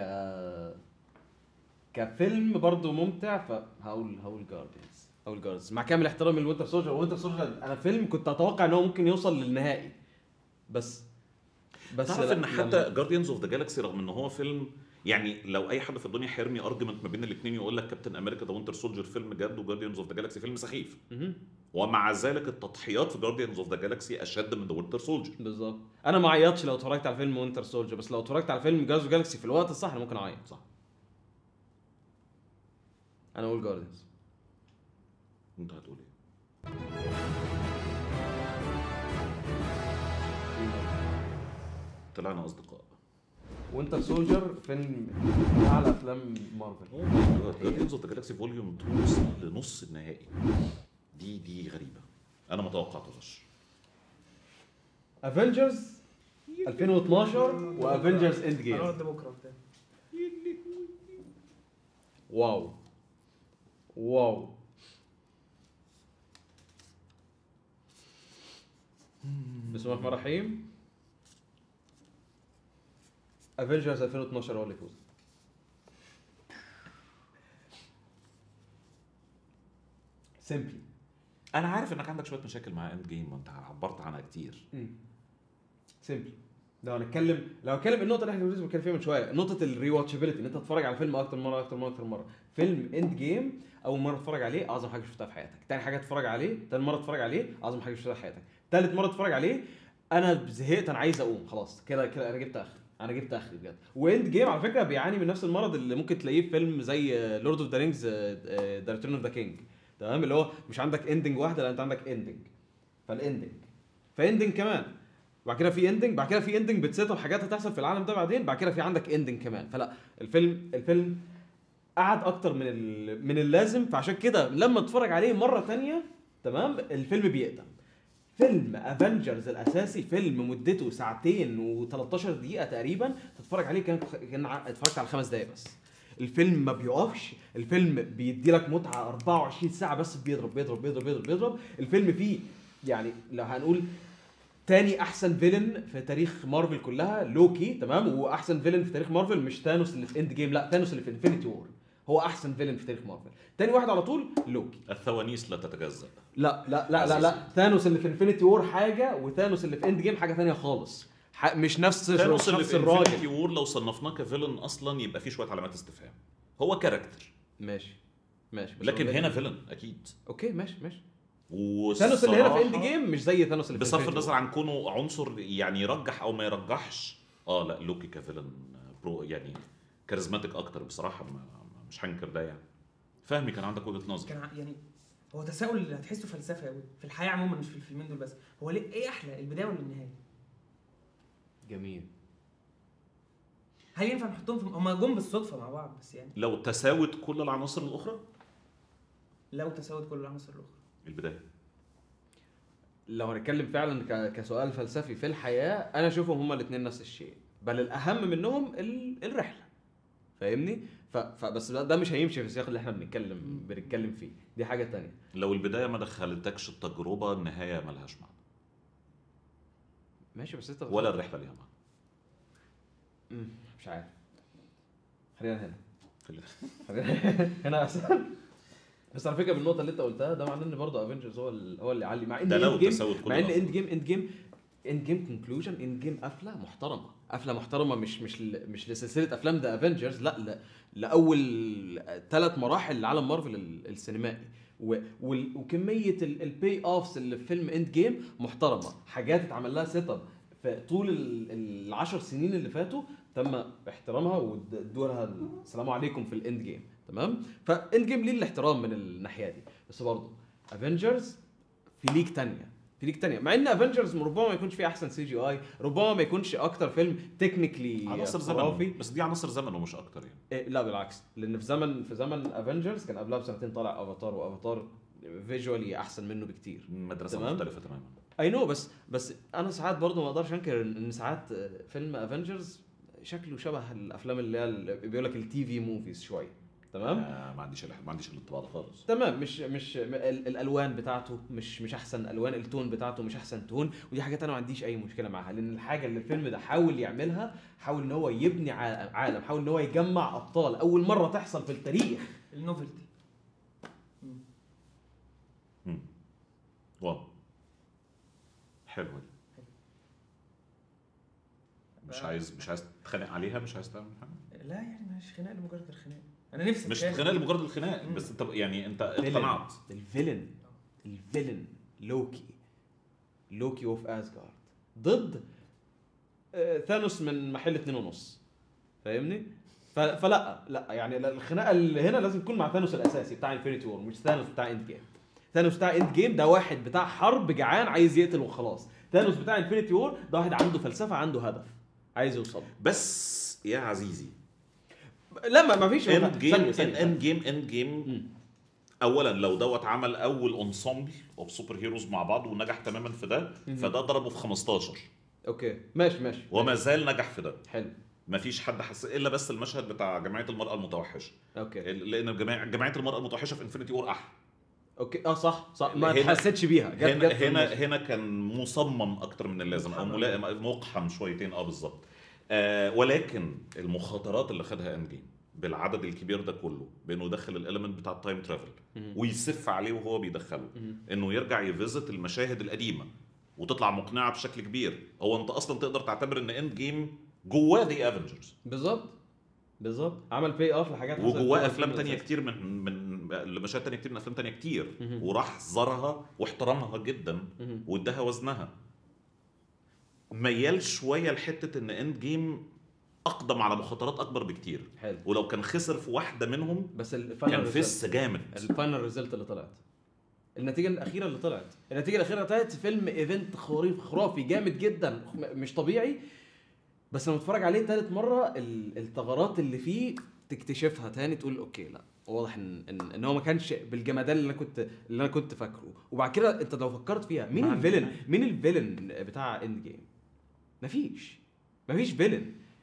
كفيلم برضه ممتع، فهقول هقول جارديانز هقول جارديانز مع كامل احترامي لوينتر سولجر. وينتر سولجر انا فيلم كنت اتوقع ان هو ممكن يوصل للنهائي، بس بس تعرف لا، ان حتى لما- جارديانز اوف ذا جالاكسي رغم ان هو فيلم، يعني لو اي حد في الدنيا هيرمي ارجيومنت ما بين الاثنين يقول لك كابتن امريكا ذا وينتر سولجر فيلم جد وجارديانز اوف ذا جالاكسي فيلم سخيف، مهم. ومع ذلك التضحيات في جارديانز اوف ذا جالاكسي اشد من ذا وينتر سولجر. بالظبط. انا ما عيطتش لو اتفرجت على فيلم وينتر سولجر، بس لو اتفرجت على فيلم جارديانز جالاكسي في الوقت الصح انا ممكن اعيط. صح. انا اقول جارديانز. انت هتقول ايه؟ طلعنا اصدقاء. وينتر سولجر فيلم من اعلى افلام مارفل. جارديانز اوف ذا جالاكسي فوليوم اتنين وصل لنص النهائي. دي دي غريبه، انا ما توقعتهاش. افنجرز ألفين واثناشر وافنجرز اند جيم. هنقعد لبكره وبتاع. واو واو. بسم الله الرحمن الرحيم. افنجرز ألفين واثناشر هو اللي يفوز. سيمبلي. انا عارف انك عندك شويه مشاكل مع اند جيم وانت عبرت عنها كتير. سيمبلي. لو هنتكلم لو هنتكلم النقطه اللي احنا لسه بنتكلم فيها من شويه، نقطه الري واتشابيلتي، ان انت تتفرج على فيلم اكتر مره اكتر مره اكتر مره. فيلم اند جيم اول مره تتفرج عليه اعظم حاجه شفتها في حياتك، تاني حاجه تتفرج عليه، تاني مره تتفرج عليه اعظم حاجه شفتها في حياتك، تالت مره تتفرج عليه انا زهقت انا عايز اقوم خلاص كده كده انا جبت اخري انا جبت اخري بجد. واند جيم على فكره بيعاني من نفس المرض اللي ممكن تلاقيه في فيلم زي لورد اوف ذا رينجز ذا ريتيرن اوف ذا كينج، تمام؟ اللي هو مش عندك اندنج واحده، لا انت عندك اندنج، فالاندنج فاندنج كمان، بعد كده في اندنج، بعد كده في اندنج بتسيطر حاجات هتحصل في العالم ده بعدين، بعد كده في عندك اندنج كمان. فلا الفيلم الفيلم قعد اكتر من ال... من اللازم، فعشان كده لما تتفرج عليه مره تانية تمام الفيلم بيقدم. فيلم افنجرز الاساسي فيلم مدته ساعتين و13 دقيقه تقريبا، تتفرج عليه كان كان اتفرجت على خمس دقايق بس. الفيلم ما بيقفش، الفيلم بيدي لك متعه أربعة وعشرين ساعه بس بيضرب بيضرب بيضرب بيضرب بيضرب. الفيلم فيه يعني لو هنقول تاني احسن فيلن في تاريخ مارفل كلها لوكي، تمام؟ واحسن فيلن في تاريخ مارفل مش ثانوس اللي في اند جيم، لا ثانوس اللي في انفينيتي وور هو احسن فيلن في تاريخ مارفل. تاني واحد على طول لوكي. الثوانيس لا تتجزأ. لا لا لا لا, لا. ثانوس اللي في انفينيتي وور حاجه، وثانوس اللي في اند جيم حاجه ثانيه خالص. مش نفس ثانوس اللي نفس في الراجل. انفينيتي وور لو صنفناه كفيلن اصلا يبقى فيه شويه علامات استفهام. هو كاركتر ماشي ماشي، لكن هنا فيلن اكيد. اوكي ماشي ماشي. ثانوس اللي هنا في اند جيم مش زي ثانوس اللي في بصرف النظر عن كونه عنصر يعني يرجح او ما يرجحش. اه لا لوكي كفيلن برو يعني كاريزماتيك اكتر بصراحه، ما مش هنكر ده يعني. فهمي كان عندك وجهه نظر. كان يعني هو تساؤل اللي هتحسه فلسفي قوي في الحياه عموما مش في الفيلمين دول بس. هو ليه ايه احلى البدايه ولا النهايه؟ جميل. هل ينفع نحطهم في هما جم بالصدفه مع بعض بس يعني لو تساوت كل العناصر الاخرى، لو تساوت كل العناصر الاخرى البدايه. لو هنتكلم فعلا ك... كسؤال فلسفي في الحياه، انا اشوفهم هما الاثنين نفس الشيء، بل الاهم منهم ال... الرحله. فاهمني؟ ف... فبس ده مش هيمشي في السياق اللي احنا بنتكلم بنتكلم فيه، دي حاجه تانية. لو البدايه ما دخلتكش التجربه، النهايه ما لهاش معنى. ماشي بس انت ولا الرحله ليها معنى. امم مش عارف. خلينا هنا خلينا هنا احسن. بس على فكره بالنقطه اللي انت قلتها ده معناه ان برضه افنجرز هو ال... هو اللي يعلي، مع ان ده لو إند جيم تساوت كل مع ان العناصر. اند جيم اند جيم اند جيم كونكلوجن اند جيم قفله محترمه، قفله محترمه مش مش ل... مش لسلسله افلام ذا افنجرز، لا لا لاول ثلاث مراحل لعالم مارفل السينمائي. و... و... وكميه البي اوفس اللي في فيلم اند جيم محترمه، حاجات اتعمل لها سيت اب في طول العشر سنين اللي فاتوا تم احترامها وادوا لها السلام عليكم في الاند جيم، تمام؟ فاند جيم ليه الاحترام من الناحيه دي. بس برضه افنجرز في ليك تانية في ليك تانية مع ان افنجرز ربما ما يكونش فيه احسن سي جي اي، ربما ما يكونش اكتر فيلم تكنيكلي عناصر زمن، بس دي عناصر زمن ومش اكتر يعني. إيه لا بالعكس، لان في زمن في زمن افنجرز كان قبلها بسنتين طالع افاتار، وافاتار فيجوالي احسن منه بكتير، مدرسه تمام؟ مختلفه تماما. اي نو بس بس انا ساعات برضه ما اقدرش انكر ان ساعات فيلم افنجرز شكله شبه الافلام اللي هي بيقول لك التي في موفيز شويه، تمام؟ آه ما عنديش ما عنديش الانطباع ده خالص. تمام، مش مش ال- الالوان بتاعته مش مش احسن الوان، التون بتاعته مش احسن تون، ودي حاجات انا ما عنديش اي مشكله معاها، لان الحاجه اللي الفيلم ده حاول يعملها، حاول ان هو يبني ع- عالم، حاول ان هو يجمع ابطال اول مره تحصل في التاريخ. النوفلتي. امم واو حلوه دي. مش عايز مش عايز تتخانق عليها، مش عايز تعمل حاجه. لا يعني مش خناق لمجرد الخناق، انا نفسي مش خناق لمجرد الخناق، بس انت يعني انت اقتنعت. الفيلن الفيلن لوكي لوكي اوف اسجارد ضد آه، ثانوس من محل اتنين ونص، فاهمني؟ ف- فلا لا يعني الخناقه اللي هنا لازم تكون مع ثانوس الاساسي بتاع انفينيتي وور، مش ثانوس بتاع اند جيم. ثانوس بتاع اند جيم ده واحد بتاع حرب جعان عايز يقتل وخلاص، ثانوس بتاع انفينيتي وور ده واحد عنده فلسفه، عنده هدف عايز يوصل. بس يا عزيزي لا ما فيش اند جيم اند جيم اند جيم اولا لو دوت عمل اول انسامبل اوف سوبر هيروز مع بعض ونجح تماما في ده، فده ضربه في خمستاشر. اوكي ماشي ماشي وما زال نجح في ده. حلو. ما فيش حد حس الا بس المشهد بتاع جمعيه المراه المتوحشه. اوكي لان جماعه جمعيه المراه المتوحشه في انفينيتي وور احلى. اوكي اه صح صح، ما هنا- حسيتش بيها. جت هنا جت في هنا النص. هنا كان مصمم اكتر من اللازم او ملائم مقحم شويتين اه بالظبط. آه ولكن المخاطرات اللي خدها اند جيم بالعدد الكبير ده كله، بانه يدخل الاليمنت بتاع التايم ترافل ويسف عليه وهو بيدخله، انه يرجع يفيزت المشاهد القديمه وتطلع مقنعه بشكل كبير. هو انت اصلا تقدر تعتبر ان اند جيم جواه ذا افنجرز بالظبط بالظبط، عمل باي اوف لحاجات حصلت وجواه جوه افلام الفيلم تانية الأساسي. كتير من من مشاهد تانية كتير من افلام تانية كتير، مهم. وراح زارها واحترمها جدا مهم. واداها وزنها. ميال شويه لحته ان اند جيم اقدم على مخاطرات اكبر بكتير، حلو. ولو كان خسر في واحده منهم بس الفاينل كان فيس جامد. الفاينل ريزلت اللي طلعت، النتيجه الاخيره اللي طلعت النتيجه الاخيره طلعت فيلم ايفنت خرافي خرافي جامد جدا مش طبيعي. بس لما تتفرج عليه ثالث مره ال- الثغرات اللي فيه تكتشفها تاني، تقول اوكي لا واضح ان ان, إن هو ما كانش بالجمدان اللي انا كنت اللي انا كنت فاكره. وبعد كده انت لو فكرت فيها، مين مع- الفيلن مين الفيلن بتاع اند جيم؟ مفيش مفيش فيلن.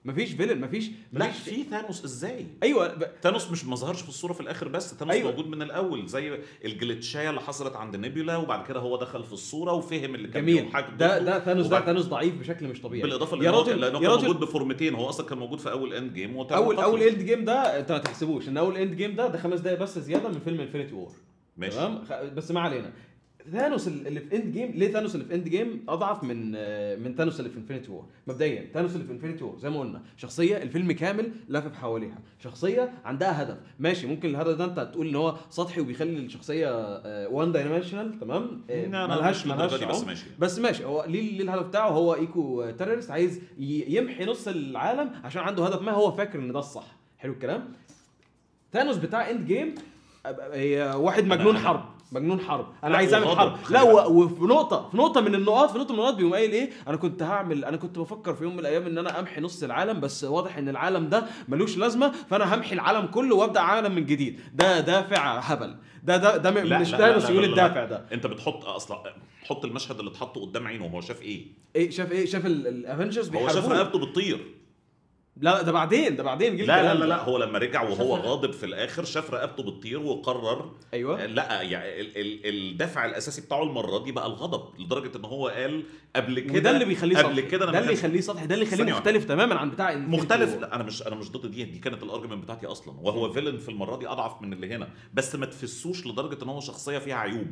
مفيش فيلن مفيش لا مفيش في ثانوس ازاي؟ ايوه ب... ثانوس مش ما ظهرش في الصوره في الاخر، بس ثانوس أيوة. موجود من الاول، زي الجليتشايه اللي حصلت عند نيبيولا وبعد كده هو دخل في الصوره وفهم اللي كان جميل. بيحاكي ده ده ثانوس ده وبعد... ثانوس ضعيف بشكل مش طبيعي. بالاضافه يا لانه راجل لانه يا كان راجل موجود بفورمتين، هو اصلا كان موجود في اول اند جيم اول اول اند جيم ده انت ما تحسبوش ان اول اند جيم ده ده خمس دقايق بس زياده من فيلم انفينيتي وور. ماشي تمام بس ما علينا. ثانوس اللي في اند جيم، ليه ثانوس اللي في اند جيم اضعف من من ثانوس اللي في انفينيتي وور؟ مبدئيا ثانوس اللي في انفينيتي وور زي ما قلنا شخصيه الفيلم كامل لافف حواليها، شخصيه عندها هدف. ماشي ممكن الهدف ده انت تقول ان هو سطحي وبيخلي الشخصيه وان دايمنشنال، تمام، ملهاش ملهاش بس ماشي بس ماشي هو ليه الهدف بتاعه هو ايكو تيرورست، عايز يمحي نص العالم عشان عنده هدف ما هو فاكر ان ده الصح. حلو الكلام. ثانوس بتاع اند جيم هي واحد مجنون حرب، مجنون حرب، انا عايز اعمل حرب. لا وفي نقطه في نقطه من النقاط في نقطه من النقاط بيقوم قايل ايه، انا كنت هعمل انا كنت بفكر في يوم من الايام ان انا امحي نص العالم، بس واضح ان العالم ده ملوش لازمه، فانا همحي العالم كله وابدا عالم من جديد. ده دافع هبل، ده ده ده مش ثانوس يقول الدافع ده. انت بتحط اصلا تحط المشهد اللي اتحط قدام عينه وهو شاف ايه؟ ايه شاف ايه؟ شاف الافنجرز بيحاربوه، هو شاف رقبته بتطير. لا ده بعدين ده بعدين لا لا لا لا هو لما رجع وهو غاضب في الاخر شاف رقبته بتطير وقرر ايوه لا يعني ال ال الدافع الاساسي بتاعه المره دي بقى الغضب، لدرجه ان هو قال قبل كده ده اللي بيخليه قبل كده ده اللي يخليه سطحي، ده اللي يخليه مختلف تماما عن بتاع مختلف. لا انا مش انا مش ضد دي، دي كانت الارجيومنت بتاعتي اصلا، وهو فيلن في المره دي اضعف من اللي هنا، بس ما تفسوش لدرجه ان هو شخصيه فيها عيوب.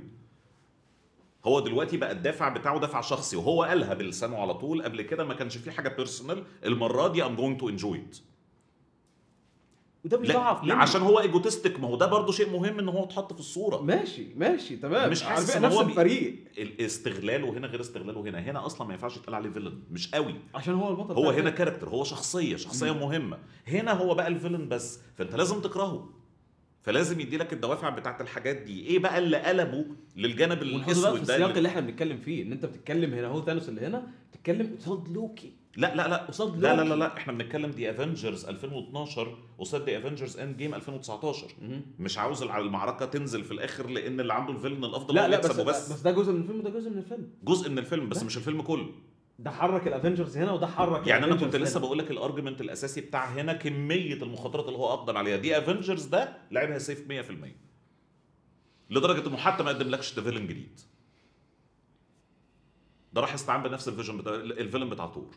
هو دلوقتي بقى الدافع بتاعه دافع شخصي، وهو قالها بلسانه على طول. قبل كده ما كانش فيه حاجه بيرسونال، المره دي I'm going to enjoy it. وده بيضعف لا عشان هو ايجوتستيك، ما هو ده برضه شيء مهم ان هو اتحط في الصوره. ماشي ماشي تمام، مش حاسس نفس الفريق. استغلاله هنا غير استغلاله هنا. هنا اصلا ما ينفعش يتقال عليه فيلن، مش قوي عشان هو البطل. هو هنا كاركتر، هو شخصيه شخصيه مم. مهمه. هنا هو بقى الفيلن بس، فانت لازم تكرهه، فلازم يدي لك الدوافع بتاعت الحاجات دي. ايه بقى اللي قلبه للجانب الاسود ده؟ في السياق اللي... اللي احنا بنتكلم فيه، ان انت بتتكلم هنا هو ثانوس اللي هنا بتتكلم قصاد لوكي. لا لا لا قصاد لا, لا لا لا احنا بنتكلم دي افنجرز ألفين واثناشر قصاد دي افنجرز اند جيم ألفين وتسعتاشر. مش عاوز المعركه تنزل في الاخر لان اللي عنده الفيلن الافضل لا لا بس, بس بس ده جزء من الفيلم وده جزء من الفيلم. جزء من الفيلم بس مش الفيلم كله. ده حرك الافنجرز هنا وده حرك يعني انا كنت لسه بقول لك الارجيومنت الاساسي بتاع هنا كميه المخاطرات اللي هو اقدر عليها. دي افنجرز ده لعبها سيف مية في المية لدرجه انه حتى ما قدملكش ده فيلن جديد، ده راح يستعين بنفس الفيجن بتاع الفيلن بتاع ثور.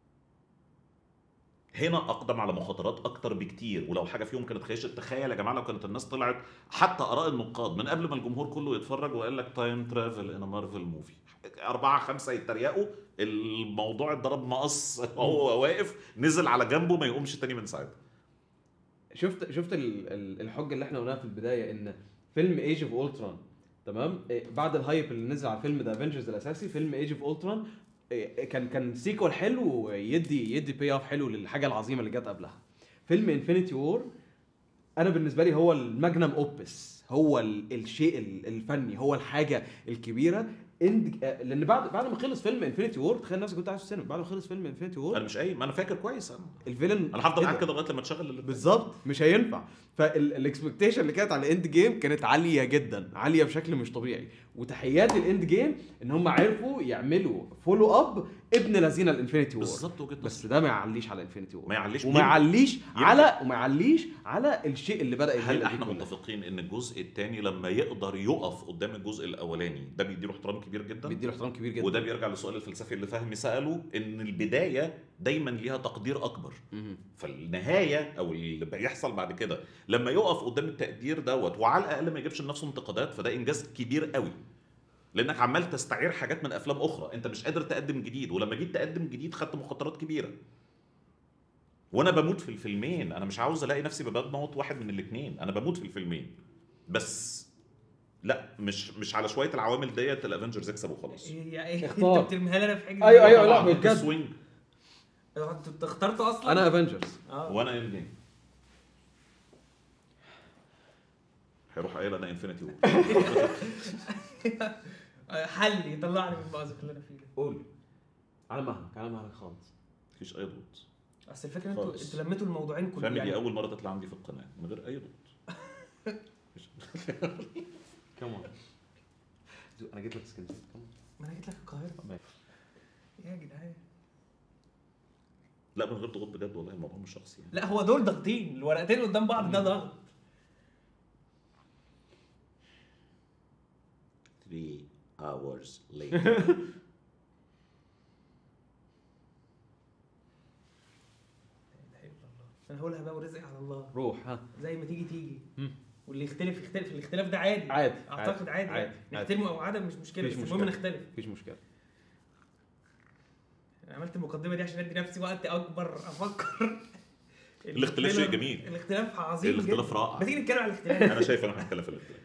هنا اقدم على مخاطرات اكتر بكتير، ولو حاجه فيهم كانت خيشه. تخيل يا جماعه لو كانت الناس طلعت حتى اراء النقاد من قبل ما الجمهور كله يتفرج وقال لك تايم ترافل ان مارفل موفي، أربعة خمسة يتريقوا، الموضوع اتضرب مقص هو واقف نزل على جنبه ما يقومش تاني من ساعتها. شفت شفت الحجه اللي احنا قلناها في البدايه ان فيلم ايج اوف اولترون تمام بعد الهايب اللي نزل على فيلم ذا افنجرز الاساسي، فيلم ايج اوف اولترون كان كان سيكول حلو يدي يدي باي اوف حلو للحاجه العظيمه اللي جت قبلها. فيلم انفينيتي وور انا بالنسبه لي هو الماجنم اوبس، هو الشيء الفني، هو الحاجه الكبيره. اند لان بعد بعد ما خلص فيلم انفينيتي وور تخيل نفسك كنت عايش في السينما بعد ما خلص فيلم انفينيتي وور. انا مش قايم، انا فاكر كويس انا الفيلن انا هفضل قاعد كده لغايه لما تشغل بالظبط، مش هينفع. فالاكسبكتيشن اللي كانت على الاند جيم كانت عاليه جدا، عاليه بشكل مش طبيعي. وتحيات الاند جيم ان هم عرفوا يعملوا فولو اب ابن لذينه الانفينيتي وور بالظبط وجد. بس ده ما يعليش على انفينيتي وور، ما يعليش وما يعليش على وما يعليش على الشيء اللي بدا. هل احنا متفقين ان الجزء الثاني لما يقدر يقف قدام الجزء الاولاني ده بيديله احترام كبير جدا؟ بيديله احترام كبير جدا. وده بيرجع للسؤال الفلسفي اللي فهمي ساله، ان البدايه دايما ليها تقدير اكبر، فالنهايه او اللي بيحصل بعد كده لما يقف قدام التقدير دوت وعلى الاقل ما يجيبش لنفسه انتقادات، فده انجاز كبير قوي، لانك عمال تستعير حاجات من افلام اخرى، انت مش قادر تقدم جديد، ولما جيت تقدم جديد خدت مخاطرات كبيره. وانا بموت في الفيلمين، انا مش عاوز الاقي نفسي بموت واحد من الاثنين، انا بموت في الفيلمين بس لا مش مش على شويه العوامل ديت الافنجرز يكسب وخلاص. يعني انت بترميها لنا في حاجه. ايوه ايوه لا بجد سوينج. انت اخترت اصلا انا افنجرز اه وانا اند جيم هيروح قايل انا انفينيتي وور. حل يطلعني من المأزق اللي انا فيه. قول على مهلك على مهلك خالص، مفيش اي ضغط. اصل الفكره انتوا انتوا لميتوا الموضوعين كلهم. فاهمني؟ يعني اول مره تطلع عندي في القناه من غير اي ضغط. كمان انا جيت لك اسكندريه، ما انا جيت لك القاهره يا جدعان. لا لا من غير ضغوط بجد والله الموضوع مش شخصي يعني. لا هو دول ضاغطين، الورقتين قدام بعض ده ضغط. three hours later. انا هقولها بقى ورزقي على الله. روح ها زي ما تيجي تيجي. واللي يختلف يختلف، الاختلاف ده عادي عادي اعتقد عادي, عادي. نحترمه او عدم مش مشكله، بس المهم نختلف. مفيش مشكله. انا عملت المقدمه دي عشان ادي نفسي وقت اكبر افكر. الاختلاف شيء جميل، الاختلاف عظيم، الاختلاف رائع. ما تيجي نتكلم على الاختلاف. انا شايف ان احنا هنتكلم في الاختلاف.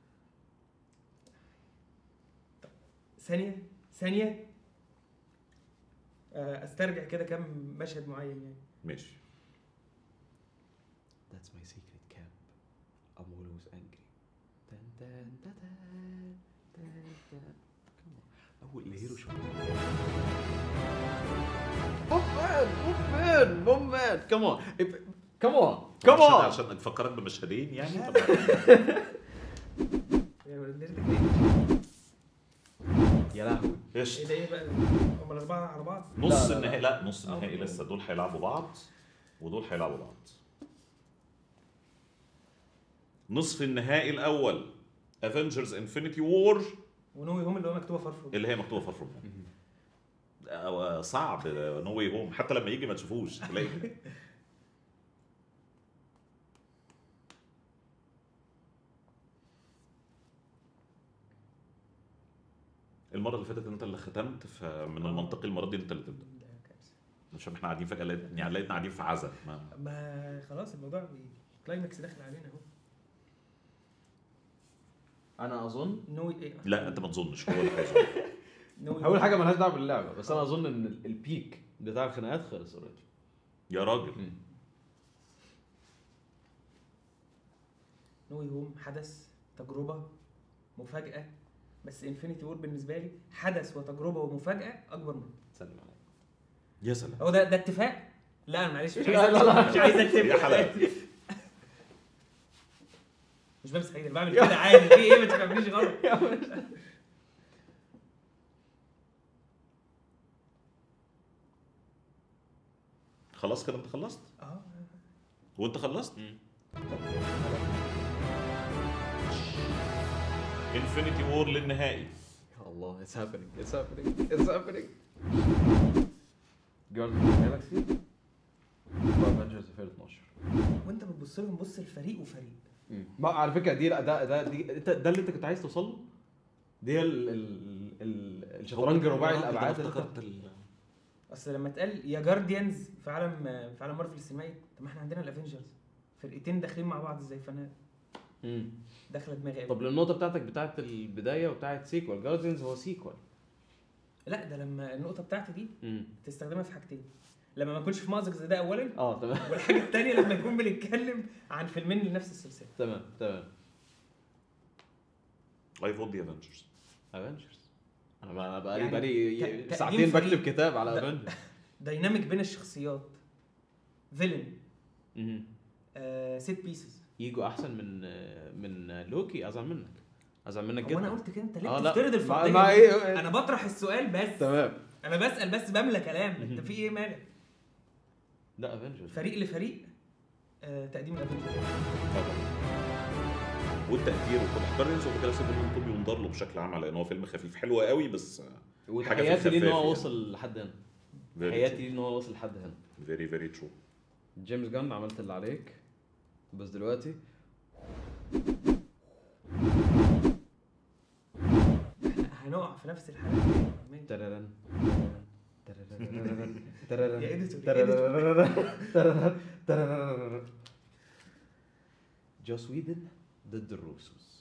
ثانيه ثانيه استرجع كده كم مشهد معين يعني. ماشي. That's my secret camp. I'm always angry. دن دن دن دن دن. أول الهيرو شو. بومبان بومبان بومبان. Come on. Come on. Come on. عشان افكرك بمشهدين يعني. يا لهوي. ايش؟ ايه ده ايه بقى؟ هم الاربعه على بعض؟ نص النهائي لا نص النهائي لسه، دول هيلعبوا بعض ودول هيلعبوا بعض. نصف النهائي الاول افنجرز انفينيتي وور، ونوي هوم اللي هو مكتوبه فارفور، اللي هي مكتوبه فارفور. صعب نوي هوم حتى لما يجي ما تشوفوش تلاقي. المره اللي فاتت انت اللي ختمت، فمن المنطقي المره دي انت اللي تبدا. مش احنا قاعدين فجاه لقيت يعني لقيتنا قاعدين في عزا. ما, ما خلاص الموضوع كلايمكس داخل علينا اهو. انا اظن نوي ايه؟ لا انت ما تظنش، هو اللي هيظن. اول حاجه مالهاش دعوه باللعبه، بس انا اظن ان البيك بتاع الخناقات خلص اوريدي يا راجل. نوي هوم حدث، تجربه، مفاجاه، بس انفينيتي وور بالنسبه لي حدث وتجربه ومفاجاه اكبر منه. سلم عليك. يا سلام. هو ده ده اتفاق؟ لا انا معلش مش لا لا لا مش عايز اكتب يا حلال. مش بمسح ايدي، بعمل كده عادي. في ايه؟ ما تفهمنيش غلط. خلاص كده انت خلصت؟ اه وانت خلصت؟ انفينيتي وور للنهائي. يا الله. It's happening. It's happening. It's happening. Guardians Galaxy وافنجرز ألفين واثناشر. وانت بتبص لهم بص الفريق وفريق. ما على فكره دي لا ده ده دي ده اللي انت كنت عايز توصل له. دي ال ال الشطرنج رباعي الابعاد. افتكرت اصل لما اتقال يا جارديانز في عالم في عالم مارفل السينمائي، طب ما احنا عندنا الافنجرز فرقتين داخلين مع بعض ازاي؟ فانا امم داخله دماغي قوي. طب النقطه بتاعتك بتاعت البدايه وبتاعت سيكوال، جارديانز هو سيكوال. لا ده لما النقطه بتاعتي دي امم تستخدمها في حاجتين، لما ما نكونش في مأزق زي ده اولا، اه تمام. والحاجه الثانيه لما نكون بنتكلم عن فيلمين لنفس السلسله. تمام تمام. اي فوت دي افنجرز. افنجرز. انا بقى لي يعني بقى لي ت- ساعتين تقديم بكتب فريق. كتاب على ده- افنجرز. دايناميك بين الشخصيات، فيلن، امم آه، سيت بيسز. يجوا احسن من من لوكي. ازعل منك ازعل منك هو جدا. انا قلت كده؟ انت ليه آه، لا. بتفترض ما- الفرضيه ما دي؟ إيه- انا بطرح السؤال بس. تمام. انا بسأل بس بملى كلام. انت في ايه مالك؟ لا افنجرز فريق لفريق، آه، تقديم الافنجرز. والتقدير وكل جارديانز اوف ذا جالاكسي كله ينظر له بشكل عام على ان هو فيلم خفيف حلو قوي، بس وحياتي ليه ان هو يعني. وصل لحد هنا. حياتي ليه ان هو وصل لحد هنا. فيري فيري ترو. جيمس جان عملت اللي عليك، بس دلوقتي هنقع في نفس الحاله. تررن تررن يا إيديتور، يا تررن تررن. جوس ويدن ضد الروسوس.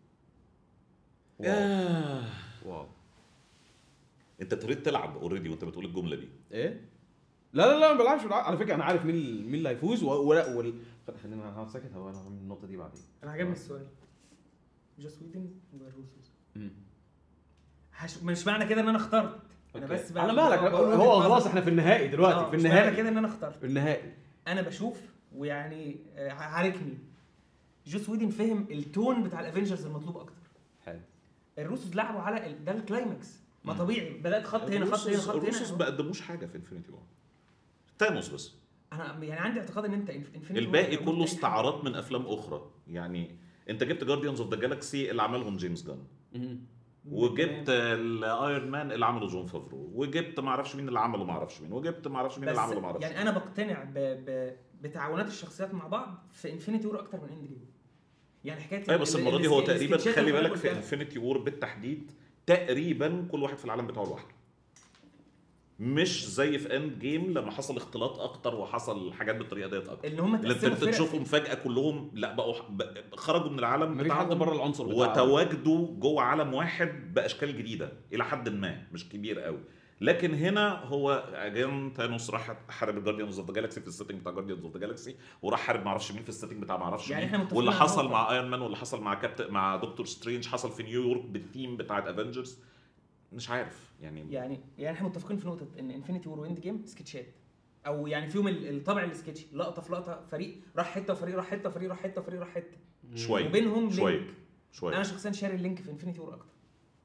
واو واو. انت ابتديت تلعب اوريدي وانت بتقول الجمله دي. ايه؟ لا لا لا ما بلعبش بالع- على فكره انا عارف مين مين اللي هيفوز و- ولا وال... خلينا هقعد ساكت. هو انا هعمل النقطه دي بعدين. انا عجبني السؤال. جوس ويدن والروسوس. امم هش... مش معنى كده ان انا اخترت. انا أوكي. بس على مالك. هو خلاص احنا في النهائي دلوقتي. في مش معنى النهائي كده ان انا اخترت. في النهائي. انا بشوف ويعني آه، عاركني. جوس ويدن فهم التون بتاع الافنجرز المطلوب اكتر. حلو. الروسوس لعبوا على ال... ده الكلايمكس. ما مم. طبيعي بدات خط هنا خط هنا خط الروسوس هنا. ما قدموش حاجه في انفينيتي وور. تانوس بس. انا يعني عندي اعتقاد ان انت انفينيتي الباقي كله استعارات من افلام اخرى. يعني انت جبت جارديانز اوف ذا جالاكسي اللي عملهم جيمس جان، وجبت الايرون مان اللي عمله جون فافرو، وجبت ما اعرفش مين اللي عمله ما اعرفش مين، وجبت ما اعرفش مين اللي عمله ما اعرفش. يعني انا بقتنع ب... ب... بتعاونات الشخصيات مع بعض في انفينيتي وور اكتر من اند جيم. يعني حكايه ايوه بس المره دي هو تقريبا خلي بالك في انفينيتي وور بالتحديد تقريبا كل واحد في العالم بتاعه لوحده، مش زي في اند جيم لما حصل اختلاط اكتر وحصل حاجات بالطريقه ديت اكتر، اللي هم اللي انت تشوفهم فجاه كلهم لا بقوا خرجوا من العالم مفيش حد بره العنصر بتاعهم وتواجدوا جوه عالم واحد باشكال جديده الى حد ما مش كبير قوي. لكن هنا هو اجين تانوس راح حارب الجارديانز اوف ذا جالاكسي في السيتنج بتاع جارديانز اوف ذا جالاكسي، وراح حارب ما اعرفش مين في السيتنج بتاع ما اعرفش يعني مين، واللي حصل مع ايرون مان واللي حصل مع كابتن مع دكتور سترينج حصل في نيويورك بالثيم بتاعت افنجرز. مش عارف يعني يعني يعني احنا متفقين في نقطه ان انفينيتي وور واند جيم سكتشات، او يعني فيهم الطابع السكتشي، لقطه في لقطه، فريق راح حته وفريق راح حته وفريق راح حته وفريق راح حته شويه وبينهم شويه شويه. انا شخصيا شاري اللينك في انفينيتي وور اكتر.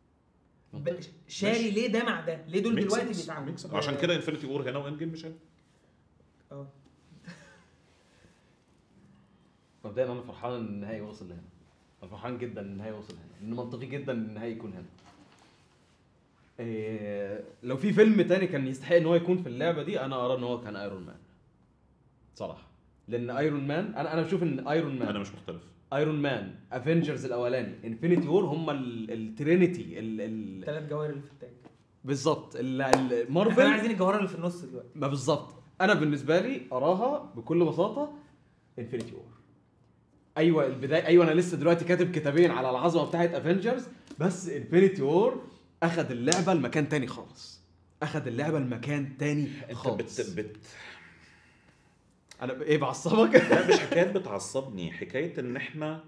شاري ليه ده مع ده؟ ليه دول دلوقتي بيتعاملوا؟ عشان كده انفينيتي وور هنا واند جيم مش هنا. اه مبدئيا انا فرحان ان النهائي وصل لهنا، انا فرحان جدا ان النهائي وصل هنا، لان منطقي جدا ان النهائي يكون هنا. إيه لو في فيلم تاني كان يستحق ان هو يكون في اللعبه دي انا ارى ان هو كان ايرون مان صراحه، لان ايرون مان انا انا بشوف ان ايرون مان انا مش مختلف. ايرون مان افنجرز الاولاني انفينيتي وور هم الترينيتي الثلاث جواهر اللي في التاج بالظبط. مارفل احنا عايزين الجوهره اللي في النص دلوقتي. ما بالظبط انا بالنسبه لي اراها بكل بساطه انفينيتي وور. ايوه البدايه، ايوه انا لسه دلوقتي كاتب كتابين على العظمه بتاعه افنجرز، بس انفينيتي وور اخذ اللعبه لمكان تاني خالص، اخذ اللعبه لمكان تاني خالص. بت بت انا ايه بعصبك؟ لا مش حكايه بتعصبني، حكايه ان احنا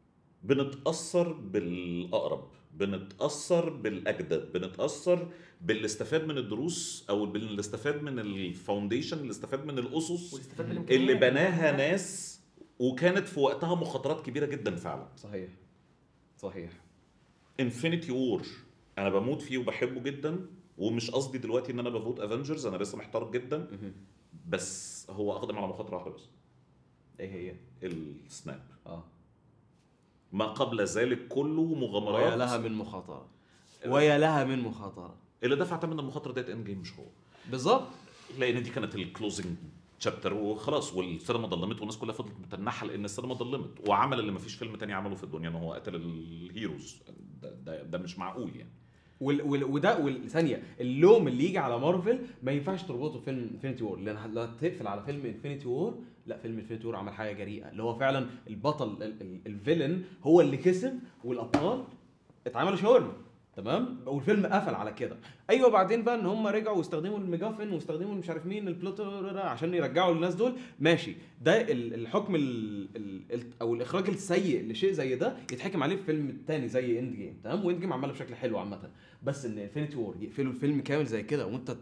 بنتاثر بالاقرب، بنتاثر بالاجدد، بنتاثر باللي استفاد من الدروس او باللي استفاد من الفاونديشن، اللي استفاد من الاسس اللي بناها ناس وكانت في وقتها مخاطرات كبيره جدا فعلا. صحيح صحيح. انفينيتي وور انا بموت فيه وبحبه جدا، ومش قصدي دلوقتي ان انا بفوت افنجرز، انا لسه محتار جدا، بس هو اقدم على مخاطره واحده بس. ايه هي؟ السناب. اه ما قبل ذلك كله مغامرات، ويا لها من مخاطره، ويا لها من مخاطره. اللي دفع ثمن المخاطره ديت اند جيم مش هو بالظبط، لان دي كانت الكلوزنج شابتر وخلاص، والسينما ضلمت والناس كلها فضلت متنحه لان السينما ضلمت، وعمل اللي ما فيش فيلم تاني عمله في الدنيا ان هو قتل الهيروز. ده, ده, ده مش معقول يعني. وال وال وده والثانيه اللوم اللي يجي على مارفل ما ينفعش تربطه بفيلم انفينيتي وور، لان لو تقفل على فيلم انفينيتي وور، لا فيلم انفينيتي وور عمل حاجه جريئه، اللي هو فعلا البطل الفيلن هو اللي كسب والابطال اتعملوا شاورما، تمام، والفيلم قفل على كده. ايوه بعدين بقى ان هم رجعوا واستخدموا الميجافن واستخدموا مش عارف مين البلوتر عشان يرجعوا الناس دول، ماشي، ده الحكم ال ال او الاخراج السيء لشيء زي ده يتحكم عليه في فيلم تاني زي اند جيم، تمام، واند جيم عملها بشكل حلو عامه، بس ان انفينيتي وور يقفلوا الفيلم كامل زي كده وانت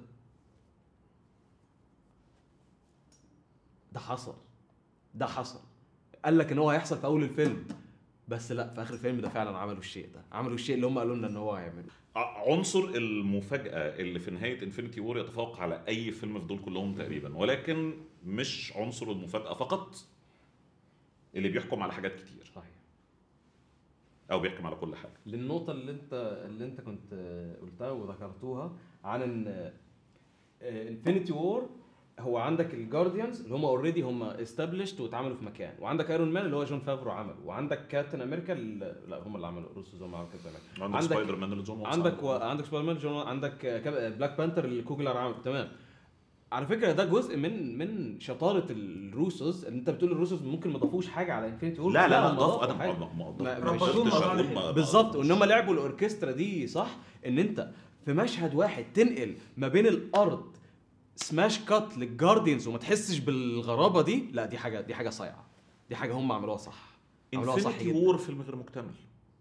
ده حصل ده حصل قال لك ان هو هيحصل في اول الفيلم، بس لا في اخر الفيلم ده فعلا عملوا الشيء ده، عملوا الشيء اللي هم قالوا لنا ان هو هيعمله. عنصر المفاجاه اللي في نهايه انفينيتي وور يتفوق على اي فيلم في دول كلهم تقريبا، ولكن مش عنصر المفاجاه فقط اللي بيحكم على حاجات كتير. صحيح. او بيحكم على كل حاجه. للنقطه اللي انت اللي انت كنت قلتها وذكرتوها عن ان انفينيتي وور هو عندك الجارديانز اللي هم اوريدي هم استابليشد واتعملوا في مكان، وعندك ايرون مان اللي هو جون فافرو عمله، وعندك كابتن امريكا لا هم اللي عملوا روسو هم عملوا كابتن امريكا، عندك سبايدر مان اللي جون عندك و... عندك سبايدر مان جون، عندك بلاك بانثر اللي كوجلر عمله، تمام. على فكره ده جزء من من شطاره الروسوس، ان انت بتقول الروسوس ممكن ما ضافوش حاجه على انفينيتي وور، لا لا لا ضاف انا بالظبط، وانما لعبوا الاوركسترا دي صح، ان انت في مشهد واحد تنقل ما بين الارض سماش كات للجارديانز وما تحسش بالغرابه دي، لا دي حاجه دي حاجه صايعه، دي حاجه هم عملوها صح، عملوها صح جدا. وور فيلم غير مكتمل،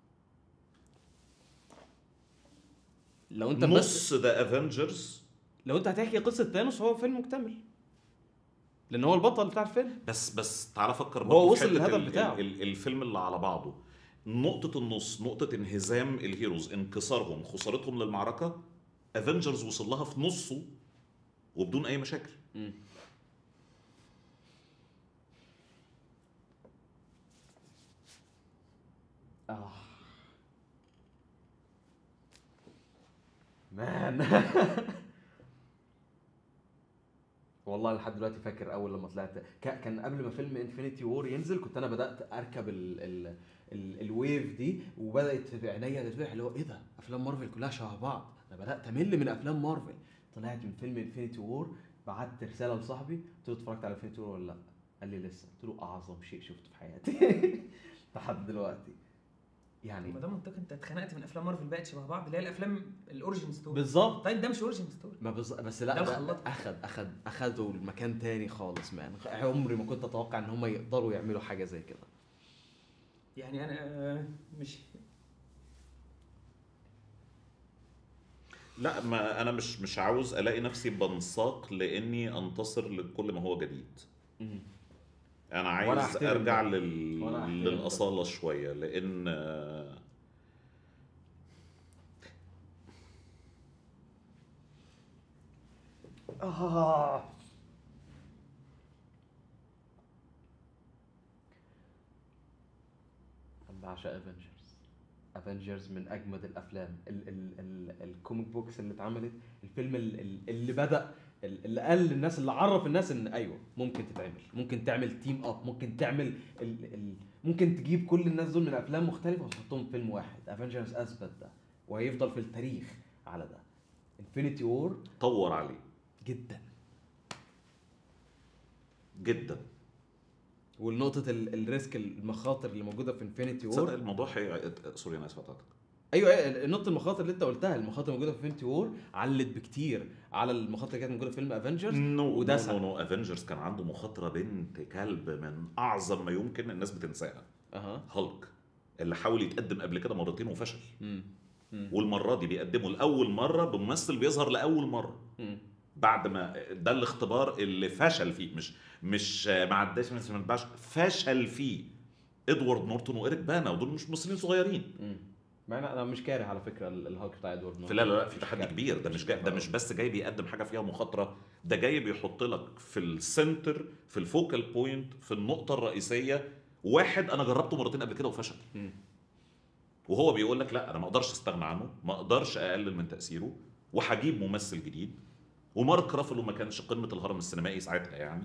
لو انت نص ذا افنجرز، لو انت هتحكي قصه ثانوس هو فيلم مكتمل لان هو البطل بتاع الفيلم، بس بس تعال فكر هو وصل للهدف بتاعه. الفيلم اللي على بعضه نقطه النص، نقطه انهزام الهيروز، انكسارهم، خسارتهم للمعركه، افنجرز وصل لها في نصه وبدون اي مشاكل. م. اه مان والله لحد دلوقتي فاكر اول لما طلعت ك- كان قبل ما فيلم انفينيتي وور ينزل كنت انا بدات اركب ال ال ال الويف دي، وبدات عينيا تتفتح اللي هو ايه ده، افلام مارفل كلها شبه بعض، انا بدات امل من افلام مارفل. طلعت من فيلم انفينيتي وور، بعت رساله لصاحبي قلت له اتفرجت على انفينيتي وور ولا لا؟ قال لي لسه. قلت له اعظم شيء شفته في حياتي لحد دلوقتي يعني. ما ده منطقي، انت اتخنقت من افلام مارفل بقت شبه بعض اللي هي الافلام الاوريجين ستوري. بالظبط. طيب ده مش اوريجين ستوري. ما بز... بس لا ده ده الخلاط. اخد اخد اخدوا المكان تاني خالص مان. عمري ما كنت اتوقع ان هم يقدروا يعملوا حاجه زي كده. يعني انا آه، مش لا، ما انا مش مش عاوز الاقي نفسي بنساق لاني انتصر لكل ما هو جديد. انا وأنا عايز أحترم ارجع ده. لل... وأنا أحترم للاصاله شويه، لان آه، آه. انا بعشق افنجرز. افنجرز من اجمد الافلام ال ال ال الكوميك بوكس اللي اتعملت، الفيلم ال- ال- اللي بدا ال- اللي قال للناس، اللي عرف الناس ان ايوه ممكن تتعمل، ممكن تعمل تيم اب، ممكن تعمل ال ال ممكن تجيب كل الناس دول من افلام مختلفه وتحطهم في فيلم واحد. افنجرز اثبت ده وهيفضل في التاريخ على ده. انفينيتي وور طور عليه جدا جدا. والنقطه ال- الريسك، المخاطر اللي موجوده في انفينيتي تصدق وور. الموضوع حي... سوري انا اسف قطعتك. ايوه ايوه نقطه المخاطر اللي انت قلتها، المخاطر موجوده في انفينيتي وور علت بكتير على المخاطر اللي كانت موجوده في فيلم افنجرز. نو وده نو سبب. نو نو افنجرز كان عنده مخاطره بنت كلب من اعظم ما يمكن الناس بتنساها. اها هالك اللي حاول يتقدم قبل كده مرتين وفشل، امم والمره دي بيقدمه لاول مره بممثل بيظهر لاول مره بعد ما ده الاختبار اللي فشل فيه، مش مش ما عداش من ما عداش، فشل فيه ادوارد نورتون وايريك بانا، ودول مش ممثلين صغيرين. مع ان انا مش كاره على فكره ال- الهالك بتاع ادوارد في نورتون. لا لا لا في تحدي كاره. كبير، ده مش جاي، ده مش بس جاي بيقدم حاجه فيها مخاطره، ده جاي بيحط لك في السنتر، في الفوكال بوينت، في النقطه الرئيسيه واحد انا جربته مرتين قبل كده وفشل. مم. وهو بيقول لك لا انا ما اقدرش استغنى عنه، ما اقدرش اقلل من تاثيره، وهجيب ممثل جديد. ومارك رافلو ما كانش قمه الهرم السينمائي ساعتها يعني،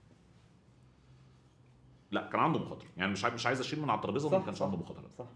لا كان عنده مخاطره يعني، مش عايز مش عايز اشيل من على الترابيزه ما كانش عنده مخاطره. صح.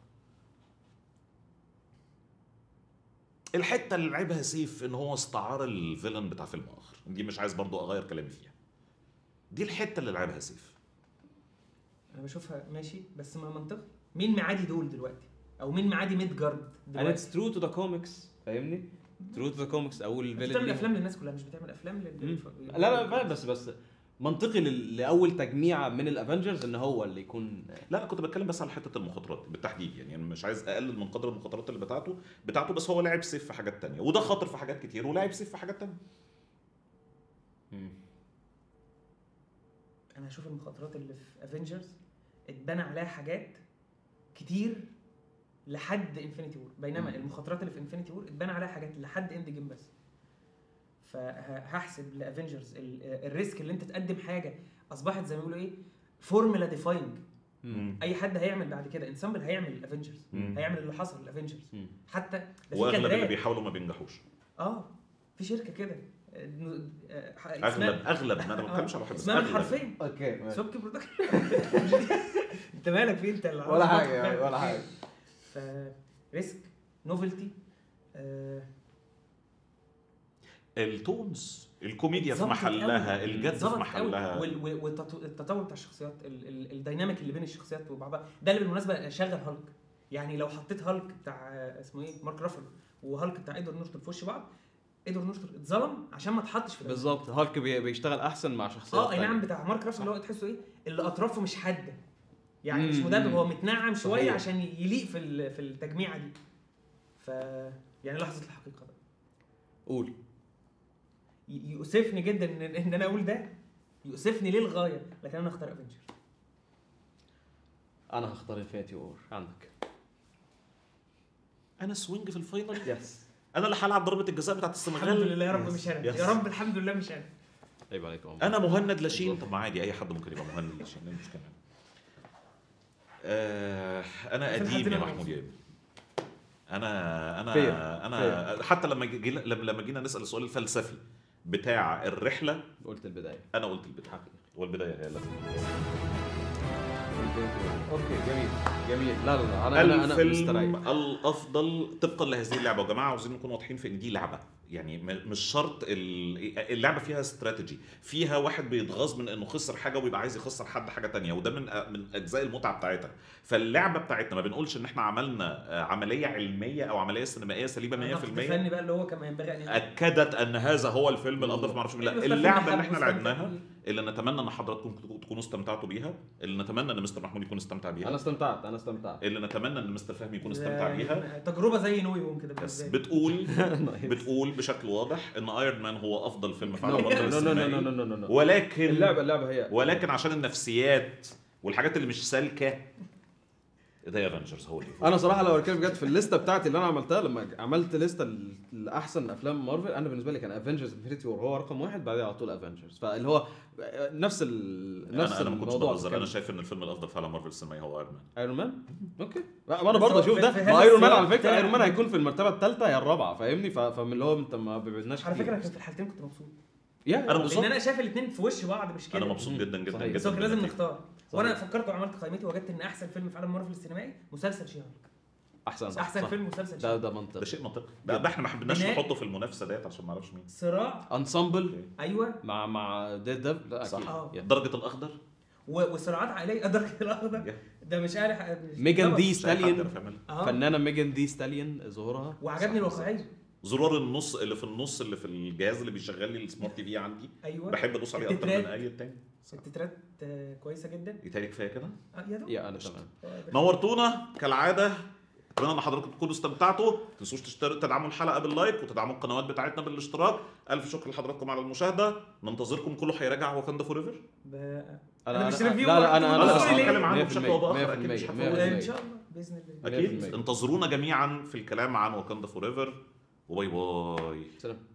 الحته اللي لعبها سيف ان هو استعار الفيلن بتاع فيلم اخر، دي مش عايز برضو اغير كلامي فيها، دي الحته اللي لعبها سيف. انا بشوفها ماشي بس ما منطقي. مين معادي دول دلوقتي؟ او مين معادي ميدجارد and دلوقتي؟ it's true to the comics، فاهمني؟ true to the comics او الفيلن بتعمل افلام للناس كلها، مش بتعمل افلام لل لا لا فاهم، بس بس منطقي لل- لاول تجميعه من الافنجرز ان هو اللي يكون. لا انا كنت بتكلم بس على حته المخاطرات بالتحديد يعني، يعني مش عايز اقلل من قدر المخاطرات اللي بتاعته بتاعته بس هو لاعب سيف في حاجات تانية، وده خاطر في حاجات كتير ولاعب سيف في حاجات تانية. انا اشوف المخاطرات اللي في افنجرز اتبنى عليها حاجات كتير لحد انفينيتي وور، بينما مم. المخاطرات اللي في انفينيتي وور اتبنى عليها حاجات لحد اند جيم بس. فهحسب لافنجرز الريسك اللي انت تقدم حاجه اصبحت زي ما بيقولوا ايه فورمولا ديفاينج. مم. اي حد هيعمل بعد كده انسامبل هيعمل الافنجرز، مم. هيعمل اللي حصل للافنجرز. مم. حتى ده في واغلب اللي كادرات. بيحاولوا ما بينجحوش. اه في شركه كده آه، آه، اغلب اغلب ما انا ما بتكلمش على واحد بس اسمها اغلب. حرفيا اوكي ماشي. سوبكي برودكشن. انت مالك فيه انت اللي ولا عاوز حاجه تفهم. يعني ولا حاجه. ف ريسك نوفلتي آه التونز، الكوميديا في ظبطت محلها، قوي. الجد في ظبطت محلها، قوي. وال- والتط- والتطور بتاع الشخصيات، ال- ال- الديناميك اللي بين الشخصيات وبعضها، ده اللي بالمناسبه شغل هالك. يعني لو حطيت هالك بتاع آه، اسمه ايه مارك رافلو وهالك بتاع ادوارد نورتون في وش بعض، ادوارد نورتون اتظلم عشان ما اتحطش في ده. بالظبط هالك بي- بيشتغل احسن مع شخصيات اه اي نعم تانية. بتاع مارك رافلو اللي هو تحسه ايه اللي اطرافه مش حاده، يعني مش مم. مدبب، هو متنعم شويه صحيح. عشان يليق في ال- في التجميعه دي. ف يعني لحظه الحقيقه بقى قول. ي- يؤسفني جدا ان ان انا اقول ده، يؤسفني للغايه، لكن انا اختار افنجر. انا هختار انفينيتي وور. عندك؟ انا سوينج في الفاينل، يس. انا اللي هلعب ضربه الجزاء بتاعت الحمد السنغال. لله يا رب يس. مش انا، يس. يا رب الحمد لله مش انا. عيب عليك يا عمر. انا مهند لاشين. طب ما عادي اي حد ممكن يبقى مهند لاشين، ايه المشكله؟ آه انا في قديم الحالتين يا أنا محمود يا مبسوط. ابني. انا انا Fair. انا حتى لما جي لما لما جينا نسال السؤال الفلسفي بتاع الرحله، قلت البدايه انا قلت البدايه، والبدايه هي لازم. اوكي جميل جميل. لا لا لا انا انا انا الفيلم مستريح. الافضل طبقا لهذه اللعبه. يا جماعه عاوزين نكون واضحين في ان دي لعبه، يعني م- مش شرط ال- اللعبه فيها استراتيجي، فيها واحد بيتغاظ من انه خسر حاجه ويبقى عايز يخسر حد حاجه تانية، وده من أ- من اجزاء المتعه بتاعتها. فاللعبه بتاعتنا ما بنقولش ان احنا عملنا آه، عمليه علميه او عمليه سينمائيه سليمه مية في المية الفني بقى اللي هو كما ينبغي ان يكون. اكدت ان هذا هو الفيلم الافضل في معرفش مين. لا، أيوة، بس اللعبه الفيلم اللي احنا حلو لعبناها واستمتعت اللي نتمنى ان حضراتكم تكونوا استمتعتوا بيها، اللي نتمنى ان مستر محمود يكون استمتع انا بيها، استمتعت انا استمتعت اللي نتمنى ان مستر فهمي يكون بيه. استمتع بيها. يعني تجربه زي نو هوم كده بس بالنسبة لي. بتقول Nice. بتقول بشكل واضح ان ايرون مان هو افضل فيلم في نو عالم نو البطل نو نو السينمائي، نو نو نو نو. ولكن اللعبه اللعبه هي ولكن عشان النفسيات والحاجات اللي مش سالكه ده افنجرز هو اللي يفوز. انا صراحه لو اتكلم بجد في الليسته بتاعتي اللي انا عملتها لما عملت ليسته لاحسن افلام مارفل، انا بالنسبه لي كان افنجرز انفينيتي وور هو رقم واحد، بعدين على طول افنجرز. فاللي هو نفس ال... نفس انا انا ما كنتش الموضوع. بهزر، انا شايف ان الفيلم الافضل في عالم مارفل السينمائي هو ايرون مان. ايرون مان اوكي. وانا بس برضه هو اشوف في- ده. في ما هذا ايرون مان على السياق فكره بتاع- ايرون مان هيكون في المرتبه الثالثه يا الرابعه، فاهمني؟ ف- فمن اللي هو انت ما بيبعدناش على كتير. فكره في الحالتين كنت مبسوط، يا أنا مبسوط. لان انا شايف الاثنين في وش بعض مش كده. انا مبسوط جدا جدا صحيح. جدا بس هو كان لازم بالنتيجة. نختار. وانا فكرت وعملت قائمتي وجدت ان احسن فيلم في عالم مارفل السينمائي مسلسل شيهالك. احسن صح احسن صح. فيلم مسلسل ده شيهالك. ده ده منطق. شيء منطقي. ده, ده احنا ما حبيناش بناء- نحطه في المنافسه ديت عشان ما اعرفش مين. صراع. انسامبل ايوه. مع مع ديد ديف لا صح. اكيد. آه. يا. درجه الاخضر و- وصراعات عائليه درجه الاخضر. Yeah. ده مش عارف مش- ميجان طبعاً. دي مش أي حد يعرف ستاليون، يعملها. آه. فنانه ميجان دي ستاليون ظهورها وعجبني صح، الواقعيه. زرار النص اللي في النص اللي في الجهاز اللي بيشغل لي السمارت تي في عندي، ايوه. بحب ادوس عليه اكتر من التترات. اي تاني. التترات آه، كويسه جدا. يتهيألي كفايه كده. آه، يا دوب. يا انا تمام. آه، بس- نورتونا كالعاده. اتمنى ان حضراتكم تكونوا استمتعتوا. ما تنسوش تشتركوا تدعموا الحلقه باللايك وتدعموا القنوات بتاعتنا بالاشتراك. الف شكر لحضراتكم على المشاهده. ننتظركم. كله هيراجع واكاندا فور ايفر. ب- انا أنا مش انا ريفيور. لا لا انا أنا انا بس هتكلم عنه مية بشكل في المية، أو بآخر، مية في أكيد مش المية، هفوت. مية في ان المية. شاء الله باذن الله. اكيد مية في المية. انتظرونا جميعا في الكلام عن واكاندا فور ايفر. وباي باي. سلام.